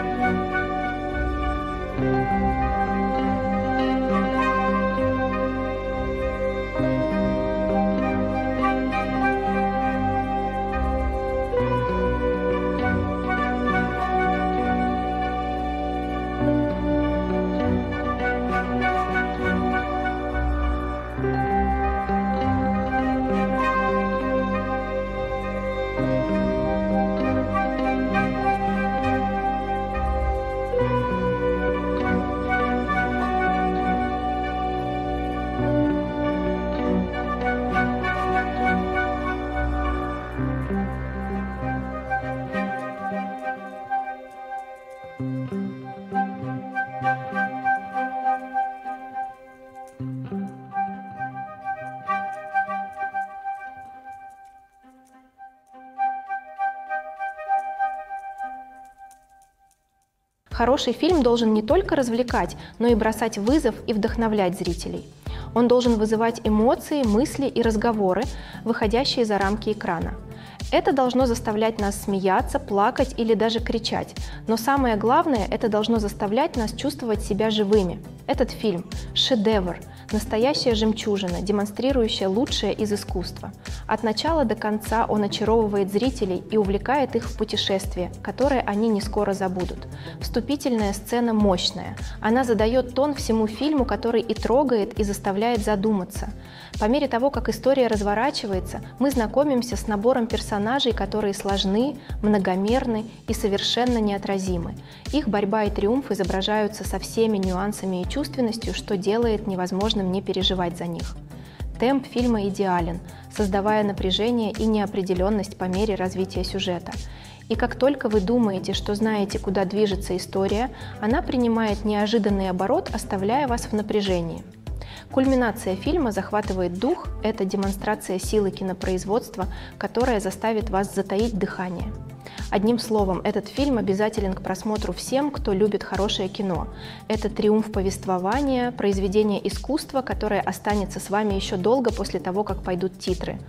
Хороший фильм должен не только развлекать, но и бросать вызов и вдохновлять зрителей. Он должен вызывать эмоции, мысли и разговоры, выходящие за рамки экрана. Это должно заставлять нас смеяться, плакать или даже кричать. Но самое главное, это должно заставлять нас чувствовать себя живыми. Этот фильм – шедевр, настоящая жемчужина, демонстрирующая лучшее из искусства. От начала до конца он очаровывает зрителей и увлекает их в путешествие, которое они не скоро забудут. Вступительная сцена мощная. Она задает тон всему фильму, который и трогает, и заставляет задуматься. По мере того, как история разворачивается, мы знакомимся с набором персонажей, которые сложны, многомерны и совершенно неотразимы. Их борьба и триумф изображаются со всеми нюансами и чувственностью, что делает невозможным не переживать за них. Темп фильма идеален, создавая напряжение и неопределенность по мере развития сюжета. И как только вы думаете, что знаете, куда движется история, она принимает неожиданный оборот, оставляя вас в напряжении. Кульминация фильма захватывает дух – это демонстрация силы кинопроизводства, которая заставит вас затаить дыхание. Одним словом, этот фильм обязателен к просмотру всем, кто любит хорошее кино. Это триумф повествования, произведение искусства, которое останется с вами еще долго после того, как пойдут титры.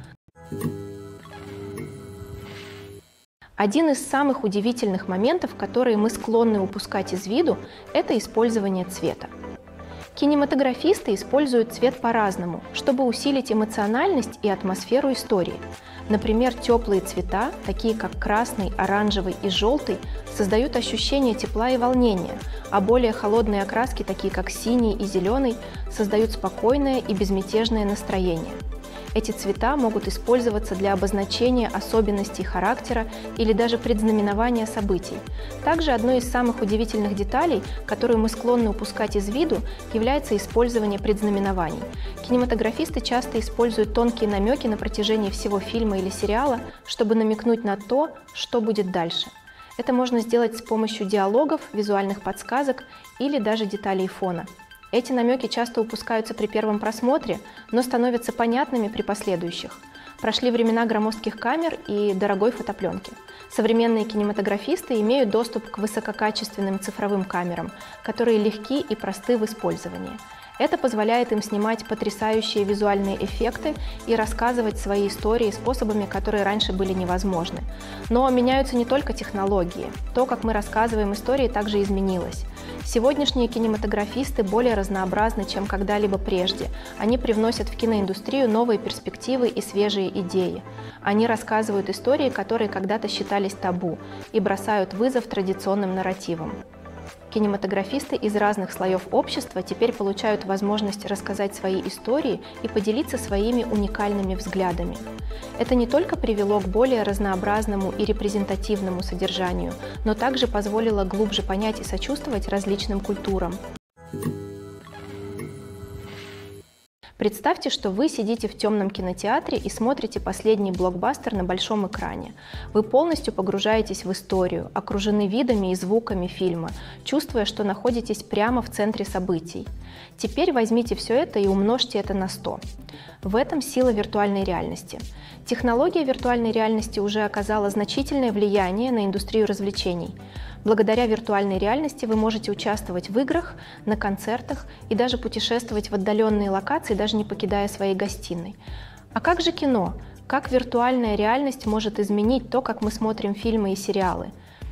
Один из самых удивительных моментов, которые мы склонны упускать из виду, это использование цвета. Кинематографисты используют цвет по-разному, чтобы усилить эмоциональность и атмосферу истории. Например, теплые цвета, такие как красный, оранжевый и желтый, создают ощущение тепла и волнения, а более холодные окраски, такие как синий и зеленый, создают спокойное и безмятежное настроение. Эти цвета могут использоваться для обозначения особенностей характера или даже предзнаменования событий. Также одной из самых удивительных деталей, которую мы склонны упускать из виду, является использование предзнаменований. Кинематографисты часто используют тонкие намеки на протяжении всего фильма или сериала, чтобы намекнуть на то, что будет дальше. Это можно сделать с помощью диалогов, визуальных подсказок или даже деталей фона. Эти намеки часто упускаются при первом просмотре, но становятся понятными при последующих. Прошли времена громоздких камер и дорогой фотопленки. Современные кинематографисты имеют доступ к высококачественным цифровым камерам, которые легки и просты в использовании. Это позволяет им снимать потрясающие визуальные эффекты и рассказывать свои истории способами, которые раньше были невозможны. Но меняются не только технологии. То, как мы рассказываем истории, также изменилось. Сегодняшние кинематографисты более разнообразны, чем когда-либо прежде. Они привносят в киноиндустрию новые перспективы и свежие идеи. Они рассказывают истории, которые когда-то считались табу, и бросают вызов традиционным нарративам. Кинематографисты из разных слоев общества теперь получают возможность рассказать свои истории и поделиться своими уникальными взглядами. Это не только привело к более разнообразному и репрезентативному содержанию, но также позволило глубже понять и сочувствовать различным культурам. Представьте, что вы сидите в темном кинотеатре и смотрите последний блокбастер на большом экране. Вы полностью погружаетесь в историю, окружены видами и звуками фильма, чувствуя, что находитесь прямо в центре событий. Теперь возьмите все это и умножьте это на 100. В этом сила виртуальной реальности. Технология виртуальной реальности уже оказала значительное влияние на индустрию развлечений. Благодаря виртуальной реальности вы можете участвовать в играх, на концертах и даже путешествовать в отдаленные локации, даже не покидая своей гостиной. А как же кино? Как виртуальная реальность может изменить то, как мы смотрим фильмы и сериалы?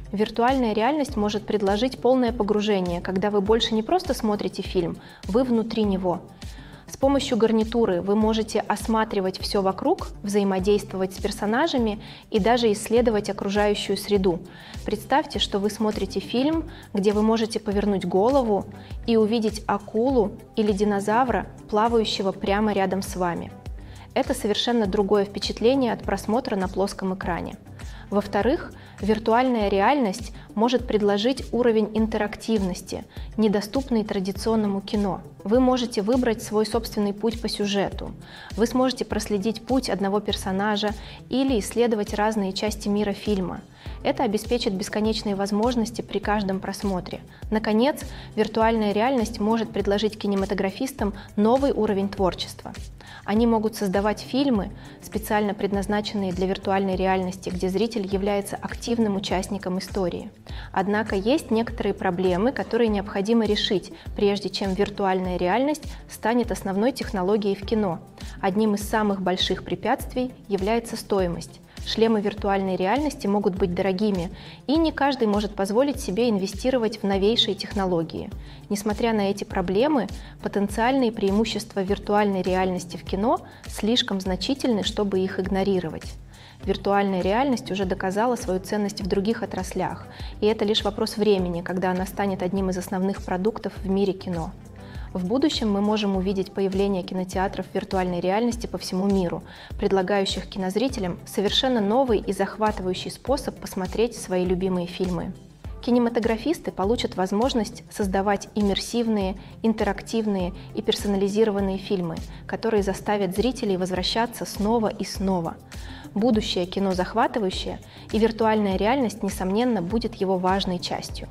Виртуальная реальность может предложить полное погружение, когда вы больше не просто смотрите фильм, вы внутри него. С помощью гарнитуры вы можете осматривать все вокруг, взаимодействовать с персонажами и даже исследовать окружающую среду. Представьте, что вы смотрите фильм, где вы можете повернуть голову и увидеть акулу или динозавра, плавающего прямо рядом с вами. Это совершенно другое впечатление от просмотра на плоском экране. Во-вторых, виртуальная реальность может предложить уровень интерактивности, недоступный традиционному кино. Вы можете выбрать свой собственный путь по сюжету. Вы сможете проследить путь одного персонажа или исследовать разные части мира фильма. Это обеспечит бесконечные возможности при каждом просмотре. Наконец, виртуальная реальность может предложить кинематографистам новый уровень творчества. Они могут создавать фильмы, специально предназначенные для виртуальной реальности, где зритель является активным участником истории. Однако есть некоторые проблемы, которые необходимо решить, прежде чем виртуальная реальность станет основной технологией в кино. Одним из самых больших препятствий является стоимость. Шлемы виртуальной реальности могут быть дорогими, и не каждый может позволить себе инвестировать в новейшие технологии. Несмотря на эти проблемы, потенциальные преимущества виртуальной реальности в кино слишком значительны, чтобы их игнорировать. Виртуальная реальность уже доказала свою ценность в других отраслях, и это лишь вопрос времени, когда она станет одним из основных продуктов в мире кино. В будущем мы можем увидеть появление кинотеатров виртуальной реальности по всему миру, предлагающих кинозрителям совершенно новый и захватывающий способ посмотреть свои любимые фильмы. Кинематографисты получат возможность создавать иммерсивные, интерактивные и персонализированные фильмы, которые заставят зрителей возвращаться снова и снова. Будущее кино захватывающее, и виртуальная реальность, несомненно, будет его важной частью.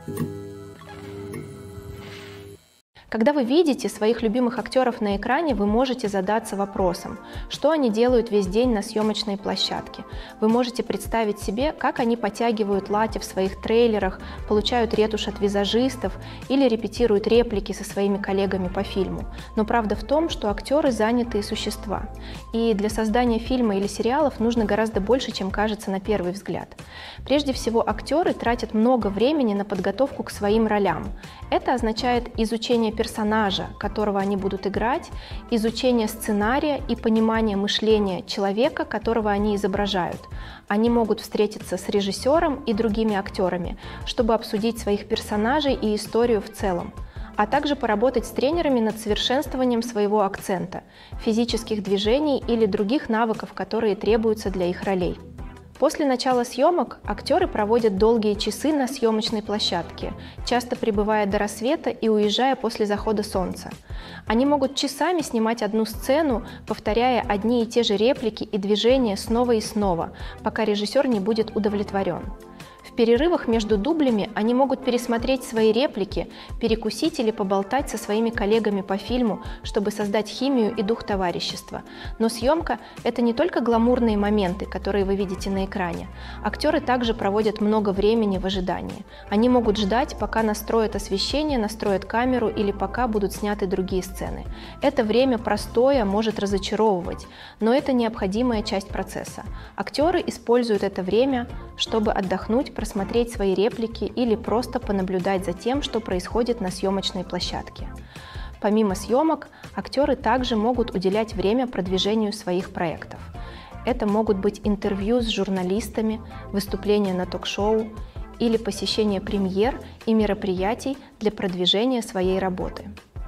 Когда вы видите своих любимых актеров на экране, вы можете задаться вопросом, что они делают весь день на съемочной площадке. Вы можете представить себе, как они подтягивают лати в своих трейлерах, получают ретушь от визажистов или репетируют реплики со своими коллегами по фильму. Но правда в том, что актеры занятые существа. И для создания фильма или сериалов нужно гораздо больше, чем кажется на первый взгляд. Прежде всего, актеры тратят много времени на подготовку к своим ролям. Это означает изучение персонажа, которого они будут играть, изучение сценария и понимание мышления человека, которого они изображают. Они могут встретиться с режиссером и другими актерами, чтобы обсудить своих персонажей и историю в целом, а также поработать с тренерами над совершенствованием своего акцента, физических движений или других навыков, которые требуются для их ролей. После начала съемок актеры проводят долгие часы на съемочной площадке, часто пребывая до рассвета и уезжая после захода солнца. Они могут часами снимать одну сцену, повторяя одни и те же реплики и движения снова и снова, пока режиссер не будет удовлетворен. В перерывах между дублями они могут пересмотреть свои реплики, перекусить или поболтать со своими коллегами по фильму, чтобы создать химию и дух товарищества. Но съемка – это не только гламурные моменты, которые вы видите на экране. Актеры также проводят много времени в ожидании. Они могут ждать, пока настроят освещение, настроят камеру или пока будут сняты другие сцены. Это время простое может разочаровывать, но это необходимая часть процесса. Актеры используют это время, чтобы отдохнуть, просмотреть свои реплики или просто понаблюдать за тем, что происходит на съемочной площадке. Помимо съемок, актеры также могут уделять время продвижению своих проектов. Это могут быть интервью с журналистами, выступления на ток-шоу или посещение премьер и мероприятий для продвижения своей работы.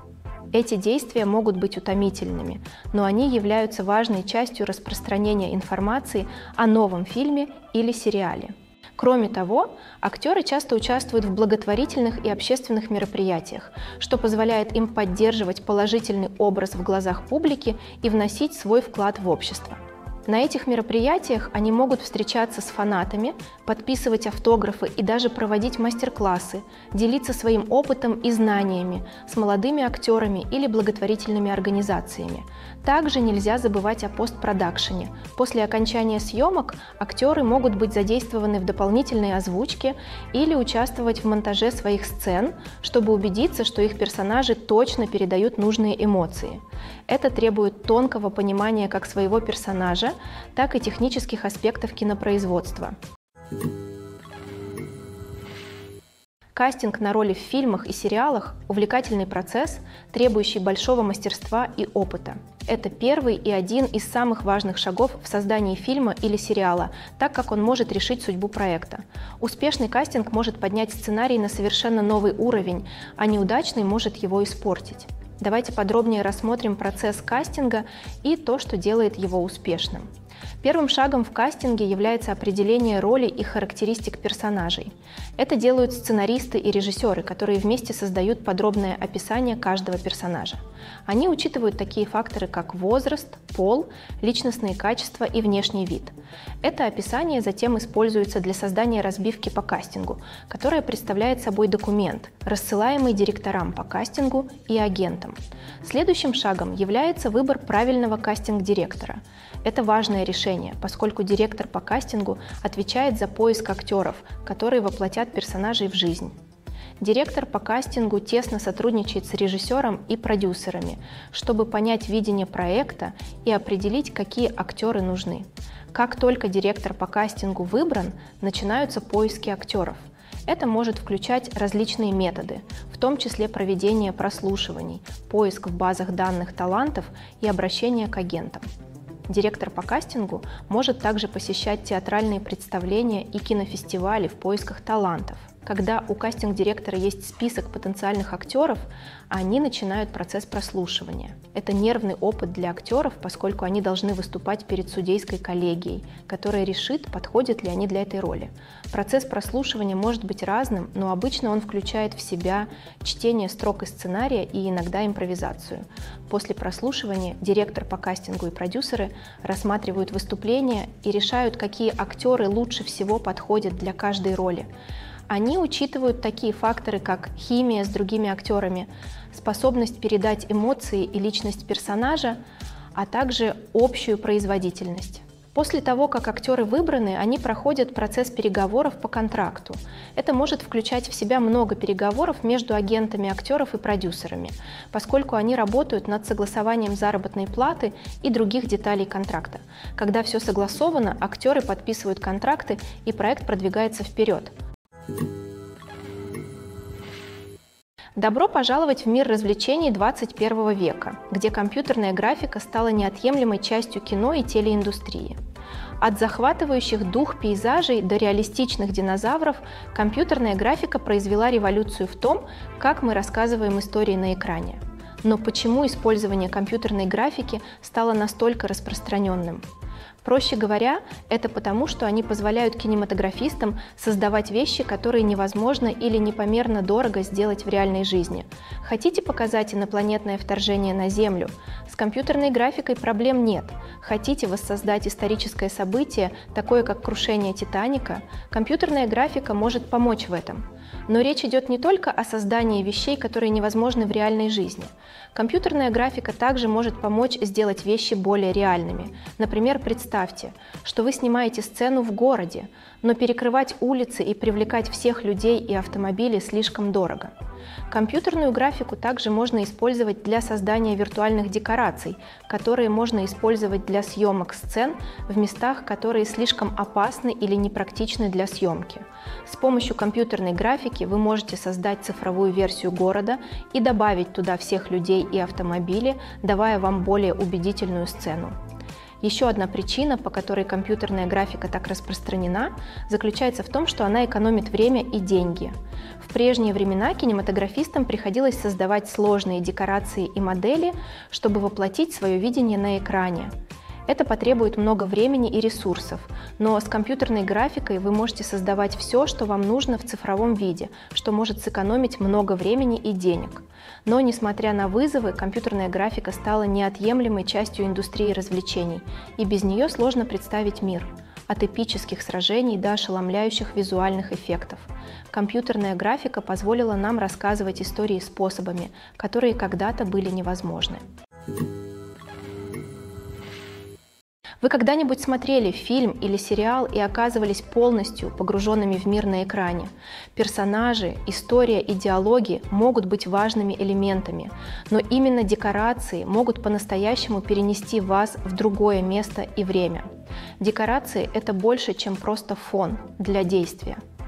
Эти действия могут быть утомительными, но они являются важной частью распространения информации о новом фильме или сериале. Кроме того, актеры часто участвуют в благотворительных и общественных мероприятиях, что позволяет им поддерживать положительный образ в глазах публики и вносить свой вклад в общество. На этих мероприятиях они могут встречаться с фанатами, подписывать автографы и даже проводить мастер-классы, делиться своим опытом и знаниями с молодыми актерами или благотворительными организациями. Также нельзя забывать о постпродакшене. После окончания съемок актеры могут быть задействованы в дополнительной озвучке или участвовать в монтаже своих сцен, чтобы убедиться, что их персонажи точно передают нужные эмоции. Это требует тонкого понимания как своего персонажа, так и технических аспектов кинопроизводства. Кастинг на роли в фильмах и сериалах – увлекательный процесс, требующий большого мастерства и опыта. Это первый и один из самых важных шагов в создании фильма или сериала, так как он может решить судьбу проекта. Успешный кастинг может поднять сценарий на совершенно новый уровень, а неудачный может его испортить. Давайте подробнее рассмотрим процесс кастинга и то, что делает его успешным. Первым шагом в кастинге является определение роли и характеристик персонажей. Это делают сценаристы и режиссеры, которые вместе создают подробное описание каждого персонажа. Они учитывают такие факторы, как возраст, пол, личностные качества и внешний вид. Это описание затем используется для создания разбивки по кастингу, которая представляет собой документ, рассылаемый директорам по кастингу и агентам. Следующим шагом является выбор правильного кастинг-директора. Это важное решение, поскольку директор по кастингу отвечает за поиск актеров, которые воплотят персонажей в жизнь. Директор по кастингу тесно сотрудничает с режиссером и продюсерами, чтобы понять видение проекта и определить, какие актеры нужны. Как только директор по кастингу выбран, начинаются поиски актеров. Это может включать различные методы, в том числе проведение прослушиваний, поиск в базах данных талантов и обращение к агентам. Директор по кастингу может также посещать театральные представления и кинофестивали в поисках талантов. Когда у кастинг-директора есть список потенциальных актеров, они начинают процесс прослушивания. Это нервный опыт для актеров, поскольку они должны выступать перед судейской коллегией, которая решит, подходят ли они для этой роли. Процесс прослушивания может быть разным, но обычно он включает в себя чтение строк из сценария и иногда импровизацию. После прослушивания директор по кастингу и продюсеры рассматривают выступления и решают, какие актеры лучше всего подходят для каждой роли. Они учитывают такие факторы, как химия с другими актерами, способность передать эмоции и личность персонажа, а также общую производительность. После того, как актеры выбраны, они проходят процесс переговоров по контракту. Это может включать в себя много переговоров между агентами актеров и продюсерами, поскольку они работают над согласованием заработной платы и других деталей контракта. Когда все согласовано, актеры подписывают контракты, и проект продвигается вперед. Добро пожаловать в мир развлечений 21 века, где компьютерная графика стала неотъемлемой частью кино и телеиндустрии. От захватывающих дух пейзажей до реалистичных динозавров компьютерная графика произвела революцию в том, как мы рассказываем истории на экране. Но почему использование компьютерной графики стало настолько распространенным? Проще говоря, это потому, что они позволяют кинематографистам создавать вещи, которые невозможно или непомерно дорого сделать в реальной жизни. Хотите показать инопланетное вторжение на Землю? С компьютерной графикой проблем нет. Хотите воссоздать историческое событие, такое как крушение Титаника? Компьютерная графика может помочь в этом. Но речь идет не только о создании вещей, которые невозможны в реальной жизни. Компьютерная графика также может помочь сделать вещи более реальными. Например, представьте, что вы снимаете сцену в городе, но перекрывать улицы и привлекать всех людей и автомобили слишком дорого. Компьютерную графику также можно использовать для создания виртуальных декораций, которые можно использовать для съемок сцен в местах, которые слишком опасны или непрактичны для съемки. С помощью компьютерной графики вы можете создать цифровую версию города и добавить туда всех людей и автомобили, давая вам более убедительную сцену. Еще одна причина, по которой компьютерная графика так распространена, заключается в том, что она экономит время и деньги. В прежние времена кинематографистам приходилось создавать сложные декорации и модели, чтобы воплотить свое видение на экране. Это потребует много времени и ресурсов, но с компьютерной графикой вы можете создавать все, что вам нужно в цифровом виде, что может сэкономить много времени и денег. Но, несмотря на вызовы, компьютерная графика стала неотъемлемой частью индустрии развлечений, и без нее сложно представить мир. От эпических сражений до ошеломляющих визуальных эффектов. Компьютерная графика позволила нам рассказывать истории способами, которые когда-то были невозможны. Вы когда-нибудь смотрели фильм или сериал и оказывались полностью погруженными в мир на экране? Персонажи, история и диалоги могут быть важными элементами, но именно декорации могут по-настоящему перенести вас в другое место и время. Декорации – это больше, чем просто фон для действия.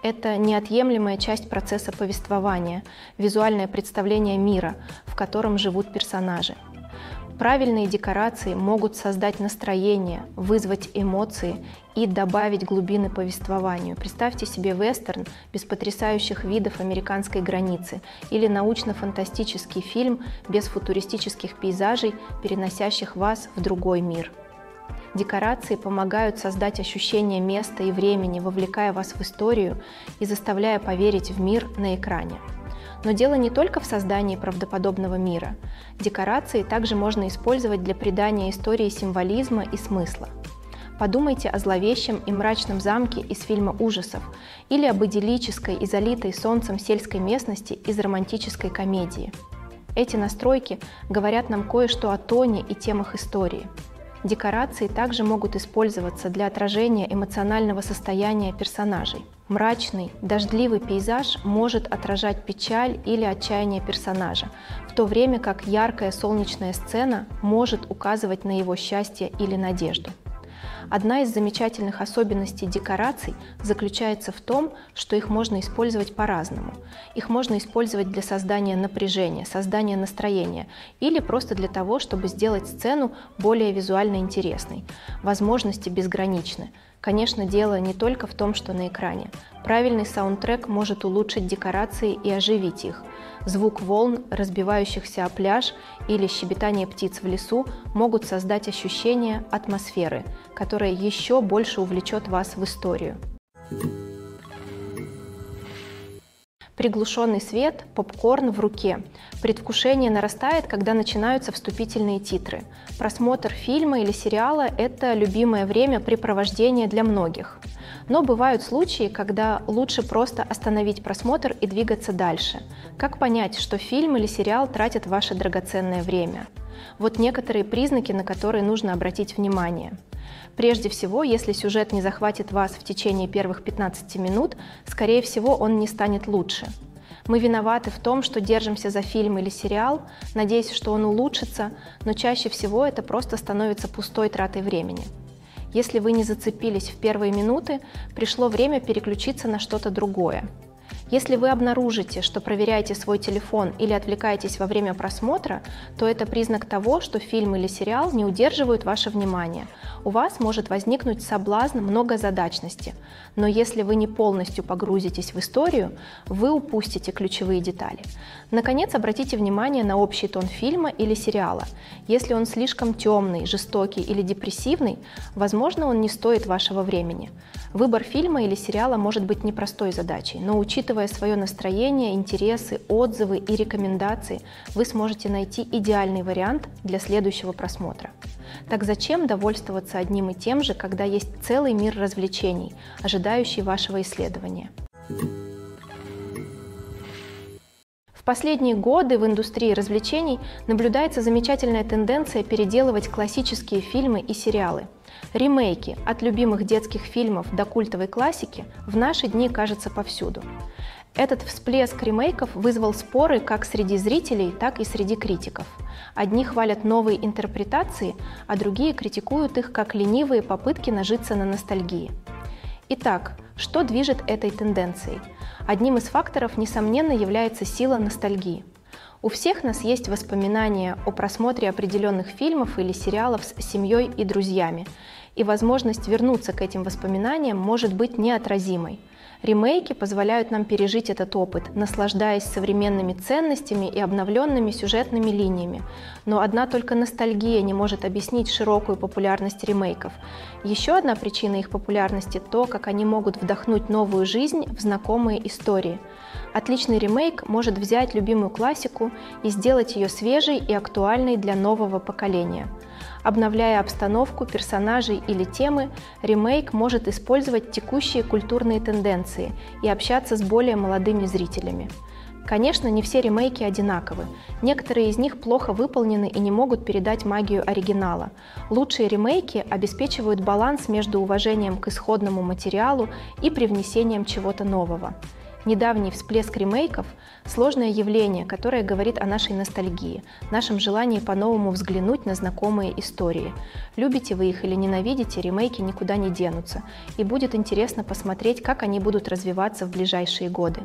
это неотъемлемая часть процесса повествования, визуальное представление мира, в котором живут персонажи. Правильные декорации могут создать настроение, вызвать эмоции и добавить глубины повествованию. Представьте себе вестерн без потрясающих видов американской границы или научно-фантастический фильм без футуристических пейзажей, переносящих вас в другой мир. Декорации помогают создать ощущение места и времени, вовлекая вас в историю и заставляя поверить в мир на экране. Но дело не только в создании правдоподобного мира. Декорации также можно использовать для придания истории символизма и смысла. Подумайте о зловещем и мрачном замке из фильма ужасов или об идиллической и залитой солнцем сельской местности из романтической комедии. Эти настройки говорят нам кое-что о тоне и темах истории. Декорации также могут использоваться для отражения эмоционального состояния персонажей. Мрачный, дождливый пейзаж может отражать печаль или отчаяние персонажа, в то время как яркая солнечная сцена может указывать на его счастье или надежду. Одна из замечательных особенностей декораций заключается в том, что их можно использовать по-разному. Их можно использовать для создания напряжения, создания настроения или просто для того, чтобы сделать сцену более визуально интересной. Возможности безграничны. Конечно, дело не только в том, что на экране. Правильный саундтрек может улучшить декорации и оживить их. Звук волн, разбивающихся о пляж, или щебетание птиц в лесу могут создать ощущение атмосферы, которая еще больше увлечет вас в историю. Приглушенный свет, попкорн в руке. Предвкушение нарастает, когда начинаются вступительные титры. Просмотр фильма или сериала – это любимое времяпрепровождение для многих. Но бывают случаи, когда лучше просто остановить просмотр и двигаться дальше. Как понять, что фильм или сериал тратят ваше драгоценное время? Вот некоторые признаки, на которые нужно обратить внимание. Прежде всего, если сюжет не захватит вас в течение первых 15 минут, скорее всего, он не станет лучше. Мы виноваты в том, что держимся за фильм или сериал, надеясь, что он улучшится, но чаще всего это просто становится пустой тратой времени. Если вы не зацепились в первые минуты, пришло время переключиться на что-то другое. Если вы обнаружите, что проверяете свой телефон или отвлекаетесь во время просмотра, то это признак того, что фильм или сериал не удерживают ваше внимание. У вас может возникнуть соблазн многозадачности, но если вы не полностью погрузитесь в историю, вы упустите ключевые детали. Наконец, обратите внимание на общий тон фильма или сериала. Если он слишком темный, жестокий или депрессивный, возможно, он не стоит вашего времени. Выбор фильма или сериала может быть непростой задачей, но учитывая свое настроение, интересы, отзывы и рекомендации, вы сможете найти идеальный вариант для следующего просмотра. Так зачем довольствоваться одним и тем же, когда есть целый мир развлечений, ожидающий вашего исследования? В последние годы в индустрии развлечений наблюдается замечательная тенденция переделывать классические фильмы и сериалы. Ремейки от любимых детских фильмов до культовой классики в наши дни кажется повсюду. Этот всплеск ремейков вызвал споры как среди зрителей, так и среди критиков. Одни хвалят новые интерпретации, а другие критикуют их как ленивые попытки нажиться на ностальгии. Итак, что движет этой тенденцией? Одним из факторов, несомненно, является сила ностальгии. У всех нас есть воспоминания о просмотре определенных фильмов или сериалов с семьей и друзьями, и возможность вернуться к этим воспоминаниям может быть неотразимой. Ремейки позволяют нам пережить этот опыт, наслаждаясь современными ценностями и обновленными сюжетными линиями. Но одна только ностальгия не может объяснить широкую популярность ремейков. Еще одна причина их популярности – то, как они могут вдохнуть новую жизнь в знакомые истории. Отличный ремейк может взять любимую классику и сделать ее свежей и актуальной для нового поколения. Обновляя обстановку, персонажей или темы, ремейк может использовать текущие культурные тенденции и общаться с более молодыми зрителями. Конечно, не все ремейки одинаковы. Некоторые из них плохо выполнены и не могут передать магию оригинала. Лучшие ремейки обеспечивают баланс между уважением к исходному материалу и привнесением чего-то нового. Недавний всплеск ремейков – сложное явление, которое говорит о нашей ностальгии, нашем желании по-новому взглянуть на знакомые истории. Любите вы их или ненавидите, ремейки никуда не денутся, и будет интересно посмотреть, как они будут развиваться в ближайшие годы.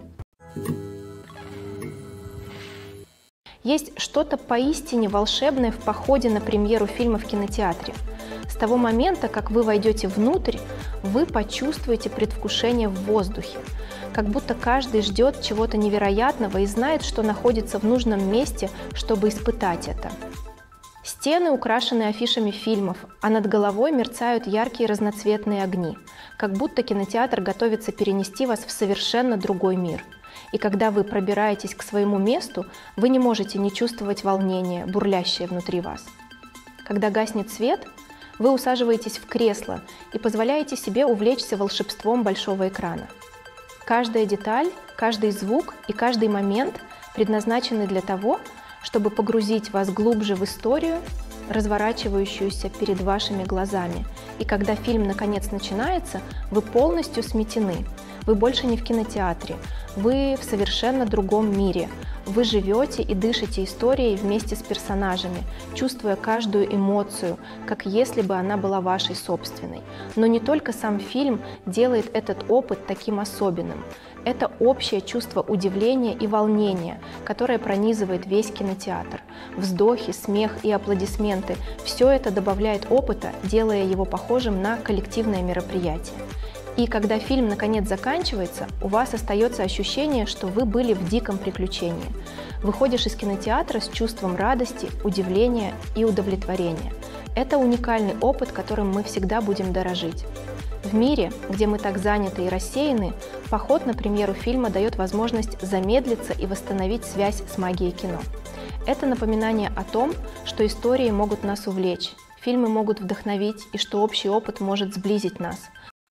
Есть что-то поистине волшебное в походе на премьеру фильма в кинотеатре. С того момента, как вы войдете внутрь, вы почувствуете предвкушение в воздухе, как будто каждый ждет чего-то невероятного и знает, что находится в нужном месте, чтобы испытать это. Стены украшены афишами фильмов, а над головой мерцают яркие разноцветные огни, как будто кинотеатр готовится перенести вас в совершенно другой мир. И когда вы пробираетесь к своему месту, вы не можете не чувствовать волнения, бурлящее внутри вас. Когда гаснет свет, вы усаживаетесь в кресло и позволяете себе увлечься волшебством большого экрана. Каждая деталь, каждый звук и каждый момент предназначены для того, чтобы погрузить вас глубже в историю, разворачивающуюся перед вашими глазами. И когда фильм наконец начинается, вы полностью сметены. Вы больше не в кинотеатре, вы в совершенно другом мире. Вы живете и дышите историей вместе с персонажами, чувствуя каждую эмоцию, как если бы она была вашей собственной. Но не только сам фильм делает этот опыт таким особенным. Это общее чувство удивления и волнения, которое пронизывает весь кинотеатр. Вздохи, смех и аплодисменты – все это добавляет опыта, делая его похожим на коллективное мероприятие. И когда фильм наконец заканчивается, у вас остается ощущение, что вы были в диком приключении. Выходишь из кинотеатра с чувством радости, удивления и удовлетворения. Это уникальный опыт, которым мы всегда будем дорожить. В мире, где мы так заняты и рассеяны, поход на премьеру фильма дает возможность замедлиться и восстановить связь с магией кино. Это напоминание о том, что истории могут нас увлечь, фильмы могут вдохновить и что общий опыт может сблизить нас.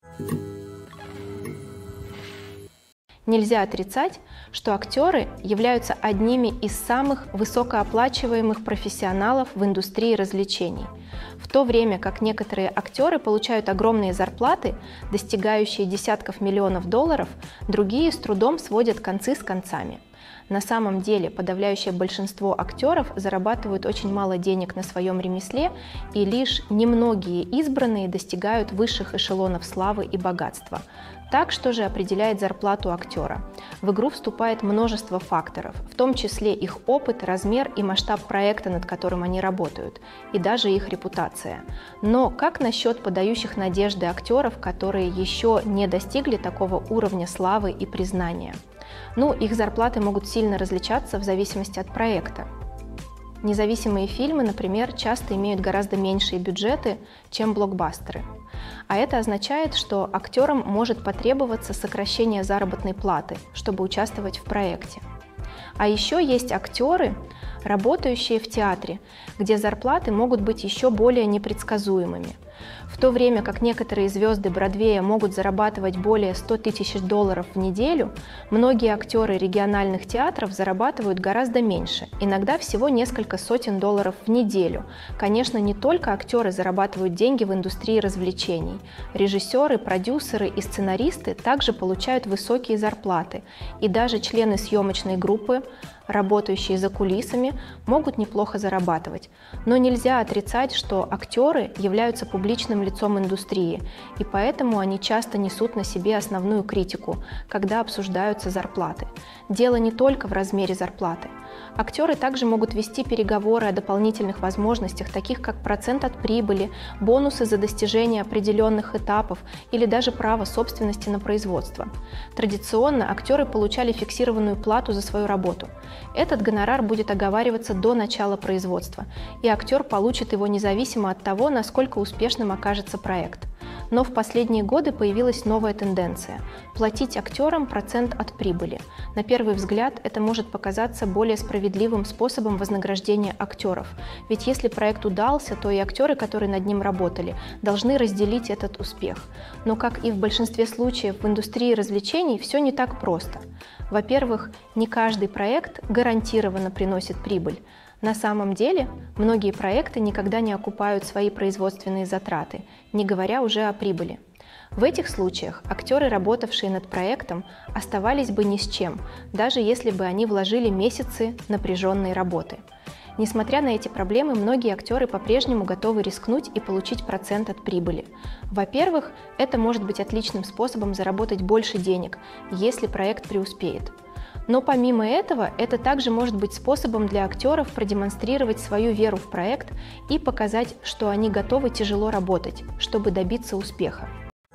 Нельзя отрицать, что актеры являются одними из самых высокооплачиваемых профессионалов в индустрии развлечений. В то время как некоторые актеры получают огромные зарплаты, достигающие десятков миллионов долларов, другие с трудом сводят концы с концами. На самом деле подавляющее большинство актеров зарабатывают очень мало денег на своем ремесле, и лишь немногие избранные достигают высших эшелонов славы и богатства. Так, что же определяет зарплату актера? В игру вступает множество факторов, в том числе их опыт, размер и масштаб проекта, над которым они работают, и даже их репутация. Но как насчет подающих надежды актеров, которые еще не достигли такого уровня славы и признания? Их зарплаты могут сильно различаться в зависимости от проекта. Независимые фильмы, например, часто имеют гораздо меньшие бюджеты, чем блокбастеры. А это означает, что актерам может потребоваться сокращение заработной платы, чтобы участвовать в проекте. А еще есть актеры, работающие в театре, где зарплаты могут быть еще более непредсказуемыми. В то время как некоторые звезды Бродвея могут зарабатывать более 100 тысяч долларов в неделю, многие актеры региональных театров зарабатывают гораздо меньше, иногда всего несколько сотен долларов в неделю. Конечно, не только актеры зарабатывают деньги в индустрии развлечений. Режиссеры, продюсеры и сценаристы также получают высокие зарплаты, и даже члены съемочной группы, работающие за кулисами, могут неплохо зарабатывать. Но нельзя отрицать, что актеры являются публичным лицом индустрии, и поэтому они часто несут на себе основную критику, когда обсуждаются зарплаты. Дело не только в размере зарплаты. Актеры также могут вести переговоры о дополнительных возможностях, таких как процент от прибыли, бонусы за достижение определенных этапов или даже право собственности на производство. Традиционно актеры получали фиксированную плату за свою работу. Этот гонорар будет оговариваться до начала производства, и актер получит его независимо от того, насколько успешным окажется проект. Но в последние годы появилась новая тенденция – платить актерам процент от прибыли. На первый взгляд это может показаться более справедливым способом вознаграждения актеров, ведь если проект удался, то и актеры, которые над ним работали, должны разделить этот успех. Но, как и в большинстве случаев в индустрии развлечений, все не так просто. Во-первых, не каждый проект гарантированно приносит прибыль. На самом деле, многие проекты никогда не окупают свои производственные затраты, не говоря уже о прибыли. В этих случаях актеры, работавшие над проектом, оставались бы ни с чем, даже если бы они вложили месяцы напряженной работы. Несмотря на эти проблемы, многие актеры по-прежнему готовы рискнуть и получить процент от прибыли. Во-первых, это может быть отличным способом заработать больше денег, если проект преуспеет. Но помимо этого, это также может быть способом для актеров продемонстрировать свою веру в проект и показать, что они готовы тяжело работать, чтобы добиться успеха.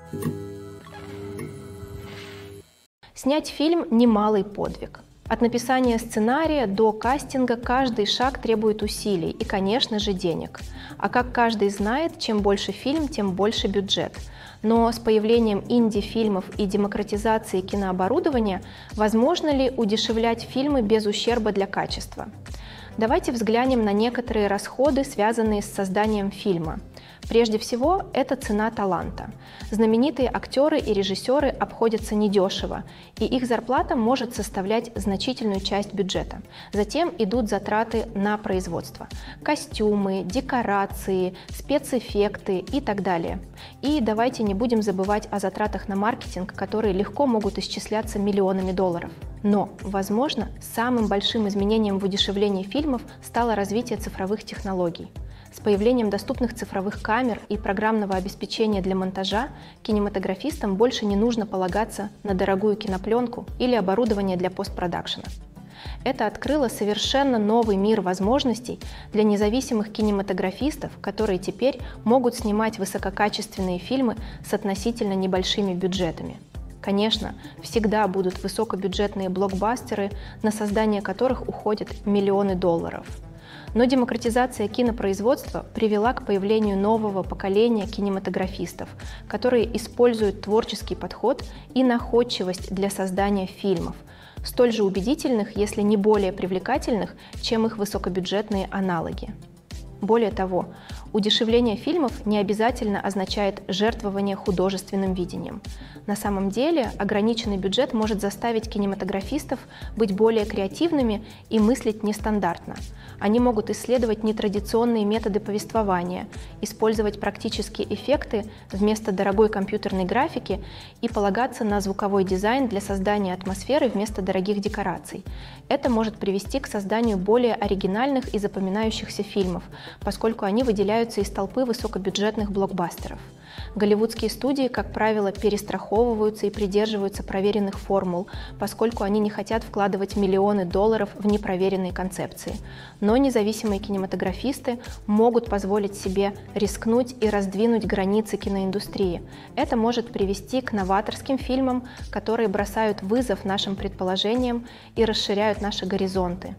Снять фильм – немалый подвиг. От написания сценария до кастинга каждый шаг требует усилий и, конечно же, денег. А как каждый знает, чем больше фильм, тем больше бюджет. Но с появлением инди-фильмов и демократизацией кинооборудования возможно ли удешевлять фильмы без ущерба для качества? Давайте взглянем на некоторые расходы, связанные с созданием фильма. Прежде всего, это цена таланта. Знаменитые актеры и режиссеры обходятся недешево, и их зарплата может составлять значительную часть бюджета. Затем идут затраты на производство – костюмы, декорации, спецэффекты и так далее. И давайте не будем забывать о затратах на маркетинг, которые легко могут исчисляться миллионами долларов. Но, возможно, самым большим изменением в удешевлении фильмов стало развитие цифровых технологий. С появлением доступных цифровых камер и программного обеспечения для монтажа кинематографистам больше не нужно полагаться на дорогую кинопленку или оборудование для постпродакшена. Это открыло совершенно новый мир возможностей для независимых кинематографистов, которые теперь могут снимать высококачественные фильмы с относительно небольшими бюджетами. Конечно, всегда будут высокобюджетные блокбастеры, на создание которых уходят миллионы долларов. Но демократизация кинопроизводства привела к появлению нового поколения кинематографистов, которые используют творческий подход и находчивость для создания фильмов, столь же убедительных, если не более привлекательных, чем их высокобюджетные аналоги. Более того, удешевление фильмов не обязательно означает жертвование художественным видением. На самом деле, ограниченный бюджет может заставить кинематографистов быть более креативными и мыслить нестандартно. Они могут исследовать нетрадиционные методы повествования, использовать практические эффекты вместо дорогой компьютерной графики и полагаться на звуковой дизайн для создания атмосферы вместо дорогих декораций. Это может привести к созданию более оригинальных и запоминающихся фильмов, поскольку они выделяются из толпы высокобюджетных блокбастеров. Голливудские студии, как правило, перестраховываются и придерживаются проверенных формул, поскольку они не хотят вкладывать миллионы долларов в непроверенные концепции. Но независимые кинематографисты могут позволить себе рискнуть и раздвинуть границы киноиндустрии. Это может привести к новаторским фильмам, которые бросают вызов нашим предположениям и расширяют наши горизонты.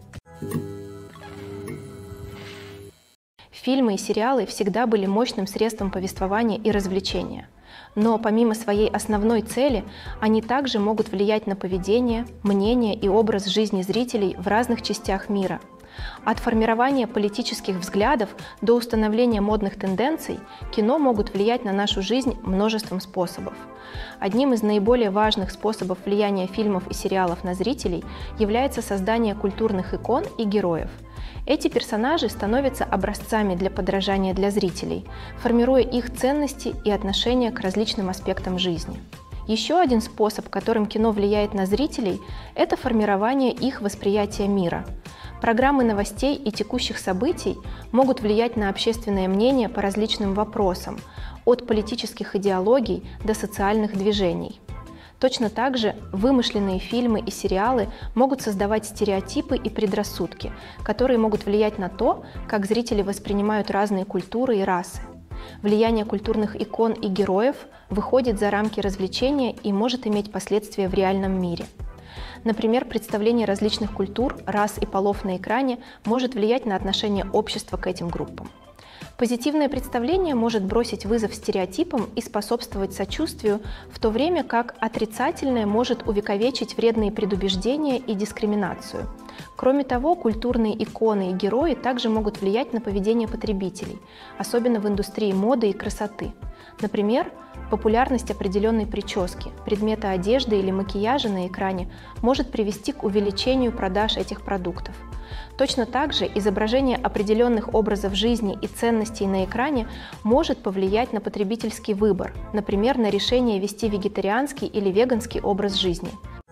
Фильмы и сериалы всегда были мощным средством повествования и развлечения. Но помимо своей основной цели, они также могут влиять на поведение, мнение и образ жизни зрителей в разных частях мира. От формирования политических взглядов до установления модных тенденций кино могут влиять на нашу жизнь множеством способов. Одним из наиболее важных способов влияния фильмов и сериалов на зрителей является создание культурных икон и героев. Эти персонажи становятся образцами для подражания для зрителей, формируя их ценности и отношения к различным аспектам жизни. Еще один способ, которым кино влияет на зрителей, это формирование их восприятия мира. Программы новостей и текущих событий могут влиять на общественное мнение по различным вопросам, от политических идеологий до социальных движений. Точно так же вымышленные фильмы и сериалы могут создавать стереотипы и предрассудки, которые могут влиять на то, как зрители воспринимают разные культуры и расы. Влияние культурных икон и героев выходит за рамки развлечения и может иметь последствия в реальном мире. Например, представление различных культур, рас и полов на экране может влиять на отношение общества к этим группам. Позитивное представление может бросить вызов стереотипам и способствовать сочувствию, в то время как отрицательное может увековечить вредные предубеждения и дискриминацию. Кроме того, культурные иконы и герои также могут влиять на поведение потребителей, особенно в индустрии моды и красоты. Например, Популярность определенной прически, предмета одежды или макияжа на экране может привести к увеличению продаж этих продуктов. Точно так же изображение определенных образов жизни и ценностей на экране может повлиять на потребительский выбор, например, на решение вести вегетарианский или веганский образ жизни.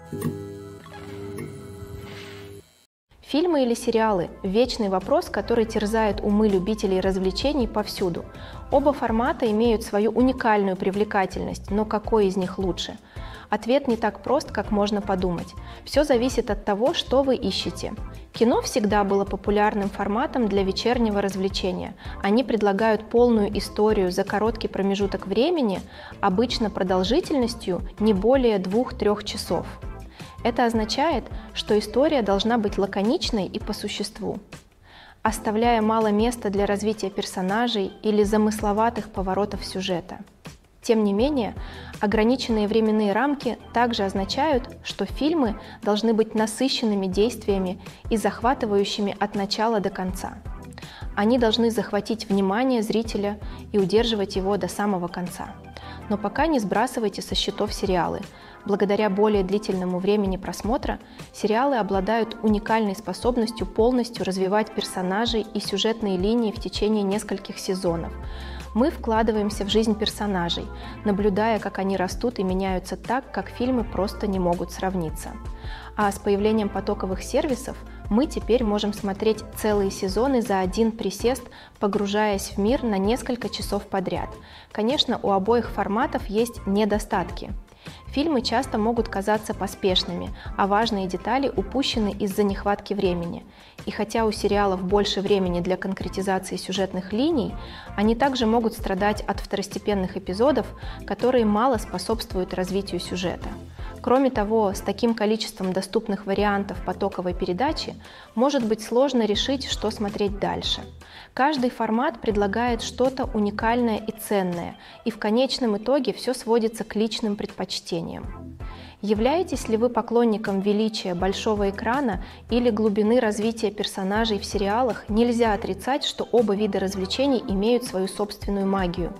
Фильмы или сериалы – вечный вопрос, который терзает умы любителей развлечений повсюду. Оба формата имеют свою уникальную привлекательность, но какой из них лучше? Ответ не так прост, как можно подумать. Все зависит от того, что вы ищете. Кино всегда было популярным форматом для вечернего развлечения. Они предлагают полную историю за короткий промежуток времени, обычно продолжительностью не более 2-3 часов. Это означает, что история должна быть лаконичной и по существу, оставляя мало места для развития персонажей или замысловатых поворотов сюжета. Тем не менее, ограниченные временные рамки также означают, что фильмы должны быть насыщенными действиями и захватывающими от начала до конца. Они должны захватить внимание зрителя и удерживать его до самого конца. Но пока не сбрасывайте со счетов сериалы. Благодаря более длительному времени просмотра сериалы обладают уникальной способностью полностью развивать персонажей и сюжетные линии в течение нескольких сезонов. Мы вкладываемся в жизнь персонажей, наблюдая, как они растут и меняются так, как фильмы просто не могут сравниться. А с появлением потоковых сервисов мы теперь можем смотреть целые сезоны за один присест, погружаясь в мир на несколько часов подряд. Конечно, у обоих форматов есть недостатки. Фильмы часто могут казаться поспешными, а важные детали упущены из-за нехватки времени. И хотя у сериалов больше времени для конкретизации сюжетных линий, они также могут страдать от второстепенных эпизодов, которые мало способствуют развитию сюжета. Кроме того, с таким количеством доступных вариантов потоковой передачи может быть сложно решить, что смотреть дальше. Каждый формат предлагает что-то уникальное и ценное, и в конечном итоге все сводится к личным предпочтениям. Являетесь ли вы поклонником величия большого экрана или глубины развития персонажей в сериалах, нельзя отрицать, что оба вида развлечений имеют свою собственную магию.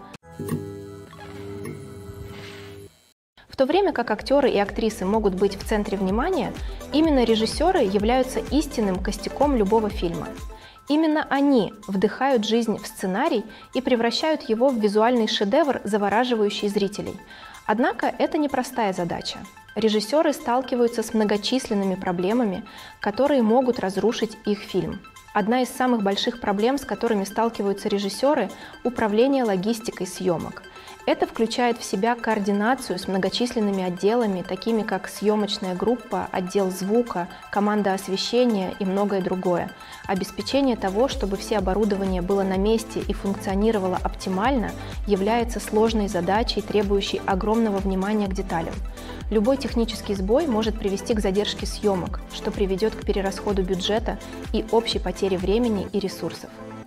В то время как актеры и актрисы могут быть в центре внимания, именно режиссеры являются истинным костяком любого фильма. Именно они вдыхают жизнь в сценарий и превращают его в визуальный шедевр, завораживающий зрителей. Однако это непростая задача. Режиссеры сталкиваются с многочисленными проблемами, которые могут разрушить их фильм. Одна из самых больших проблем, с которыми сталкиваются режиссеры – управление логистикой съемок. Это включает в себя координацию с многочисленными отделами, такими как съемочная группа, отдел звука, команда освещения и многое другое. Обеспечение того, чтобы все оборудование было на месте и функционировало оптимально, является сложной задачей, требующей огромного внимания к деталям. Любой технический сбой может привести к задержке съемок, что приведет к перерасходу бюджета и общей потере времени и ресурсов.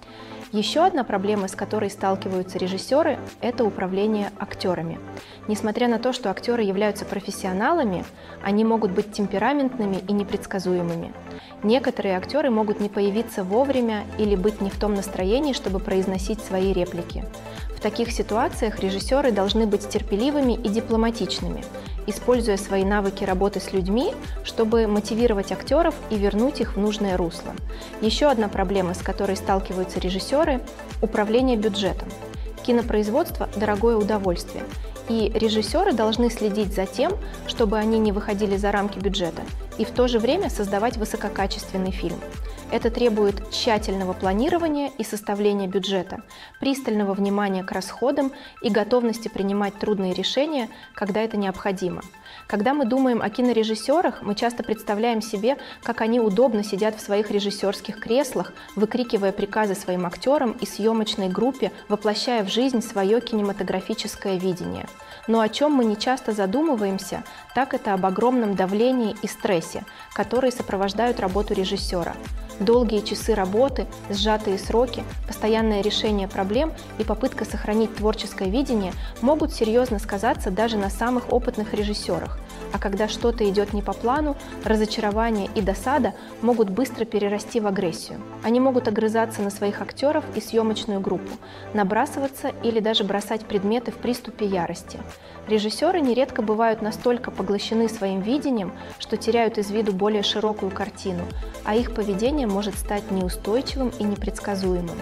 Еще одна проблема, с которой сталкиваются режиссеры, это управление актерами. Несмотря на то, что актеры являются профессионалами, они могут быть темпераментными и непредсказуемыми. Некоторые актеры могут не появиться вовремя или быть не в том настроении, чтобы произносить свои реплики. В таких ситуациях режиссеры должны быть терпеливыми и дипломатичными, используя свои навыки работы с людьми, чтобы мотивировать актеров и вернуть их в нужное русло. Еще одна проблема, с которой сталкиваются режиссеры – управление бюджетом. Кинопроизводство – дорогое удовольствие, и режиссеры должны следить за тем, чтобы они не выходили за рамки бюджета, и в то же время создавать высококачественный фильм. Это требует тщательного планирования и составления бюджета, пристального внимания к расходам и готовности принимать трудные решения, когда это необходимо. Когда мы думаем о кинорежиссерах, мы часто представляем себе, как они удобно сидят в своих режиссерских креслах, выкрикивая приказы своим актерам и съемочной группе, воплощая в жизнь свое кинематографическое видение. Но о чем мы не часто задумываемся, так это об огромном давлении и стрессе, которые сопровождают работу режиссера. Долгие часы работы, сжатые сроки, постоянное решение проблем и попытка сохранить творческое видение могут серьезно сказаться даже на самых опытных режиссерах. А когда что-то идет не по плану, разочарование и досада могут быстро перерасти в агрессию. Они могут огрызаться на своих актеров и съемочную группу, набрасываться или даже бросать предметы в приступе ярости. Режиссеры нередко бывают настолько поглощены своим видением, что теряют из виду более широкую картину, а их поведение может стать неустойчивым и непредсказуемым.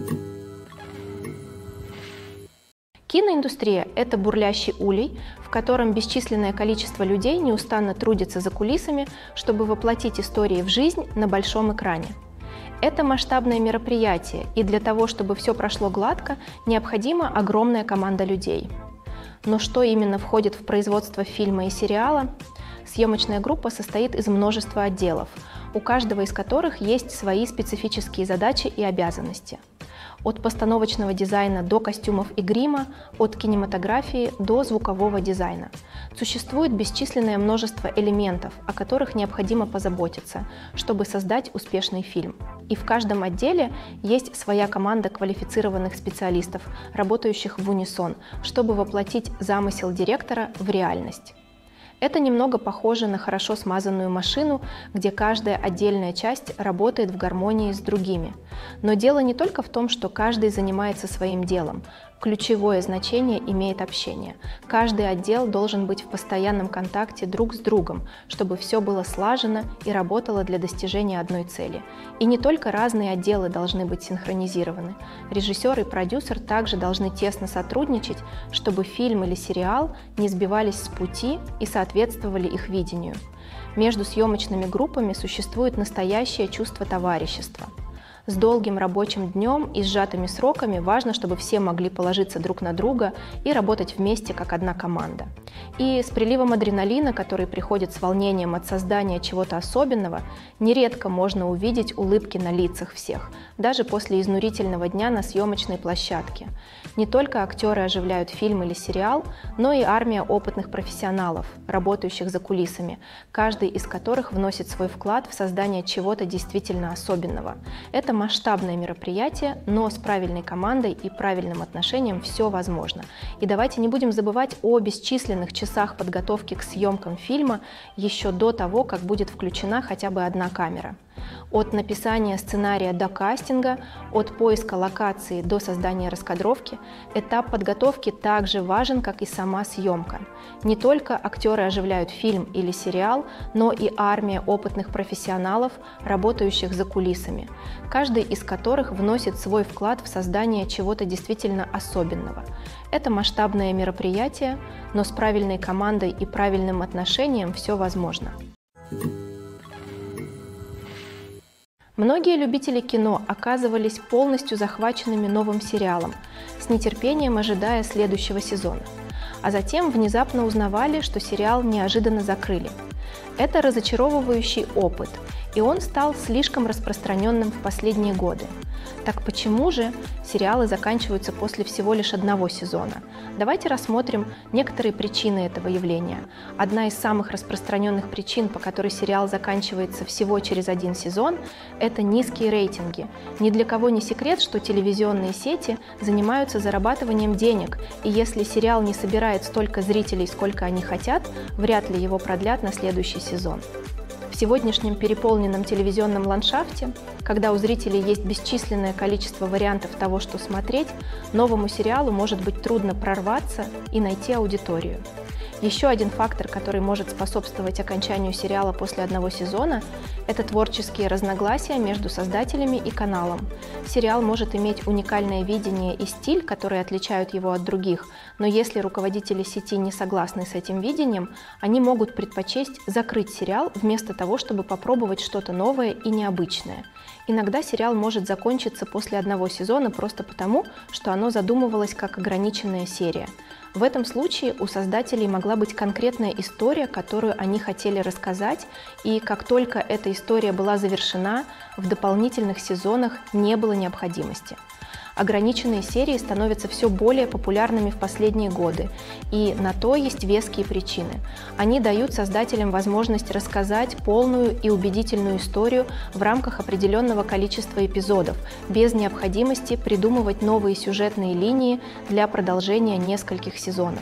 Киноиндустрия – это бурлящий улей, в котором бесчисленное количество людей неустанно трудится за кулисами, чтобы воплотить истории в жизнь на большом экране. Это масштабное мероприятие, и для того, чтобы все прошло гладко, необходима огромная команда людей. Но что именно входит в производство фильма и сериала? Съемочная группа состоит из множества отделов, у каждого из которых есть свои специфические задачи и обязанности. От постановочного дизайна до костюмов и грима, от кинематографии до звукового дизайна. Существует бесчисленное множество элементов, о которых необходимо позаботиться, чтобы создать успешный фильм. И в каждом отделе есть своя команда квалифицированных специалистов, работающих в унисон, чтобы воплотить замысел директора в реальность. Это немного похоже на хорошо смазанную машину, где каждая отдельная часть работает в гармонии с другими. Но дело не только в том, что каждый занимается своим делом. Ключевое значение имеет общение. Каждый отдел должен быть в постоянном контакте друг с другом, чтобы все было слажено и работало для достижения одной цели. И не только разные отделы должны быть синхронизированы. Режиссер и продюсер также должны тесно сотрудничать, чтобы фильм или сериал не сбивались с пути и соответствовали их видению. Между съемочными группами существует настоящее чувство товарищества. С долгим рабочим днем и сжатыми сроками важно, чтобы все могли положиться друг на друга и работать вместе как одна команда. И с приливом адреналина, который приходит с волнением от создания чего-то особенного, нередко можно увидеть улыбки на лицах всех, даже после изнурительного дня на съемочной площадке. Не только актеры оживляют фильм или сериал, но и армия опытных профессионалов, работающих за кулисами, каждый из которых вносит свой вклад в создание чего-то действительно особенного. Это масштабное мероприятие, но с правильной командой и правильным отношением все возможно. И давайте не будем забывать о бесчисленных часах подготовки к съемкам фильма еще до того, как будет включена хотя бы одна камера. От написания сценария до кастинга, от поиска локации до создания раскадровки, этап подготовки также важен, как и сама съемка. Не только актеры оживляют фильм или сериал, но и армия опытных профессионалов, работающих за кулисами, каждый из которых вносит свой вклад в создание чего-то действительно особенного. Это масштабное мероприятие, но с правильной командой и правильным отношением все возможно. Многие любители кино оказывались полностью захваченными новым сериалом, с нетерпением ожидая следующего сезона, а затем внезапно узнавали, что сериал неожиданно закрыли. Это разочаровывающий опыт, и он стал слишком распространенным в последние годы. Так почему же сериалы заканчиваются после всего лишь одного сезона? Давайте рассмотрим некоторые причины этого явления. Одна из самых распространенных причин, по которой сериал заканчивается всего через один сезон, это низкие рейтинги. Ни для кого не секрет, что телевизионные сети занимаются зарабатыванием денег, и если сериал не собирает столько зрителей, сколько они хотят, вряд ли его продлят на следующий сезон. В сегодняшнем переполненном телевизионном ландшафте, когда у зрителей есть бесчисленное количество вариантов того, что смотреть, новому сериалу может быть трудно прорваться и найти аудиторию. Еще один фактор, который может способствовать окончанию сериала после одного сезона, это творческие разногласия между создателями и каналом. Сериал может иметь уникальное видение и стиль, которые отличают его от других, но если руководители сети не согласны с этим видением, они могут предпочесть закрыть сериал вместо того, чтобы попробовать что-то новое и необычное. Иногда сериал может закончиться после одного сезона просто потому, что оно задумывалось как ограниченная серия. В этом случае у создателей могла быть конкретная история, которую они хотели рассказать, и как только эта история была завершена, в дополнительных сезонах не было необходимости. Ограниченные серии становятся все более популярными в последние годы, и на то есть веские причины. Они дают создателям возможность рассказать полную и убедительную историю в рамках определенного количества эпизодов, без необходимости придумывать новые сюжетные линии для продолжения нескольких сезонов.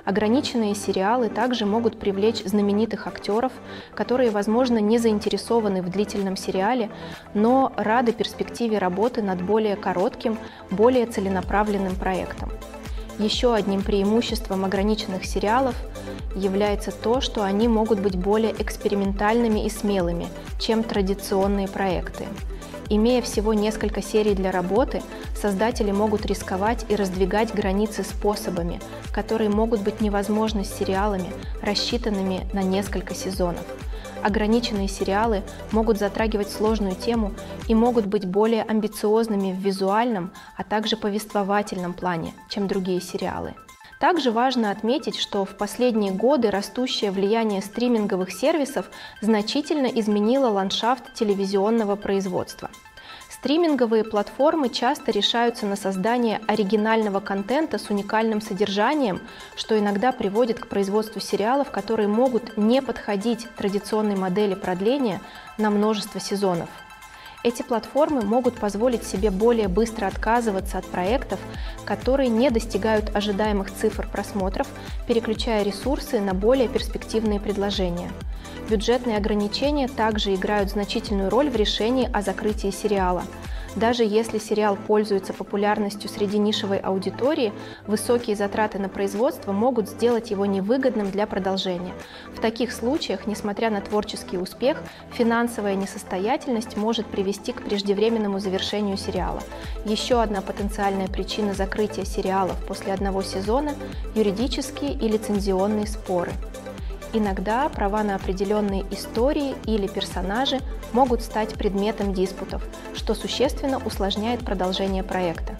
Ограниченные сериалы также могут привлечь знаменитых актеров, которые, возможно, не заинтересованы в длительном сериале, но рады перспективе работы над более коротким, более целенаправленным проектом. Еще одним преимуществом ограниченных сериалов является то, что они могут быть более экспериментальными и смелыми, чем традиционные проекты. Имея всего несколько серий для работы, создатели могут рисковать и раздвигать границы способами, которые могут быть невозможны с сериалами, рассчитанными на несколько сезонов. Ограниченные сериалы могут затрагивать сложную тему и могут быть более амбициозными в визуальном, а также повествовательном плане, чем другие сериалы. Также важно отметить, что в последние годы растущее влияние стриминговых сервисов значительно изменило ландшафт телевизионного производства. Стриминговые платформы часто решаются на создание оригинального контента с уникальным содержанием, что иногда приводит к производству сериалов, которые могут не подходить традиционной модели продления на множество сезонов. Эти платформы могут позволить себе более быстро отказываться от проектов, которые не достигают ожидаемых цифр просмотров, переключая ресурсы на более перспективные предложения. Бюджетные ограничения также играют значительную роль в решении о закрытии сериала. Даже если сериал пользуется популярностью среди нишевой аудитории, высокие затраты на производство могут сделать его невыгодным для продолжения. В таких случаях, несмотря на творческий успех, финансовая несостоятельность может привести к преждевременному завершению сериала. Еще одна потенциальная причина закрытия сериалов после одного сезона – юридические и лицензионные споры. Иногда права на определенные истории или персонажи могут стать предметом диспутов, что существенно усложняет продолжение проекта.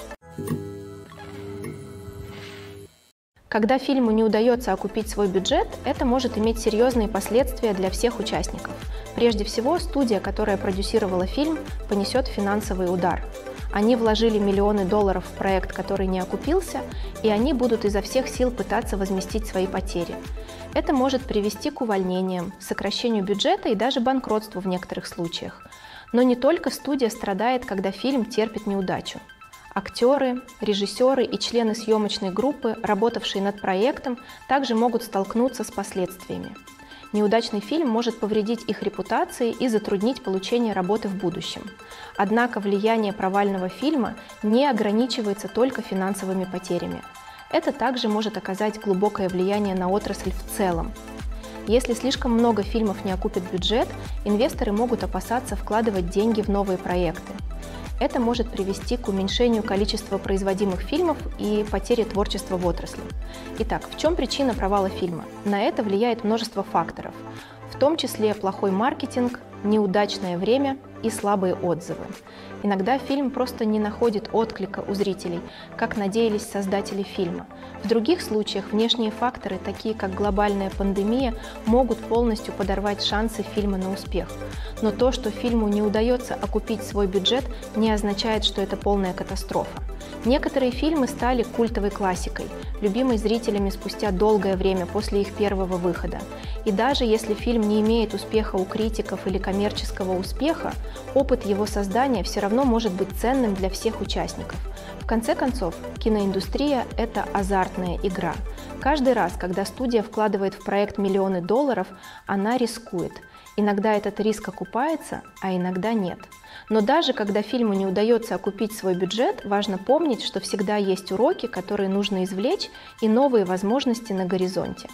Когда фильму не удается окупить свой бюджет, это может иметь серьезные последствия для всех участников. Прежде всего, студия, которая продюсировала фильм, понесет финансовый удар. Они вложили миллионы долларов в проект, который не окупился, и они будут изо всех сил пытаться возместить свои потери. Это может привести к увольнениям, сокращению бюджета и даже банкротству в некоторых случаях. Но не только студия страдает, когда фильм терпит неудачу. Актеры, режиссеры и члены съемочной группы, работавшие над проектом, также могут столкнуться с последствиями. Неудачный фильм может повредить их репутации и затруднить получение работы в будущем. Однако влияние провального фильма не ограничивается только финансовыми потерями. Это также может оказать глубокое влияние на отрасль в целом. Если слишком много фильмов не окупит бюджет, инвесторы могут опасаться вкладывать деньги в новые проекты. Это может привести к уменьшению количества производимых фильмов и потере творчества в отрасли. Итак, в чем причина провала фильма? На это влияет множество факторов, в том числе плохой маркетинг, неудачное время и слабые отзывы. Иногда фильм просто не находит отклика у зрителей, как надеялись создатели фильма. В других случаях внешние факторы, такие как глобальная пандемия, могут полностью подорвать шансы фильма на успех. Но то, что фильму не удается окупить свой бюджет, не означает, что это полная катастрофа. Некоторые фильмы стали культовой классикой, любимой зрителями спустя долгое время после их первого выхода. И даже если фильм не имеет успеха у критиков или коммерческого успеха, опыт его создания все равно может быть ценным для всех участников. В конце концов, киноиндустрия – это азартная игра. Каждый раз, когда студия вкладывает в проект миллионы долларов, она рискует. Иногда этот риск окупается, а иногда нет. Но даже когда фильму не удается окупить свой бюджет, важно помнить, что всегда есть уроки, которые нужно извлечь, и новые возможности на горизонте.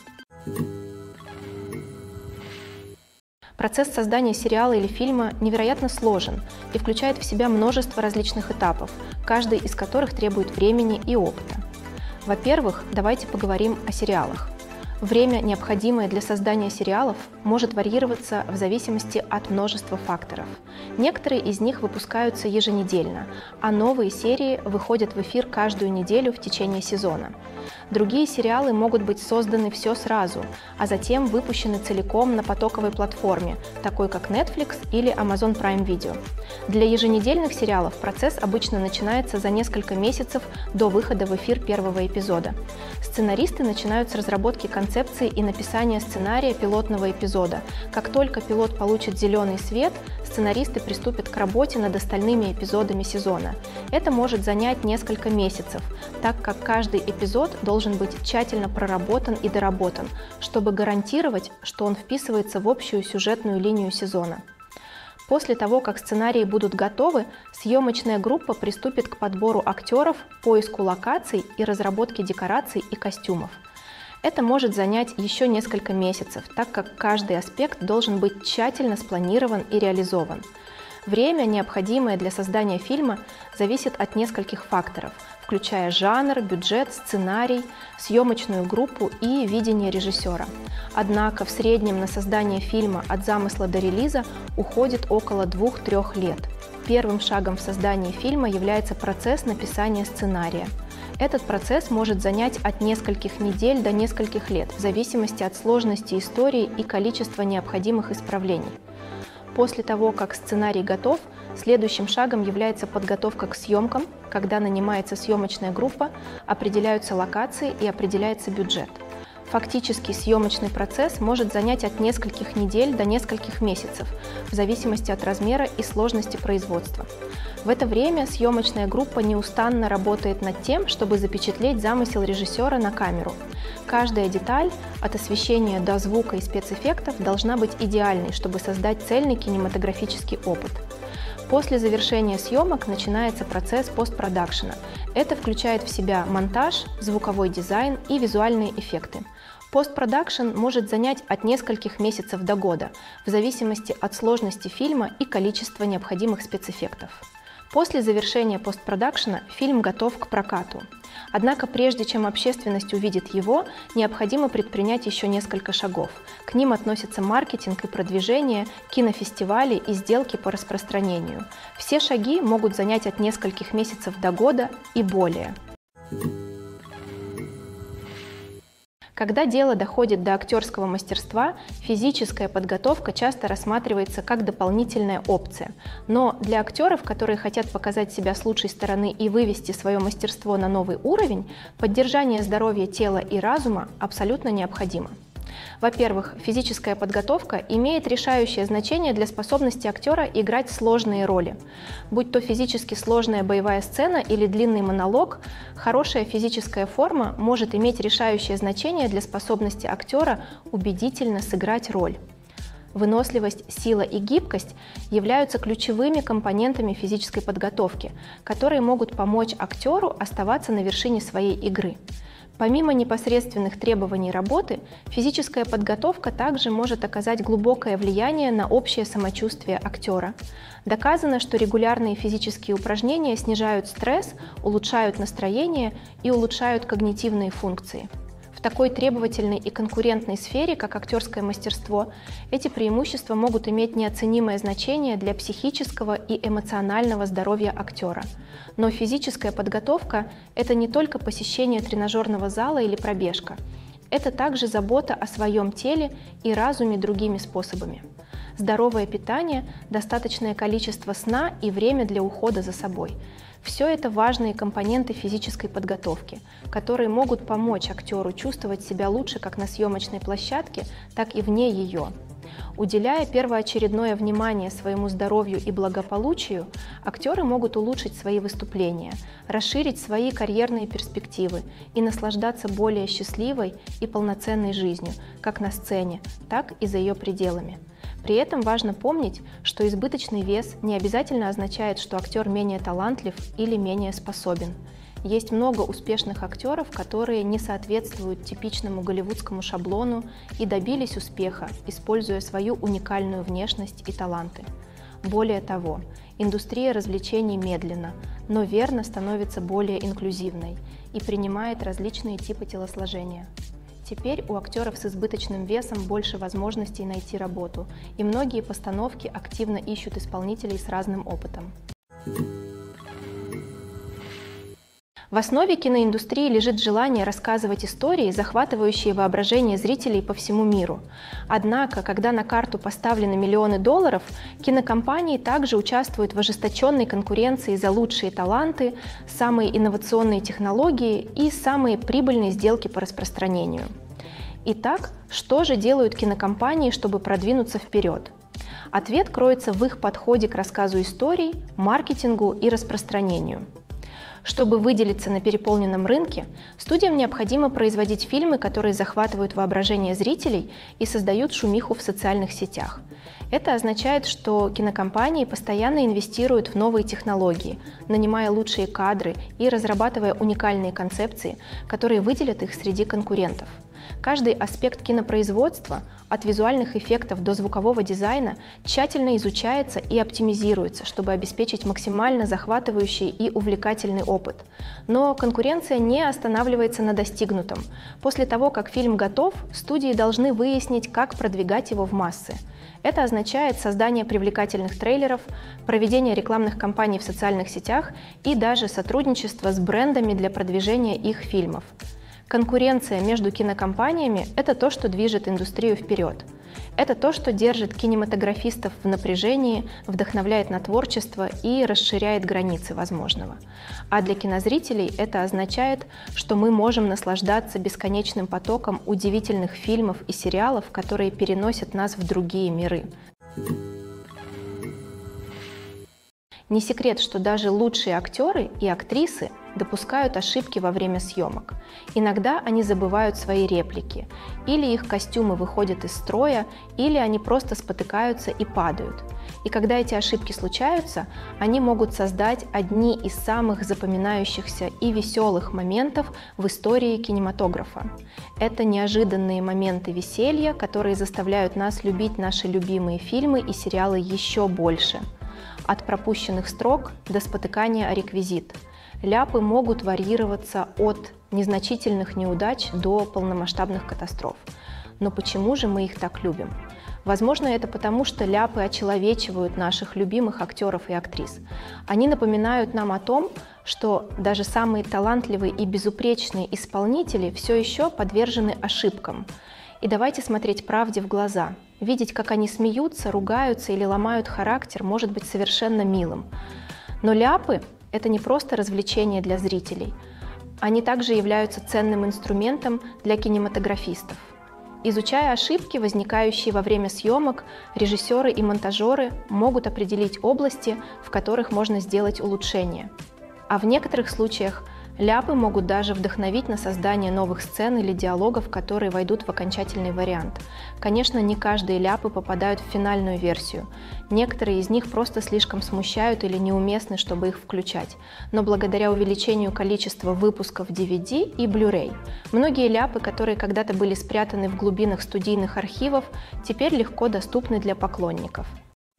Процесс создания сериала или фильма невероятно сложен и включает в себя множество различных этапов, каждый из которых требует времени и опыта. Во-первых, давайте поговорим о сериалах. Время, необходимое для создания сериалов, может варьироваться в зависимости от множества факторов. Некоторые из них выпускаются еженедельно, а новые серии выходят в эфир каждую неделю в течение сезона. Другие сериалы могут быть созданы все сразу, а затем выпущены целиком на потоковой платформе, такой как Netflix или Amazon Prime Video. Для еженедельных сериалов процесс обычно начинается за несколько месяцев до выхода в эфир первого эпизода. Сценаристы начинают с разработки концепции и написания сценария пилотного эпизода. Как только пилот получит зеленый свет, сценаристы приступят к работе над остальными эпизодами сезона. Это может занять несколько месяцев, так как каждый эпизод должен быть тщательно проработан и доработан, чтобы гарантировать, что он вписывается в общую сюжетную линию сезона. После того, как сценарии будут готовы, съемочная группа приступит к подбору актеров, поиску локаций и разработке декораций и костюмов. Это может занять еще несколько месяцев, так как каждый аспект должен быть тщательно спланирован и реализован. Время, необходимое для создания фильма, зависит от нескольких факторов, включая жанр, бюджет, сценарий, съемочную группу и видение режиссера. Однако в среднем на создание фильма от замысла до релиза уходит около 2-3 лет. Первым шагом в создании фильма является процесс написания сценария. Этот процесс может занять от нескольких недель до нескольких лет, в зависимости от сложности истории и количества необходимых исправлений. После того, как сценарий готов, следующим шагом является подготовка к съемкам, когда нанимается съемочная группа, определяются локации и определяется бюджет. Фактически съемочный процесс может занять от нескольких недель до нескольких месяцев, в зависимости от размера и сложности производства. В это время съемочная группа неустанно работает над тем, чтобы запечатлеть замысел режиссера на камеру. Каждая деталь, от освещения до звука и спецэффектов, должна быть идеальной, чтобы создать цельный кинематографический опыт. После завершения съемок начинается процесс постпродакшена. Это включает в себя монтаж, звуковой дизайн и визуальные эффекты. Постпродакшн может занять от нескольких месяцев до года, в зависимости от сложности фильма и количества необходимых спецэффектов. После завершения постпродакшена фильм готов к прокату. Однако прежде чем общественность увидит его, необходимо предпринять еще несколько шагов. К ним относятся маркетинг и продвижение, кинофестивали и сделки по распространению. Все шаги могут занять от нескольких месяцев до года и более. Когда дело доходит до актерского мастерства, физическая подготовка часто рассматривается как дополнительная опция. Но для актеров, которые хотят показать себя с лучшей стороны и вывести свое мастерство на новый уровень, поддержание здоровья тела и разума абсолютно необходимо. Во-первых, физическая подготовка имеет решающее значение для способности актера играть сложные роли. Будь то физически сложная боевая сцена или длинный монолог, хорошая физическая форма может иметь решающее значение для способности актера убедительно сыграть роль. Выносливость, сила и гибкость являются ключевыми компонентами физической подготовки, которые могут помочь актеру оставаться на вершине своей игры. Помимо непосредственных требований работы, физическая подготовка также может оказать глубокое влияние на общее самочувствие актера. Доказано, что регулярные физические упражнения снижают стресс, улучшают настроение и улучшают когнитивные функции. В такой требовательной и конкурентной сфере, как актерское мастерство, эти преимущества могут иметь неоценимое значение для психического и эмоционального здоровья актера. Но физическая подготовка – это не только посещение тренажерного зала или пробежка. Это также забота о своем теле и разуме другими способами. Здоровое питание, достаточное количество сна и время для ухода за собой – все это важные компоненты физической подготовки, которые могут помочь актеру чувствовать себя лучше как на съемочной площадке, так и вне ее. Уделяя первоочередное внимание своему здоровью и благополучию, актеры могут улучшить свои выступления, расширить свои карьерные перспективы и наслаждаться более счастливой и полноценной жизнью, как на сцене, так и за ее пределами. При этом важно помнить, что избыточный вес не обязательно означает, что актер менее талантлив или менее способен. Есть много успешных актеров, которые не соответствуют типичному голливудскому шаблону и добились успеха, используя свою уникальную внешность и таланты. Более того, индустрия развлечений медленно, но верно становится более инклюзивной и принимает различные типы телосложения. Теперь у актеров с избыточным весом больше возможностей найти работу, и многие постановки активно ищут исполнителей с разным опытом. В основе киноиндустрии лежит желание рассказывать истории, захватывающие воображение зрителей по всему миру. Однако, когда на карту поставлены миллионы долларов, кинокомпании также участвуют в ожесточенной конкуренции за лучшие таланты, самые инновационные технологии и самые прибыльные сделки по распространению. Итак, что же делают кинокомпании, чтобы продвинуться вперед? Ответ кроется в их подходе к рассказу историй, маркетингу и распространению. Чтобы выделиться на переполненном рынке, студиям необходимо производить фильмы, которые захватывают воображение зрителей и создают шумиху в социальных сетях. Это означает, что кинокомпании постоянно инвестируют в новые технологии, нанимая лучшие кадры и разрабатывая уникальные концепции, которые выделят их среди конкурентов. Каждый аспект кинопроизводства, от визуальных эффектов до звукового дизайна, тщательно изучается и оптимизируется, чтобы обеспечить максимально захватывающий и увлекательный опыт. Но конкуренция не останавливается на достигнутом. После того, как фильм готов, студии должны выяснить, как продвигать его в массы. Это означает создание привлекательных трейлеров, проведение рекламных кампаний в социальных сетях и даже сотрудничество с брендами для продвижения их фильмов. Конкуренция между кинокомпаниями – это то, что движет индустрию вперед. Это то, что держит кинематографистов в напряжении, вдохновляет на творчество и расширяет границы возможного. А для кинозрителей это означает, что мы можем наслаждаться бесконечным потоком удивительных фильмов и сериалов, которые переносят нас в другие миры. Не секрет, что даже лучшие актеры и актрисы допускают ошибки во время съемок. Иногда они забывают свои реплики, или их костюмы выходят из строя, или они просто спотыкаются и падают. И когда эти ошибки случаются, они могут создать одни из самых запоминающихся и веселых моментов в истории кинематографа. Это неожиданные моменты веселья, которые заставляют нас любить наши любимые фильмы и сериалы еще больше. От пропущенных строк до спотыкания о реквизит. Ляпы могут варьироваться от незначительных неудач до полномасштабных катастроф. Но почему же мы их так любим? Возможно, это потому, что ляпы очеловечивают наших любимых актеров и актрис. Они напоминают нам о том, что даже самые талантливые и безупречные исполнители все еще подвержены ошибкам. И давайте смотреть правде в глаза. Видеть, как они смеются, ругаются или ломают характер, может быть совершенно милым. Но ляпы – это не просто развлечение для зрителей. Они также являются ценным инструментом для кинематографистов. Изучая ошибки, возникающие во время съемок, режиссеры и монтажеры могут определить области, в которых можно сделать улучшения. А в некоторых случаях ляпы могут даже вдохновить на создание новых сцен или диалогов, которые войдут в окончательный вариант. Конечно, не каждые ляпы попадают в финальную версию. Некоторые из них просто слишком смущают или неуместны, чтобы их включать. Но благодаря увеличению количества выпусков DVD и Blu-ray, многие ляпы, которые когда-то были спрятаны в глубинах студийных архивов, теперь легко доступны для поклонников.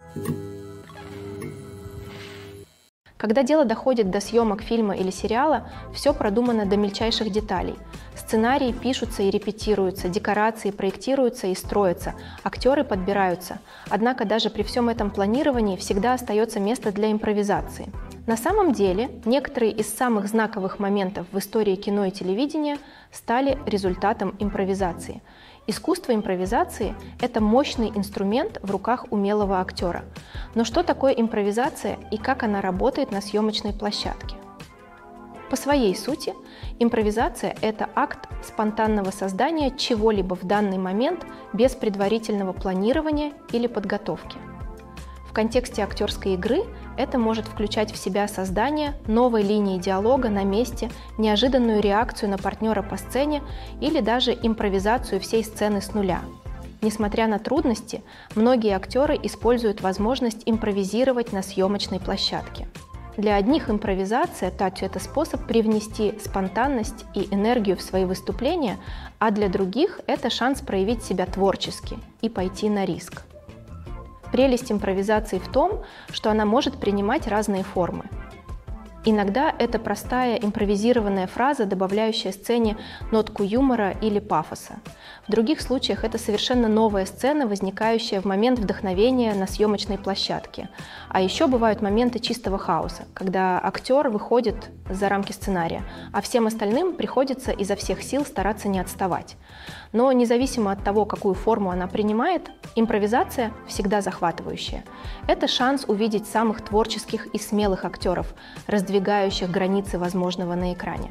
Когда дело доходит до съемок фильма или сериала, все продумано до мельчайших деталей. Сценарии пишутся и репетируются, декорации проектируются и строятся, актеры подбираются. Однако даже при всем этом планировании всегда остается место для импровизации. На самом деле, некоторые из самых знаковых моментов в истории кино и телевидения стали результатом импровизации. Искусство импровизации – это мощный инструмент в руках умелого актера. Но что такое импровизация и как она работает на съемочной площадке? По своей сути, импровизация – это акт спонтанного создания чего-либо в данный момент без предварительного планирования или подготовки. В контексте актерской игры это может включать в себя создание новой линии диалога на месте, неожиданную реакцию на партнера по сцене или даже импровизацию всей сцены с нуля. Несмотря на трудности, многие актеры используют возможность импровизировать на съемочной площадке. Для одних импровизация – это способ привнести спонтанность и энергию в свои выступления, а для других – это шанс проявить себя творчески и пойти на риск. Прелесть импровизации в том, что она может принимать разные формы. Иногда это простая импровизированная фраза, добавляющая сцене нотку юмора или пафоса. В других случаях это совершенно новая сцена, возникающая в момент вдохновения на съемочной площадке. А еще бывают моменты чистого хаоса, когда актер выходит за рамки сценария, а всем остальным приходится изо всех сил стараться не отставать. Но независимо от того, какую форму она принимает, импровизация всегда захватывающая. Это шанс увидеть самых творческих и смелых актеров, раздвигающих границы возможного на экране.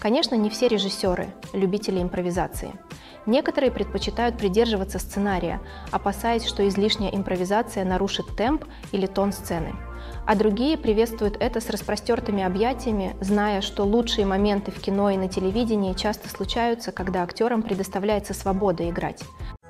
Конечно, не все режиссеры – любители импровизации. Некоторые предпочитают придерживаться сценария, опасаясь, что излишняя импровизация нарушит темп или тон сцены. А другие приветствуют это с распростертыми объятиями, зная, что лучшие моменты в кино и на телевидении часто случаются, когда актерам предоставляется свобода играть.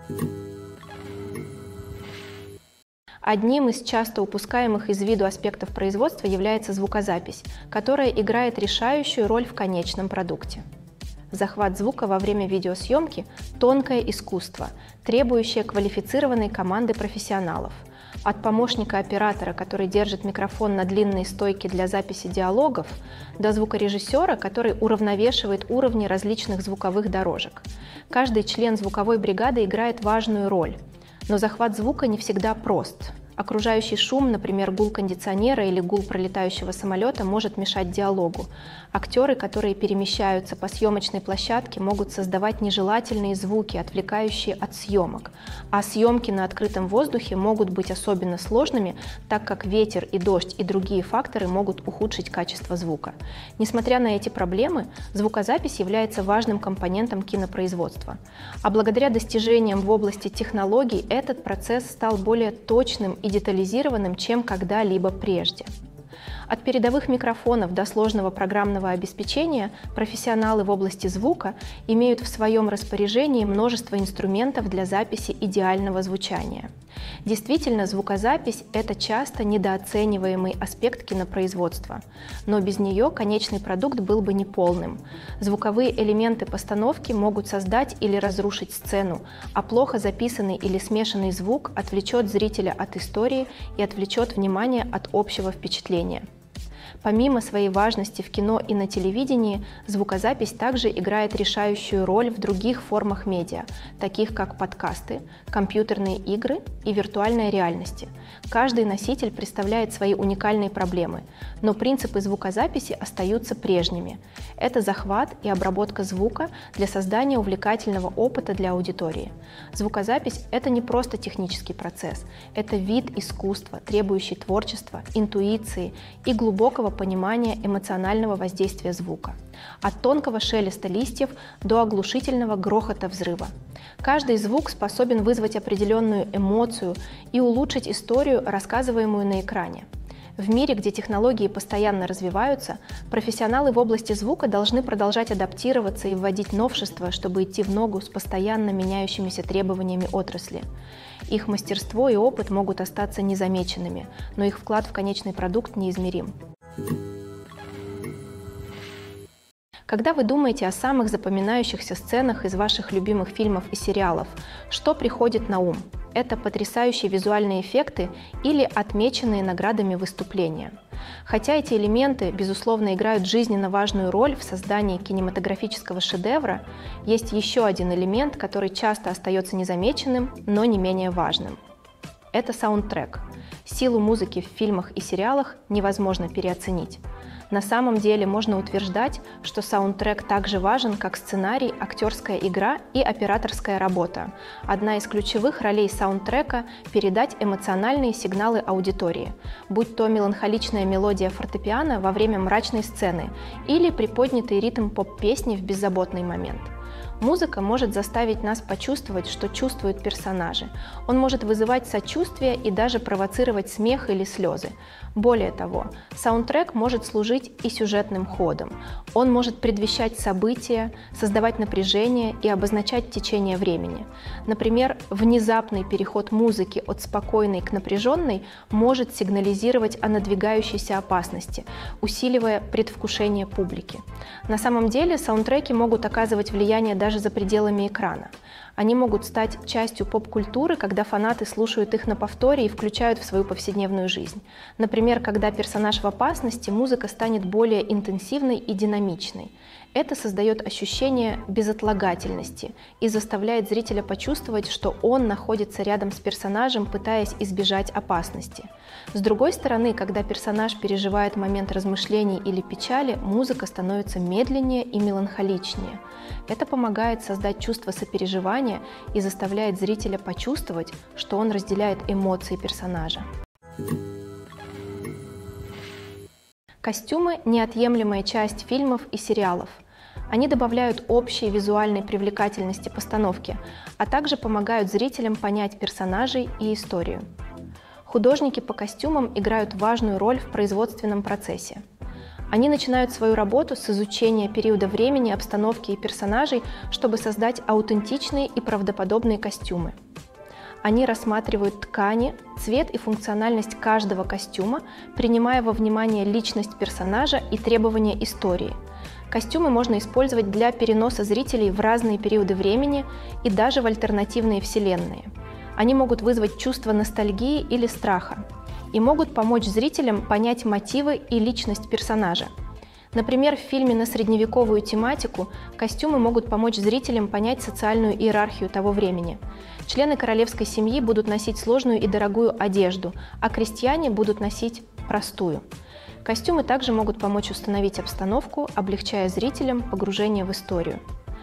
Одним из часто упускаемых из виду аспектов производства является звукозапись, которая играет решающую роль в конечном продукте. Захват звука во время видеосъемки – тонкое искусство, требующее квалифицированной команды профессионалов. От помощника оператора, который держит микрофон на длинной стойке для записи диалогов, до звукорежиссера, который уравновешивает уровни различных звуковых дорожек. Каждый член звуковой бригады играет важную роль. Но захват звука не всегда прост. Окружающий шум, например, гул кондиционера или гул пролетающего самолета, может мешать диалогу. Актеры, которые перемещаются по съемочной площадке, могут создавать нежелательные звуки, отвлекающие от съемок. А съемки на открытом воздухе могут быть особенно сложными, так как ветер и дождь и другие факторы могут ухудшить качество звука. Несмотря на эти проблемы, звукозапись является важным компонентом кинопроизводства. А благодаря достижениям в области технологий этот процесс стал более точным и детализированным, чем когда-либо прежде. От передовых микрофонов до сложного программного обеспечения профессионалы в области звука имеют в своем распоряжении множество инструментов для записи идеального звучания. Действительно, звукозапись – это часто недооцениваемый аспект кинопроизводства, но без нее конечный продукт был бы неполным. Звуковые элементы постановки могут создать или разрушить сцену, а плохо записанный или смешанный звук отвлечет зрителя от истории и отвлечет внимание от общего впечатления. Помимо своей важности в кино и на телевидении, звукозапись также играет решающую роль в других формах медиа, таких как подкасты, компьютерные игры и виртуальная реальность. Каждый носитель представляет свои уникальные проблемы, но принципы звукозаписи остаются прежними. Это захват и обработка звука для создания увлекательного опыта для аудитории. Звукозапись – это не просто технический процесс, это вид искусства, требующий творчества, интуиции и глубокого понимания эмоционального воздействия звука. От тонкого шелеста листьев до оглушительного грохота взрыва. Каждый звук способен вызвать определенную эмоцию и улучшить историю, рассказываемую на экране. В мире, где технологии постоянно развиваются, профессионалы в области звука должны продолжать адаптироваться и вводить новшества, чтобы идти в ногу с постоянно меняющимися требованиями отрасли. Их мастерство и опыт могут остаться незамеченными, но их вклад в конечный продукт неизмерим. Когда вы думаете о самых запоминающихся сценах из ваших любимых фильмов и сериалов, что приходит на ум? Это потрясающие визуальные эффекты или отмеченные наградами выступления. Хотя эти элементы, безусловно, играют жизненно важную роль в создании кинематографического шедевра, есть еще один элемент, который часто остается незамеченным, но не менее важным. Это саундтрек. Силу музыки в фильмах и сериалах невозможно переоценить. На самом деле можно утверждать, что саундтрек так же важен, как сценарий, актерская игра и операторская работа. Одна из ключевых ролей саундтрека – передать эмоциональные сигналы аудитории, будь то меланхоличная мелодия фортепиано во время мрачной сцены или приподнятый ритм поп-песни в беззаботный момент. Музыка может заставить нас почувствовать, что чувствуют персонажи. Он может вызывать сочувствие и даже провоцировать смех или слезы. Более того, саундтрек может служить и сюжетным ходом. Он может предвещать события, создавать напряжение и обозначать течение времени. Например, внезапный переход музыки от спокойной к напряженной может сигнализировать о надвигающейся опасности, усиливая предвкушение публики. На самом деле саундтреки могут оказывать влияние даже за пределами экрана. Они могут стать частью поп-культуры, когда фанаты слушают их на повторе и включают в свою повседневную жизнь. Например, когда персонаж в опасности, музыка станет более интенсивной и динамичной. Это создает ощущение безотлагательности и заставляет зрителя почувствовать, что он находится рядом с персонажем, пытаясь избежать опасности. С другой стороны, когда персонаж переживает момент размышлений или печали, музыка становится медленнее и меланхоличнее. Это помогает создать чувство сопереживания и заставляет зрителя почувствовать, что он разделяет эмоции персонажа. Костюмы – неотъемлемая часть фильмов и сериалов. Они добавляют общей визуальной привлекательности постановки, а также помогают зрителям понять персонажей и историю. Художники по костюмам играют важную роль в производственном процессе. Они начинают свою работу с изучения периода времени, обстановки и персонажей, чтобы создать аутентичные и правдоподобные костюмы. Они рассматривают ткани, цвет и функциональность каждого костюма, принимая во внимание личность персонажа и требования истории. Костюмы можно использовать для переноса зрителей в разные периоды времени и даже в альтернативные вселенные. Они могут вызвать чувство ностальгии или страха и могут помочь зрителям понять мотивы и личность персонажа. Например, в фильме на средневековую тематику костюмы могут помочь зрителям понять социальную иерархию того времени. Члены королевской семьи будут носить сложную и дорогую одежду, а крестьяне будут носить простую. Костюмы также могут помочь установить обстановку, облегчая зрителям погружение в историю.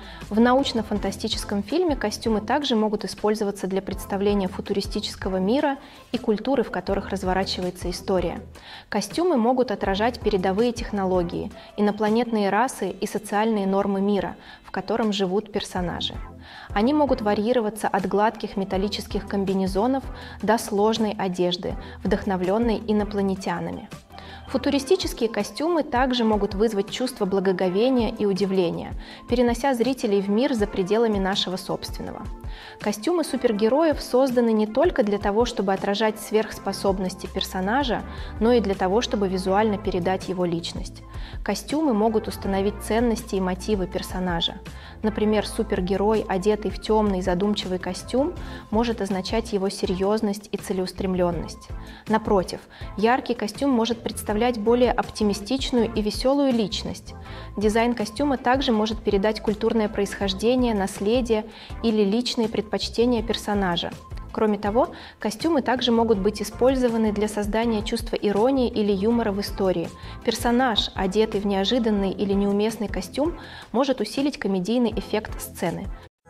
В научно-фантастическом фильме костюмы также могут использоваться для представления футуристического мира и культуры, в которых разворачивается история. Костюмы могут отражать передовые технологии, инопланетные расы и социальные нормы мира, в котором живут персонажи. Они могут варьироваться от гладких металлических комбинезонов до сложной одежды, вдохновленной инопланетянами. Футуристические костюмы также могут вызвать чувство благоговения и удивления, перенося зрителей в мир за пределами нашего собственного. Костюмы супергероев созданы не только для того, чтобы отражать сверхспособности персонажа, но и для того, чтобы визуально передать его личность. Костюмы могут установить ценности и мотивы персонажа. Например, супергерой, одетый в темный задумчивый костюм, может означать его серьезность и целеустремленность. Напротив, яркий костюм может представлять более оптимистичную и веселую личность. Дизайн костюма также может передать культурное происхождение, наследие или личные предпочтения персонажа. Кроме того, костюмы также могут быть использованы для создания чувства иронии или юмора в истории. Персонаж, одетый в неожиданный или неуместный костюм, может усилить комедийный эффект сцены.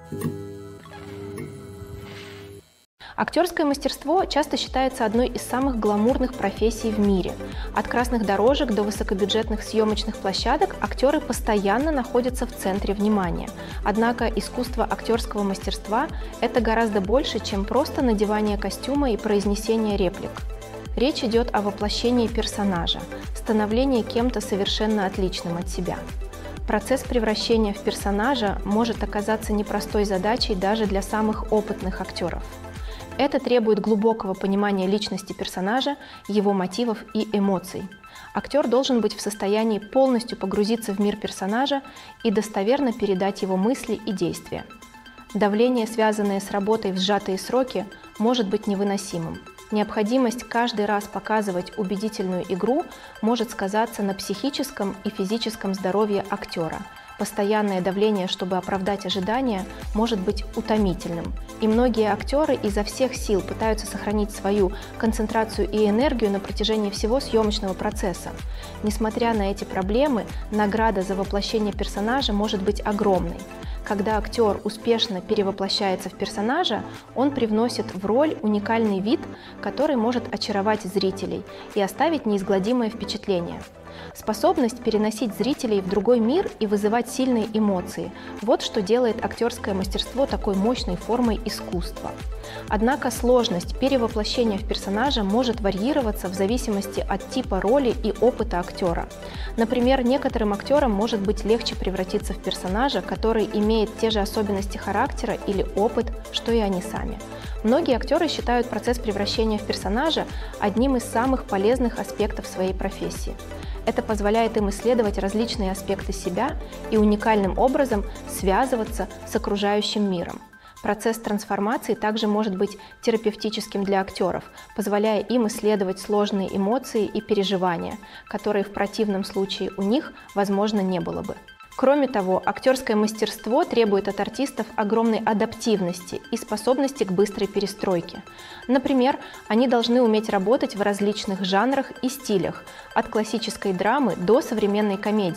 Актерское мастерство часто считается одной из самых гламурных профессий в мире. От красных дорожек до высокобюджетных съемочных площадок актеры постоянно находятся в центре внимания. Однако искусство актерского мастерства – это гораздо больше, чем просто надевание костюма и произнесение реплик. Речь идет о воплощении персонажа, становлении кем-то совершенно отличным от себя. Процесс превращения в персонажа может оказаться непростой задачей даже для самых опытных актеров. Это требует глубокого понимания личности персонажа, его мотивов и эмоций. Актер должен быть в состоянии полностью погрузиться в мир персонажа и достоверно передать его мысли и действия. Давление, связанное с работой в сжатые сроки, может быть невыносимым. Необходимость каждый раз показывать убедительную игру может сказаться на психическом и физическом здоровье актера. Постоянное давление, чтобы оправдать ожидания, может быть утомительным. И многие актеры изо всех сил пытаются сохранить свою концентрацию и энергию на протяжении всего съемочного процесса. Несмотря на эти проблемы, награда за воплощение персонажа может быть огромной. Когда актер успешно перевоплощается в персонажа, он привносит в роль уникальный вид, который может очаровать зрителей и оставить неизгладимое впечатление. Способность переносить зрителей в другой мир и вызывать сильные эмоции – вот что делает актерское мастерство такой мощной формой искусства. Однако сложность перевоплощения в персонажа может варьироваться в зависимости от типа роли и опыта актера. Например, некоторым актерам может быть легче превратиться в персонажа, который имеет те же особенности характера или опыт, что и они сами. Многие актеры считают процесс превращения в персонажа одним из самых полезных аспектов своей профессии. Это позволяет им исследовать различные аспекты себя и уникальным образом связываться с окружающим миром. Процесс трансформации также может быть терапевтическим для актеров, позволяя им исследовать сложные эмоции и переживания, которые в противном случае у них, возможно, не было бы. Кроме того, актерское мастерство требует от артистов огромной адаптивности и способности к быстрой перестройке. Например, они должны уметь работать в различных жанрах и стилях, от классической драмы до современной комедии,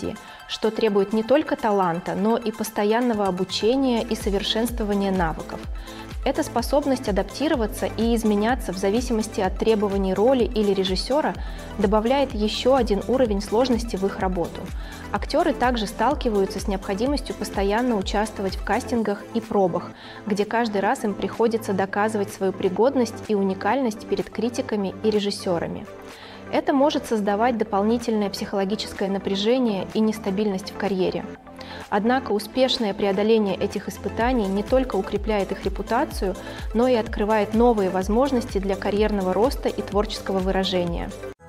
что требует не только таланта, но и постоянного обучения и совершенствования навыков. Эта способность адаптироваться и изменяться в зависимости от требований роли или режиссера добавляет еще один уровень сложности в их работу. Актеры также сталкиваются с необходимостью постоянно участвовать в кастингах и пробах, где каждый раз им приходится доказывать свою пригодность и уникальность перед критиками и режиссерами. Это может создавать дополнительное психологическое напряжение и нестабильность в карьере. Однако успешное преодоление этих испытаний не только укрепляет их репутацию, но и открывает новые возможности для карьерного роста и творческого выражения.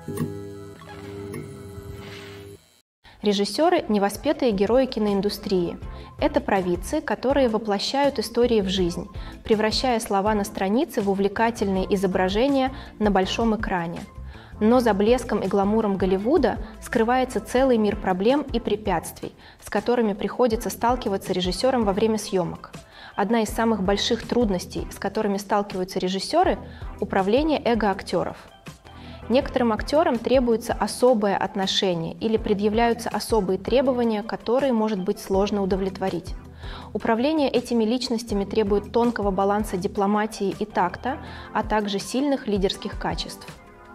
Режиссеры – невоспетые герои киноиндустрии. Это провидцы, которые воплощают истории в жизнь, превращая слова на странице в увлекательные изображения на большом экране. Но за блеском и гламуром Голливуда скрывается целый мир проблем и препятствий, с которыми приходится сталкиваться режиссерам во время съемок. Одна из самых больших трудностей, с которыми сталкиваются режиссеры – управление эго актеров. Некоторым актерам требуется особое отношение или предъявляются особые требования, которые может быть сложно удовлетворить. Управление этими личностями требует тонкого баланса дипломатии и такта, а также сильных лидерских качеств.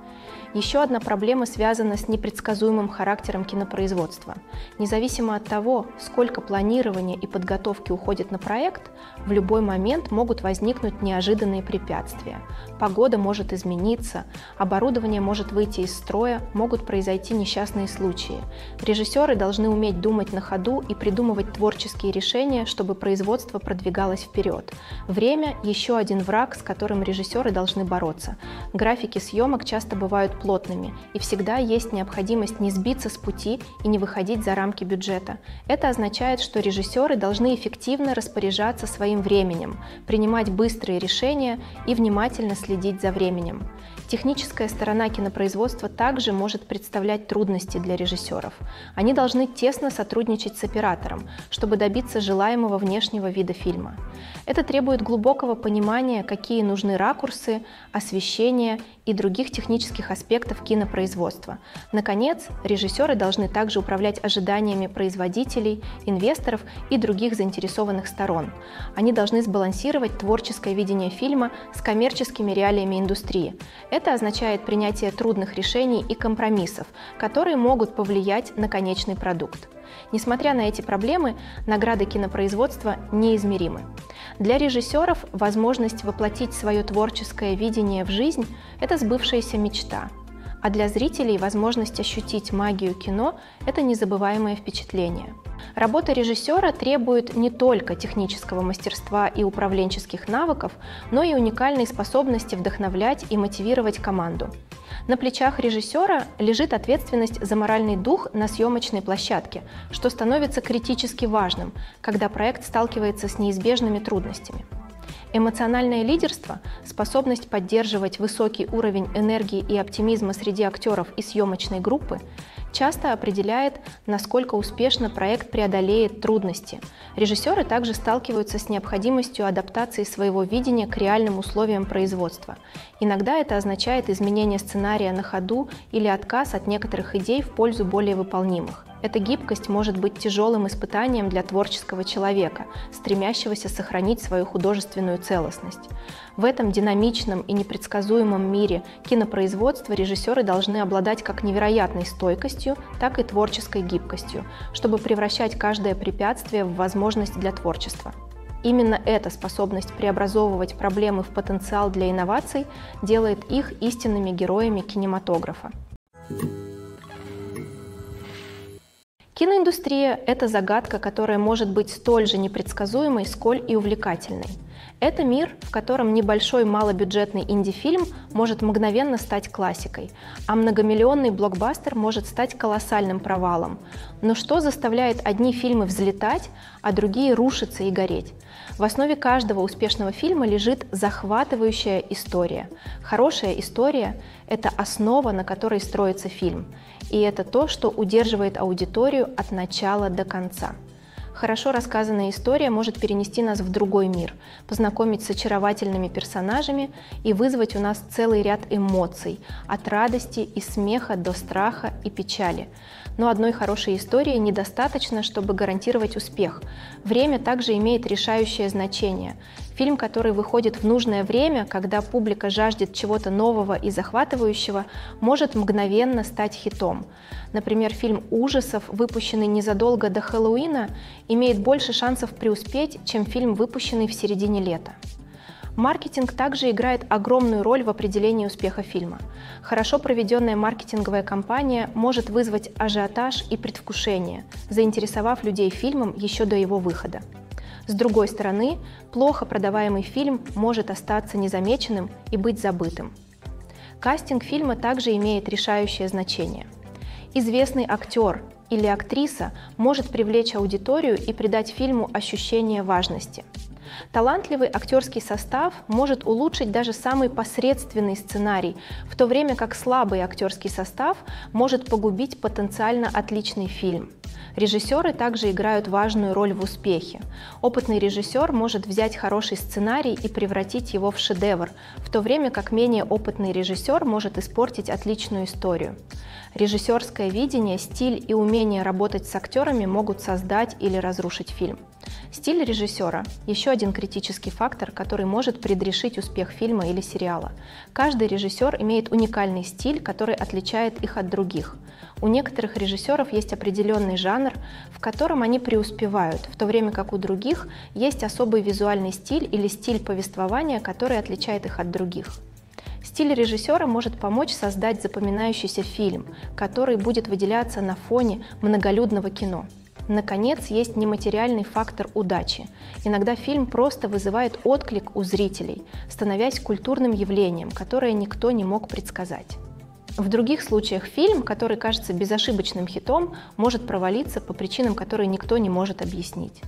Еще одна проблема связана с непредсказуемым характером кинопроизводства. Независимо от того, сколько планирования и подготовки уходит на проект, в любой момент могут возникнуть неожиданные препятствия. Погода может измениться, оборудование может выйти из строя, могут произойти несчастные случаи. Режиссеры должны уметь думать на ходу и придумывать творческие решения, чтобы производство продвигалось вперед. Время – еще один враг, с которым режиссеры должны бороться. Графики съемок часто бывают плотными, и всегда есть необходимость не сбиться с пути и не выходить за рамки бюджета. Это означает, что режиссеры должны эффективно распоряжаться своим временем, принимать быстрые решения и внимательно следить за временем. Техническая сторона кинопроизводства также может представлять трудности для режиссеров. Они должны тесно сотрудничать с оператором, чтобы добиться желаемого внешнего вида фильма. Это требует глубокого понимания, какие нужны ракурсы, освещение и других технических аспектов кинопроизводства. Наконец, режиссеры должны также управлять ожиданиями производителей, инвесторов и других заинтересованных сторон. Они должны сбалансировать творческое видение фильма с коммерческими реалиями индустрии. Это означает принятие трудных решений и компромиссов, которые могут повлиять на конечный продукт. Несмотря на эти проблемы, награды кинопроизводства неизмеримы. Для режиссеров возможность воплотить свое творческое видение в жизнь – это сбывшаяся мечта. А для зрителей возможность ощутить магию кино – это незабываемое впечатление. Работа режиссера требует не только технического мастерства и управленческих навыков, но и уникальной способности вдохновлять и мотивировать команду. На плечах режиссера лежит ответственность за моральный дух на съемочной площадке, что становится критически важным, когда проект сталкивается с неизбежными трудностями. Эмоциональное лидерство, способность поддерживать высокий уровень энергии и оптимизма среди актеров и съемочной группы, часто определяет, насколько успешно проект преодолеет трудности. Режиссеры также сталкиваются с необходимостью адаптации своего видения к реальным условиям производства. Иногда это означает изменение сценария на ходу или отказ от некоторых идей в пользу более выполнимых. Эта гибкость может быть тяжелым испытанием для творческого человека, стремящегося сохранить свою художественную целостность. В этом динамичном и непредсказуемом мире кинопроизводства режиссеры должны обладать как невероятной стойкостью, так и творческой гибкостью, чтобы превращать каждое препятствие в возможность для творчества. Именно эта способность преобразовывать проблемы в потенциал для инноваций делает их истинными героями кинематографа. Киноиндустрия – это загадка, которая может быть столь же непредсказуемой, сколь и увлекательной. Это мир, в котором небольшой малобюджетный инди-фильм может мгновенно стать классикой, а многомиллионный блокбастер может стать колоссальным провалом. Но что заставляет одни фильмы взлетать, а другие рушиться и гореть? В основе каждого успешного фильма лежит захватывающая история. Хорошая история – это основа, на которой строится фильм. И это то, что удерживает аудиторию от начала до конца. Хорошо рассказанная история может перенести нас в другой мир, познакомить с очаровательными персонажами и вызвать у нас целый ряд эмоций, от радости и смеха до страха и печали. Но одной хорошей истории недостаточно, чтобы гарантировать успех. Время также имеет решающее значение. Фильм, который выходит в нужное время, когда публика жаждет чего-то нового и захватывающего, может мгновенно стать хитом. Например, фильм ужасов, выпущенный незадолго до Хэллоуина, имеет больше шансов преуспеть, чем фильм, выпущенный в середине лета. Маркетинг также играет огромную роль в определении успеха фильма. Хорошо проведенная маркетинговая кампания может вызвать ажиотаж и предвкушение, заинтересовав людей фильмом еще до его выхода. С другой стороны, плохо продаваемый фильм может остаться незамеченным и быть забытым. Кастинг фильма также имеет решающее значение. Известный актер или актриса может привлечь аудиторию и придать фильму ощущение важности. Талантливый актерский состав может улучшить даже самый посредственный сценарий, в то время как слабый актерский состав может погубить потенциально отличный фильм. Режиссеры также играют важную роль в успехе. Опытный режиссер может взять хороший сценарий и превратить его в шедевр, в то время как менее опытный режиссер может испортить отличную историю. Режиссерское видение, стиль и умение работать с актерами могут создать или разрушить фильм. Стиль режиссера – еще один критический фактор, который может предрешить успех фильма или сериала. Каждый режиссер имеет уникальный стиль, который отличает их от других. У некоторых режиссеров есть определенный жанр, в котором они преуспевают, в то время как у других есть особый визуальный стиль или стиль повествования, который отличает их от других. Стиль режиссера может помочь создать запоминающийся фильм, который будет выделяться на фоне многолюдного кино. Наконец, есть нематериальный фактор удачи. Иногда фильм просто вызывает отклик у зрителей, становясь культурным явлением, которое никто не мог предсказать. В других случаях фильм, который кажется безошибочным хитом, может провалиться по причинам, которые никто не может объяснить.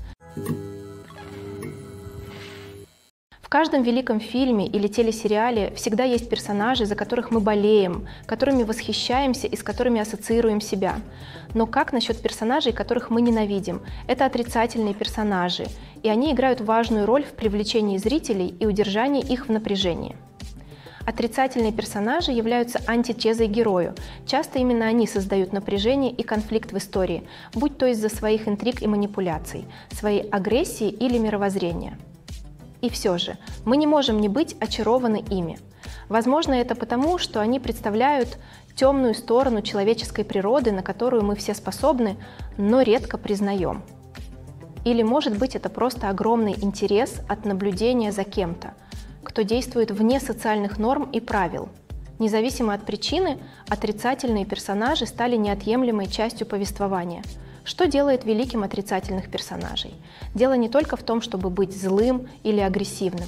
В каждом великом фильме или телесериале всегда есть персонажи, за которых мы болеем, которыми восхищаемся и с которыми ассоциируем себя. Но как насчет персонажей, которых мы ненавидим? Это отрицательные персонажи, и они играют важную роль в привлечении зрителей и удержании их в напряжении. Отрицательные персонажи являются антитезой герою. Часто именно они создают напряжение и конфликт в истории, будь то из-за своих интриг и манипуляций, своей агрессии или мировоззрения. И все же, мы не можем не быть очарованы ими. Возможно, это потому, что они представляют темную сторону человеческой природы, на которую мы все способны, но редко признаем. Или, может быть, это просто огромный интерес от наблюдения за кем-то, кто действует вне социальных норм и правил. Независимо от причины, отрицательные персонажи стали неотъемлемой частью повествования. Что делает великим отрицательных персонажей? Дело не только в том, чтобы быть злым или агрессивным.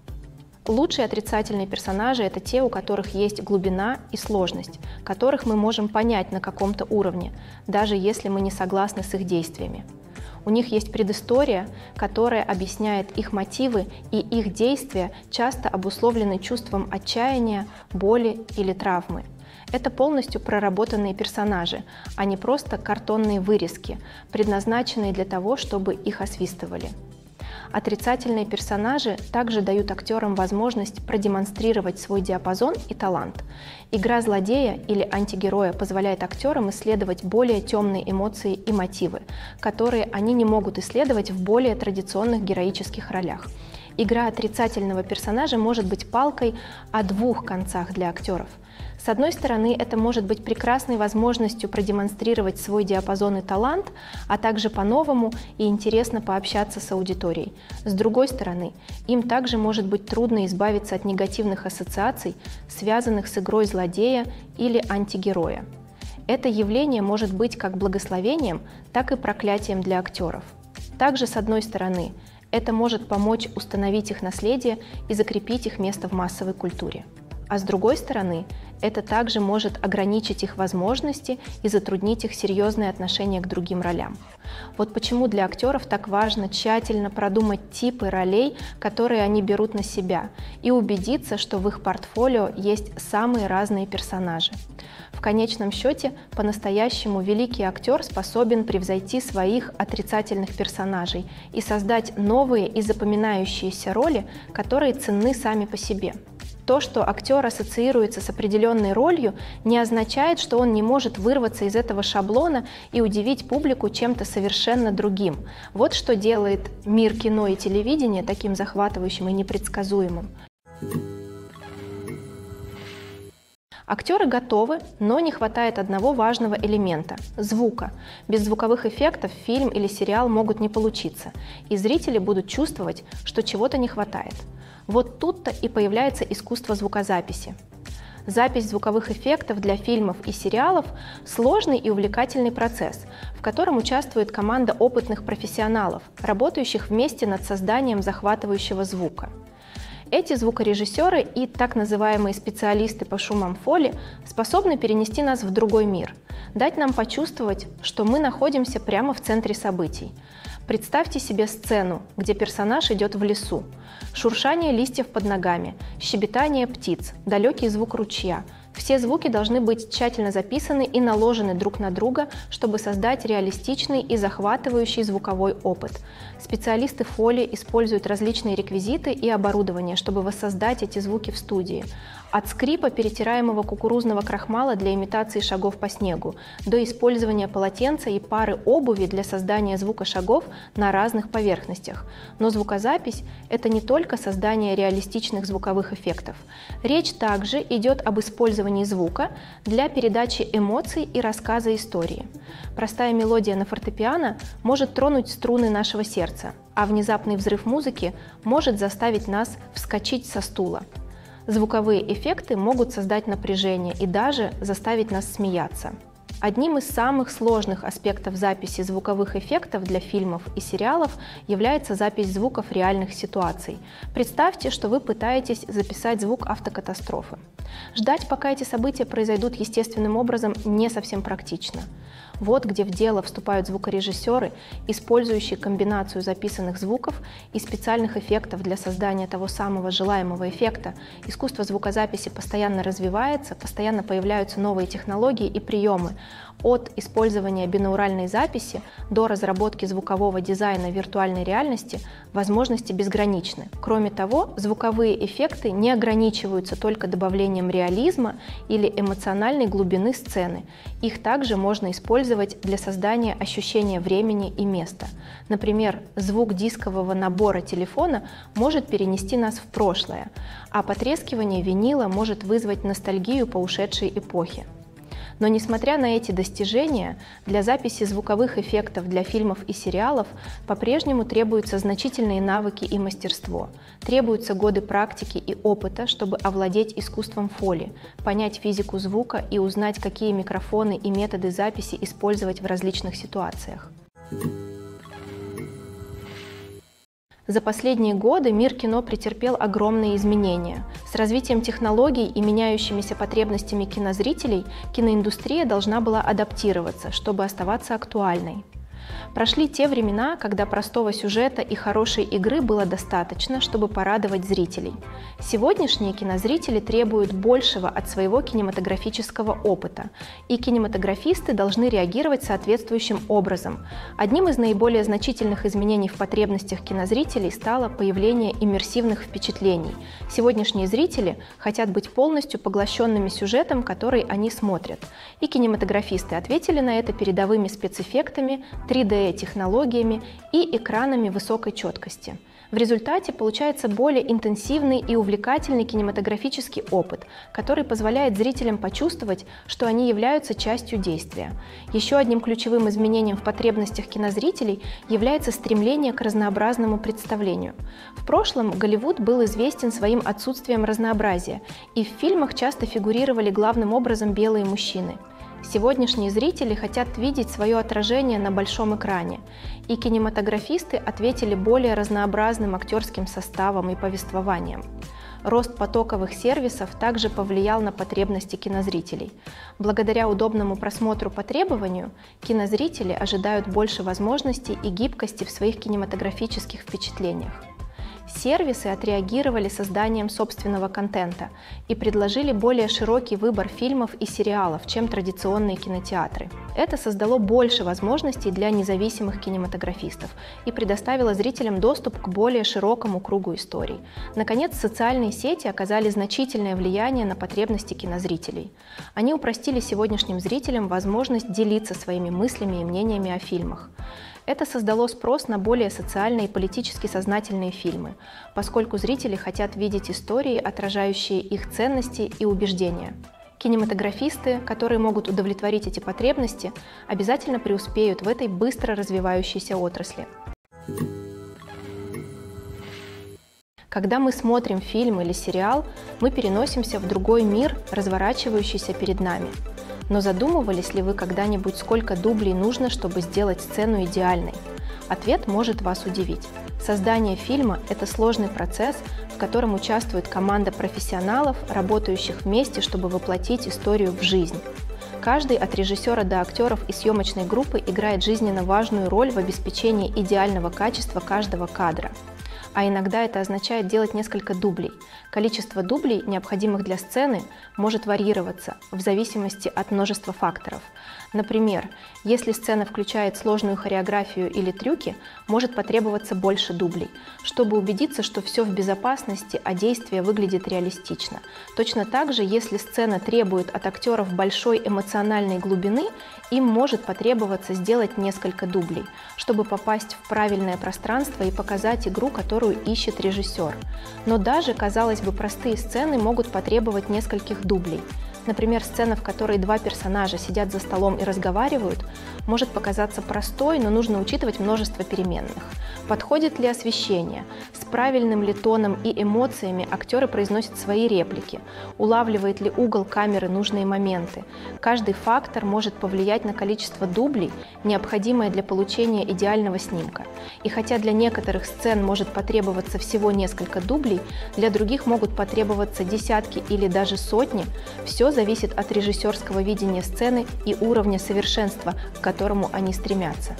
Лучшие отрицательные персонажи – это те, у которых есть глубина и сложность, которых мы можем понять на каком-то уровне, даже если мы не согласны с их действиями. У них есть предыстория, которая объясняет их мотивы, и их действия часто обусловлены чувством отчаяния, боли или травмы. Это полностью проработанные персонажи, а не просто картонные вырезки, предназначенные для того, чтобы их освистывали. Отрицательные персонажи также дают актерам возможность продемонстрировать свой диапазон и талант. Игра злодея или антигероя позволяет актерам исследовать более темные эмоции и мотивы, которые они не могут исследовать в более традиционных героических ролях. Игра отрицательного персонажа может быть палкой о двух концах для актеров. С одной стороны, это может быть прекрасной возможностью продемонстрировать свой диапазон и талант, а также по-новому и интересно пообщаться с аудиторией. С другой стороны, им также может быть трудно избавиться от негативных ассоциаций, связанных с игрой злодея или антигероя. Это явление может быть как благословением, так и проклятием для актеров. Также, с одной стороны, это может помочь установить их наследие и закрепить их место в массовой культуре. А с другой стороны, это также может ограничить их возможности и затруднить их серьезное отношение к другим ролям. Вот почему для актеров так важно тщательно продумать типы ролей, которые они берут на себя, и убедиться, что в их портфолио есть самые разные персонажи. В В конечном счете, по-настоящему великий актер способен превзойти своих отрицательных персонажей и создать новые и запоминающиеся роли, которые ценны сами по себе. То, что актер ассоциируется с определенной ролью, не означает, что он не может вырваться из этого шаблона и удивить публику чем-то совершенно другим. Вот что делает мир кино и телевидения таким захватывающим и непредсказуемым. Актеры готовы, но не хватает одного важного элемента – звука. Без звуковых эффектов фильм или сериал могут не получиться, и зрители будут чувствовать, что чего-то не хватает. Вот тут-то и появляется искусство звукозаписи. Запись звуковых эффектов для фильмов и сериалов – сложный и увлекательный процесс, в котором участвует команда опытных профессионалов, работающих вместе над созданием захватывающего звука. Эти звукорежиссеры и так называемые специалисты по шумам фоли способны перенести нас в другой мир, дать нам почувствовать, что мы находимся прямо в центре событий. Представьте себе сцену, где персонаж идет в лесу. Шуршание листьев под ногами, щебетание птиц, далекий звук ручья. Все звуки должны быть тщательно записаны и наложены друг на друга, чтобы создать реалистичный и захватывающий звуковой опыт. Специалисты фоли используют различные реквизиты и оборудование, чтобы воссоздать эти звуки в студии. От скрипа перетираемого кукурузного крахмала для имитации шагов по снегу, до использования полотенца и пары обуви для создания звука шагов на разных поверхностях. Но звукозапись – это не только создание реалистичных звуковых эффектов. Речь также идет об использовании звука для передачи эмоций и рассказа истории. Простая мелодия на фортепиано может тронуть струны нашего сердца, а внезапный взрыв музыки может заставить нас вскочить со стула. Звуковые эффекты могут создать напряжение и даже заставить нас смеяться. Одним из самых сложных аспектов записи звуковых эффектов для фильмов и сериалов является запись звуков реальных ситуаций. Представьте, что вы пытаетесь записать звук автокатастрофы. Ждать, пока эти события произойдут естественным образом, не совсем практично. Вот где в дело вступают звукорежиссеры, использующие комбинацию записанных звуков и специальных эффектов для создания того самого желаемого эффекта. Искусство звукозаписи постоянно развивается, постоянно появляются новые технологии и приемы. От использования бинауральной записи до разработки звукового дизайна виртуальной реальности возможности безграничны. Кроме того, звуковые эффекты не ограничиваются только добавлением реализма или эмоциональной глубины сцены. Их также можно использовать для создания ощущения времени и места. Например, звук дискового набора телефона может перенести нас в прошлое, а потрескивание винила может вызвать ностальгию по ушедшей эпохе. Но несмотря на эти достижения, для записи звуковых эффектов для фильмов и сериалов по-прежнему требуются значительные навыки и мастерство. Требуются годы практики и опыта, чтобы овладеть искусством фоли, понять физику звука и узнать, какие микрофоны и методы записи использовать в различных ситуациях. За последние годы мир кино претерпел огромные изменения. С развитием технологий и меняющимися потребностями кинозрителей киноиндустрия должна была адаптироваться, чтобы оставаться актуальной. Прошли те времена, когда простого сюжета и хорошей игры было достаточно, чтобы порадовать зрителей. Сегодняшние кинозрители требуют большего от своего кинематографического опыта, и кинематографисты должны реагировать соответствующим образом. Одним из наиболее значительных изменений в потребностях кинозрителей стало появление иммерсивных впечатлений. Сегодняшние зрители хотят быть полностью поглощенными сюжетом, который они смотрят. И кинематографисты ответили на это передовыми спецэффектами, 3D-технологиями и экранами высокой четкости. В результате получается более интенсивный и увлекательный кинематографический опыт, который позволяет зрителям почувствовать, что они являются частью действия. Еще одним ключевым изменением в потребностях кинозрителей является стремление к разнообразному представлению. В прошлом Голливуд был известен своим отсутствием разнообразия, и в фильмах часто фигурировали главным образом белые мужчины. Сегодняшние зрители хотят видеть свое отражение на большом экране, и кинематографисты ответили более разнообразным актерским составом и повествованием. Рост потоковых сервисов также повлиял на потребности кинозрителей. Благодаря удобному просмотру по требованию, кинозрители ожидают больше возможностей и гибкости в своих кинематографических впечатлениях. Сервисы отреагировали созданием собственного контента и предложили более широкий выбор фильмов и сериалов, чем традиционные кинотеатры. Это создало больше возможностей для независимых кинематографистов и предоставило зрителям доступ к более широкому кругу историй. Наконец, социальные сети оказали значительное влияние на потребности кинозрителей. Они упростили сегодняшним зрителям возможность делиться своими мыслями и мнениями о фильмах. Это создало спрос на более социальные и политически сознательные фильмы, поскольку зрители хотят видеть истории, отражающие их ценности и убеждения. Кинематографисты, которые могут удовлетворить эти потребности, обязательно преуспеют в этой быстро развивающейся отрасли. Когда мы смотрим фильм или сериал, мы переносимся в другой мир, разворачивающийся перед нами. Но задумывались ли вы когда-нибудь, сколько дублей нужно, чтобы сделать сцену идеальной? Ответ может вас удивить. Создание фильма – это сложный процесс, в котором участвует команда профессионалов, работающих вместе, чтобы воплотить историю в жизнь. Каждый от режиссера до актеров и съемочной группы играет жизненно важную роль в обеспечении идеального качества каждого кадра. А иногда это означает делать несколько дублей. Количество дублей, необходимых для сцены, может варьироваться в зависимости от множества факторов. Например, если сцена включает сложную хореографию или трюки, может потребоваться больше дублей, чтобы убедиться, что все в безопасности, а действие выглядит реалистично. Точно так же, если сцена требует от актеров большой эмоциональной глубины, им может потребоваться сделать несколько дублей, чтобы попасть в правильное пространство и показать игру, которую ищет режиссер. Но даже, казалось бы, простые сцены могут потребовать нескольких дублей. Например, сцена, в которой два персонажа сидят за столом и разговаривают, может показаться простой, но нужно учитывать множество переменных. Подходит ли освещение? С правильным ли тоном и эмоциями актеры произносят свои реплики? Улавливает ли угол камеры нужные моменты? Каждый фактор может повлиять на количество дублей, необходимое для получения идеального снимка. И хотя для некоторых сцен может потребоваться всего несколько дублей, для других могут потребоваться десятки или даже сотни, все зависит от режиссерского видения сцены и уровня совершенства, к которому они стремятся.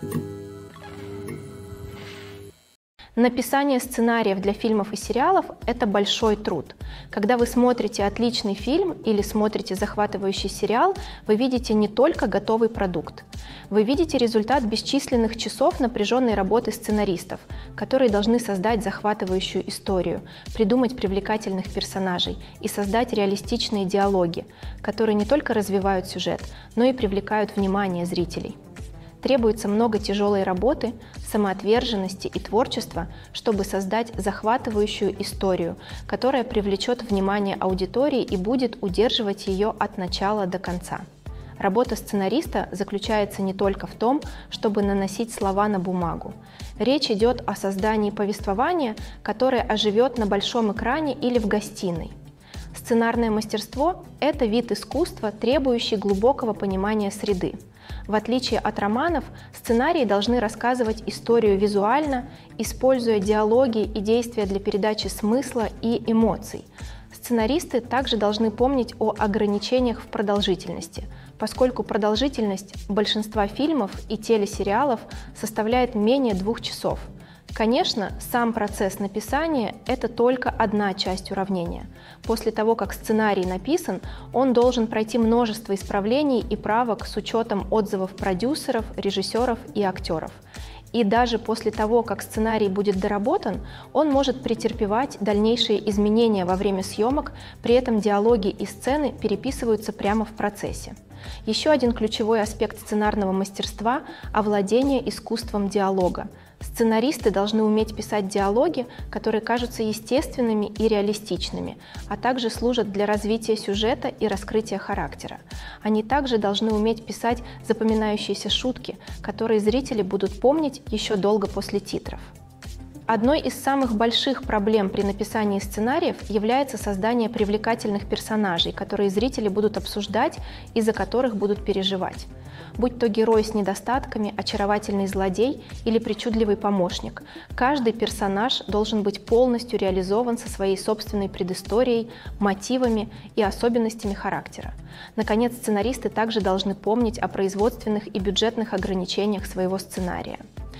Написание сценариев для фильмов и сериалов – это большой труд. Когда вы смотрите отличный фильм или смотрите захватывающий сериал, вы видите не только готовый продукт. Вы видите результат бесчисленных часов напряженной работы сценаристов, которые должны создать захватывающую историю, придумать привлекательных персонажей и создать реалистичные диалоги, которые не только развивают сюжет, но и привлекают внимание зрителей. Требуется много тяжелой работы, самоотверженности и творчества, чтобы создать захватывающую историю, которая привлечет внимание аудитории и будет удерживать ее от начала до конца. Работа сценариста заключается не только в том, чтобы наносить слова на бумагу. Речь идет о создании повествования, которое оживет на большом экране или в гостиной. Сценарное мастерство – это вид искусства, требующий глубокого понимания среды. В отличие от романов, сценарии должны рассказывать историю визуально, используя диалоги и действия для передачи смысла и эмоций. Сценаристы также должны помнить о ограничениях в продолжительности, поскольку продолжительность большинства фильмов и телесериалов составляет менее 2 часов. Конечно, сам процесс написания – это только одна часть уравнения. После того, как сценарий написан, он должен пройти множество исправлений и правок с учетом отзывов продюсеров, режиссеров и актеров. И даже после того, как сценарий будет доработан, он может претерпевать дальнейшие изменения во время съемок, при этом диалоги и сцены переписываются прямо в процессе. Еще один ключевой аспект сценарного мастерства – овладение искусством диалога. Сценаристы должны уметь писать диалоги, которые кажутся естественными и реалистичными, а также служат для развития сюжета и раскрытия характера. Они также должны уметь писать запоминающиеся шутки, которые зрители будут помнить еще долго после титров. Одной из самых больших проблем при написании сценариев является создание привлекательных персонажей, которые зрители будут обсуждать и за которых будут переживать. Будь то герой с недостатками, очаровательный злодей или причудливый помощник, каждый персонаж должен быть полностью реализован со своей собственной предысторией, мотивами и особенностями характера. Наконец, сценаристы также должны помнить о производственных и бюджетных ограничениях своего сценария.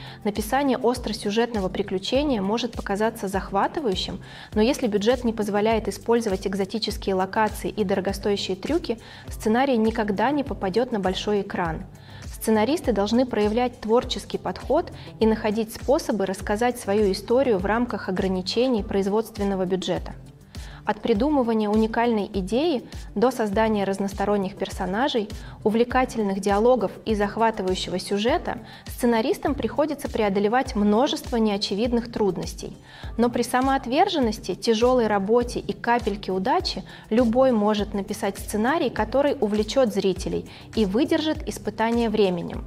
Написание остросюжетного приключения может показаться захватывающим, но если бюджет не позволяет использовать экзотические локации и дорогостоящие трюки, сценарий никогда не попадет на большой экран. Сценаристы должны проявлять творческий подход и находить способы рассказать свою историю в рамках ограничений производственного бюджета. От придумывания уникальной идеи до создания разносторонних персонажей, увлекательных диалогов и захватывающего сюжета сценаристам приходится преодолевать множество неочевидных трудностей. Но при самоотверженности, тяжелой работе и капельке удачи любой может написать сценарий, который увлечет зрителей и выдержит испытание временем.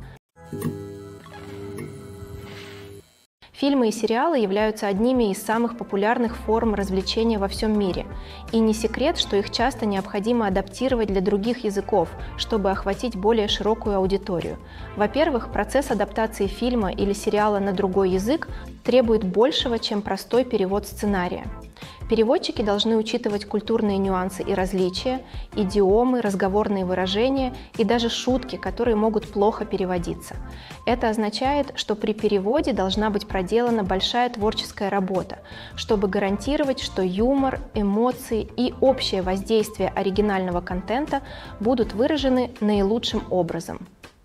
Фильмы и сериалы являются одними из самых популярных форм развлечения во всем мире. И не секрет, что их часто необходимо адаптировать для других языков, чтобы охватить более широкую аудиторию. Во-первых, процесс адаптации фильма или сериала на другой язык требует большего, чем простой перевод сценария. Переводчики должны учитывать культурные нюансы и различия, идиомы, разговорные выражения и даже шутки, которые могут плохо переводиться. Это означает, что при переводе должна быть проделана большая творческая работа, чтобы гарантировать, что юмор, эмоции и общее воздействие оригинального контента будут выражены наилучшим образом.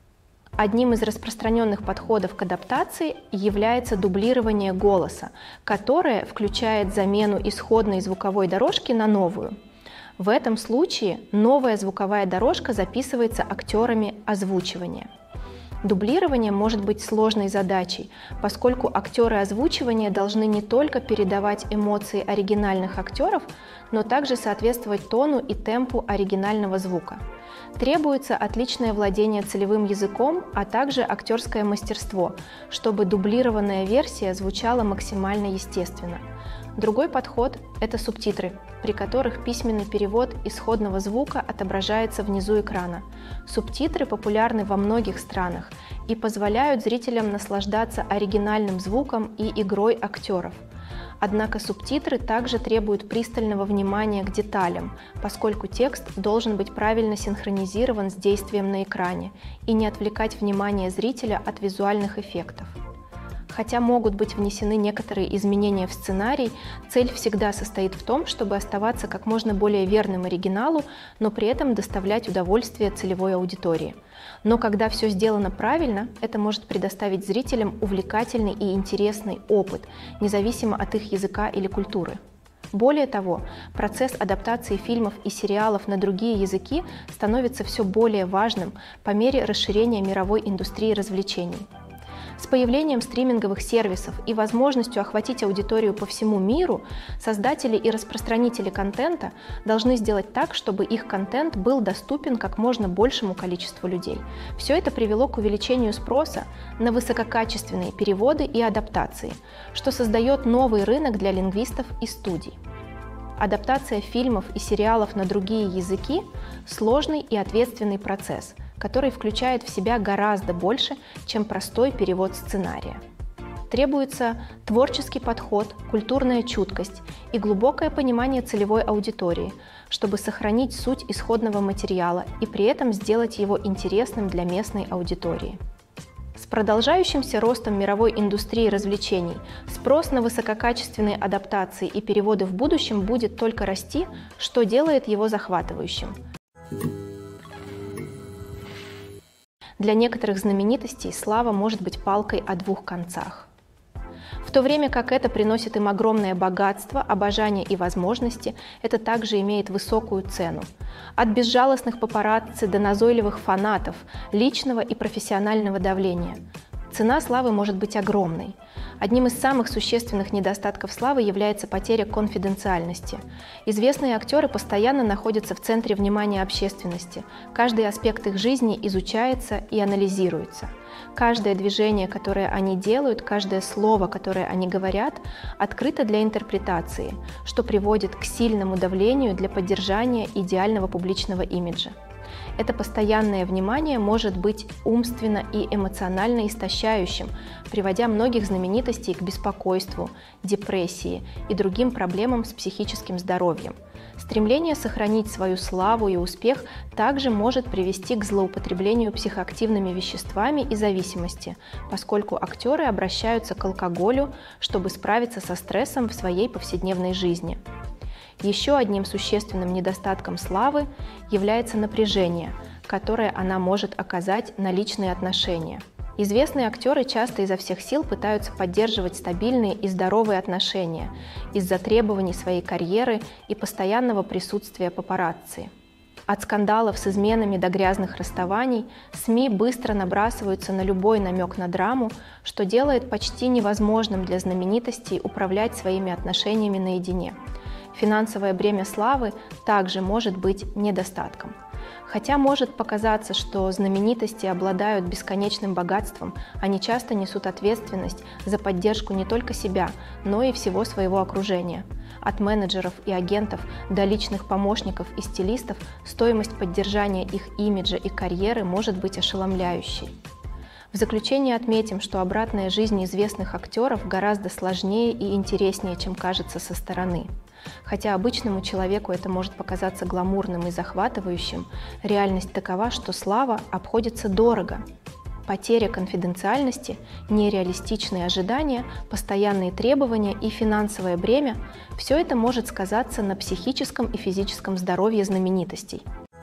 Одним из распространенных подходов к адаптации является дублирование голоса, которое включает замену исходной звуковой дорожки на новую. В этом случае новая звуковая дорожка записывается актерами озвучивания. Дублирование может быть сложной задачей, поскольку актеры озвучивания должны не только передавать эмоции оригинальных актеров, но также соответствовать тону и темпу оригинального звука. Требуется отличное владение целевым языком, а также актерское мастерство, чтобы дублированная версия звучала максимально естественно. Другой подход – это субтитры, при которых письменный перевод исходного звука отображается внизу экрана. Субтитры популярны во многих странах и позволяют зрителям наслаждаться оригинальным звуком и игрой актеров. Однако субтитры также требуют пристального внимания к деталям, поскольку текст должен быть правильно синхронизирован с действием на экране и не отвлекать внимание зрителя от визуальных эффектов. Хотя могут быть внесены некоторые изменения в сценарий, цель всегда состоит в том, чтобы оставаться как можно более верным оригиналу, но при этом доставлять удовольствие целевой аудитории. Но когда все сделано правильно, это может предоставить зрителям увлекательный и интересный опыт, независимо от их языка или культуры. Более того, процесс адаптации фильмов и сериалов на другие языки становится все более важным по мере расширения мировой индустрии развлечений. С появлением стриминговых сервисов и возможностью охватить аудиторию по всему миру, создатели и распространители контента должны сделать так, чтобы их контент был доступен как можно большему количеству людей. Все это привело к увеличению спроса на высококачественные переводы и адаптации, что создает новый рынок для лингвистов и студий. Адаптация фильмов и сериалов на другие языки – сложный и ответственный процесс, который включает в себя гораздо больше, чем простой перевод сценария. Требуется творческий подход, культурная чуткость и глубокое понимание целевой аудитории, чтобы сохранить суть исходного материала и при этом сделать его интересным для местной аудитории. С продолжающимся ростом мировой индустрии развлечений спрос на высококачественные адаптации и переводы в будущем будет только расти, что делает его захватывающим. Для некоторых знаменитостей слава может быть палкой о двух концах. В то время как это приносит им огромное богатство, обожание и возможности, это также имеет высокую цену. От безжалостных папарацци до назойливых фанатов, личного и профессионального давления. Цена славы может быть огромной. Одним из самых существенных недостатков славы является потеря конфиденциальности. Известные актеры постоянно находятся в центре внимания общественности. Каждый аспект их жизни изучается и анализируется. Каждое движение, которое они делают, каждое слово, которое они говорят, открыто для интерпретации, что приводит к сильному давлению для поддержания идеального публичного имиджа. Это постоянное внимание может быть умственно и эмоционально истощающим, приводя многих знаменитостей к беспокойству, депрессии и другим проблемам с психическим здоровьем. Стремление сохранить свою славу и успех также может привести к злоупотреблению психоактивными веществами и зависимости, поскольку актеры обращаются к алкоголю, чтобы справиться со стрессом в своей повседневной жизни. Еще одним существенным недостатком славы является напряжение, которое она может оказать на личные отношения. Известные актеры часто изо всех сил пытаются поддерживать стабильные и здоровые отношения из-за требований своей карьеры и постоянного присутствия папарацци. От скандалов с изменами до грязных расставаний СМИ быстро набрасываются на любой намек на драму, что делает почти невозможным для знаменитостей управлять своими отношениями наедине. Финансовое бремя славы также может быть недостатком. Хотя может показаться, что знаменитости обладают бесконечным богатством, они часто несут ответственность за поддержку не только себя, но и всего своего окружения. От менеджеров и агентов до личных помощников и стилистов стоимость поддержания их имиджа и карьеры может быть ошеломляющей. В заключение отметим, что обратная жизнь известных актеров гораздо сложнее и интереснее, чем кажется со стороны. Хотя обычному человеку это может показаться гламурным и захватывающим, реальность такова, что слава обходится дорого. Потеря конфиденциальности, нереалистичные ожидания, постоянные требования и финансовое бремя – все это может сказаться на психическом и физическом здоровье знаменитостей.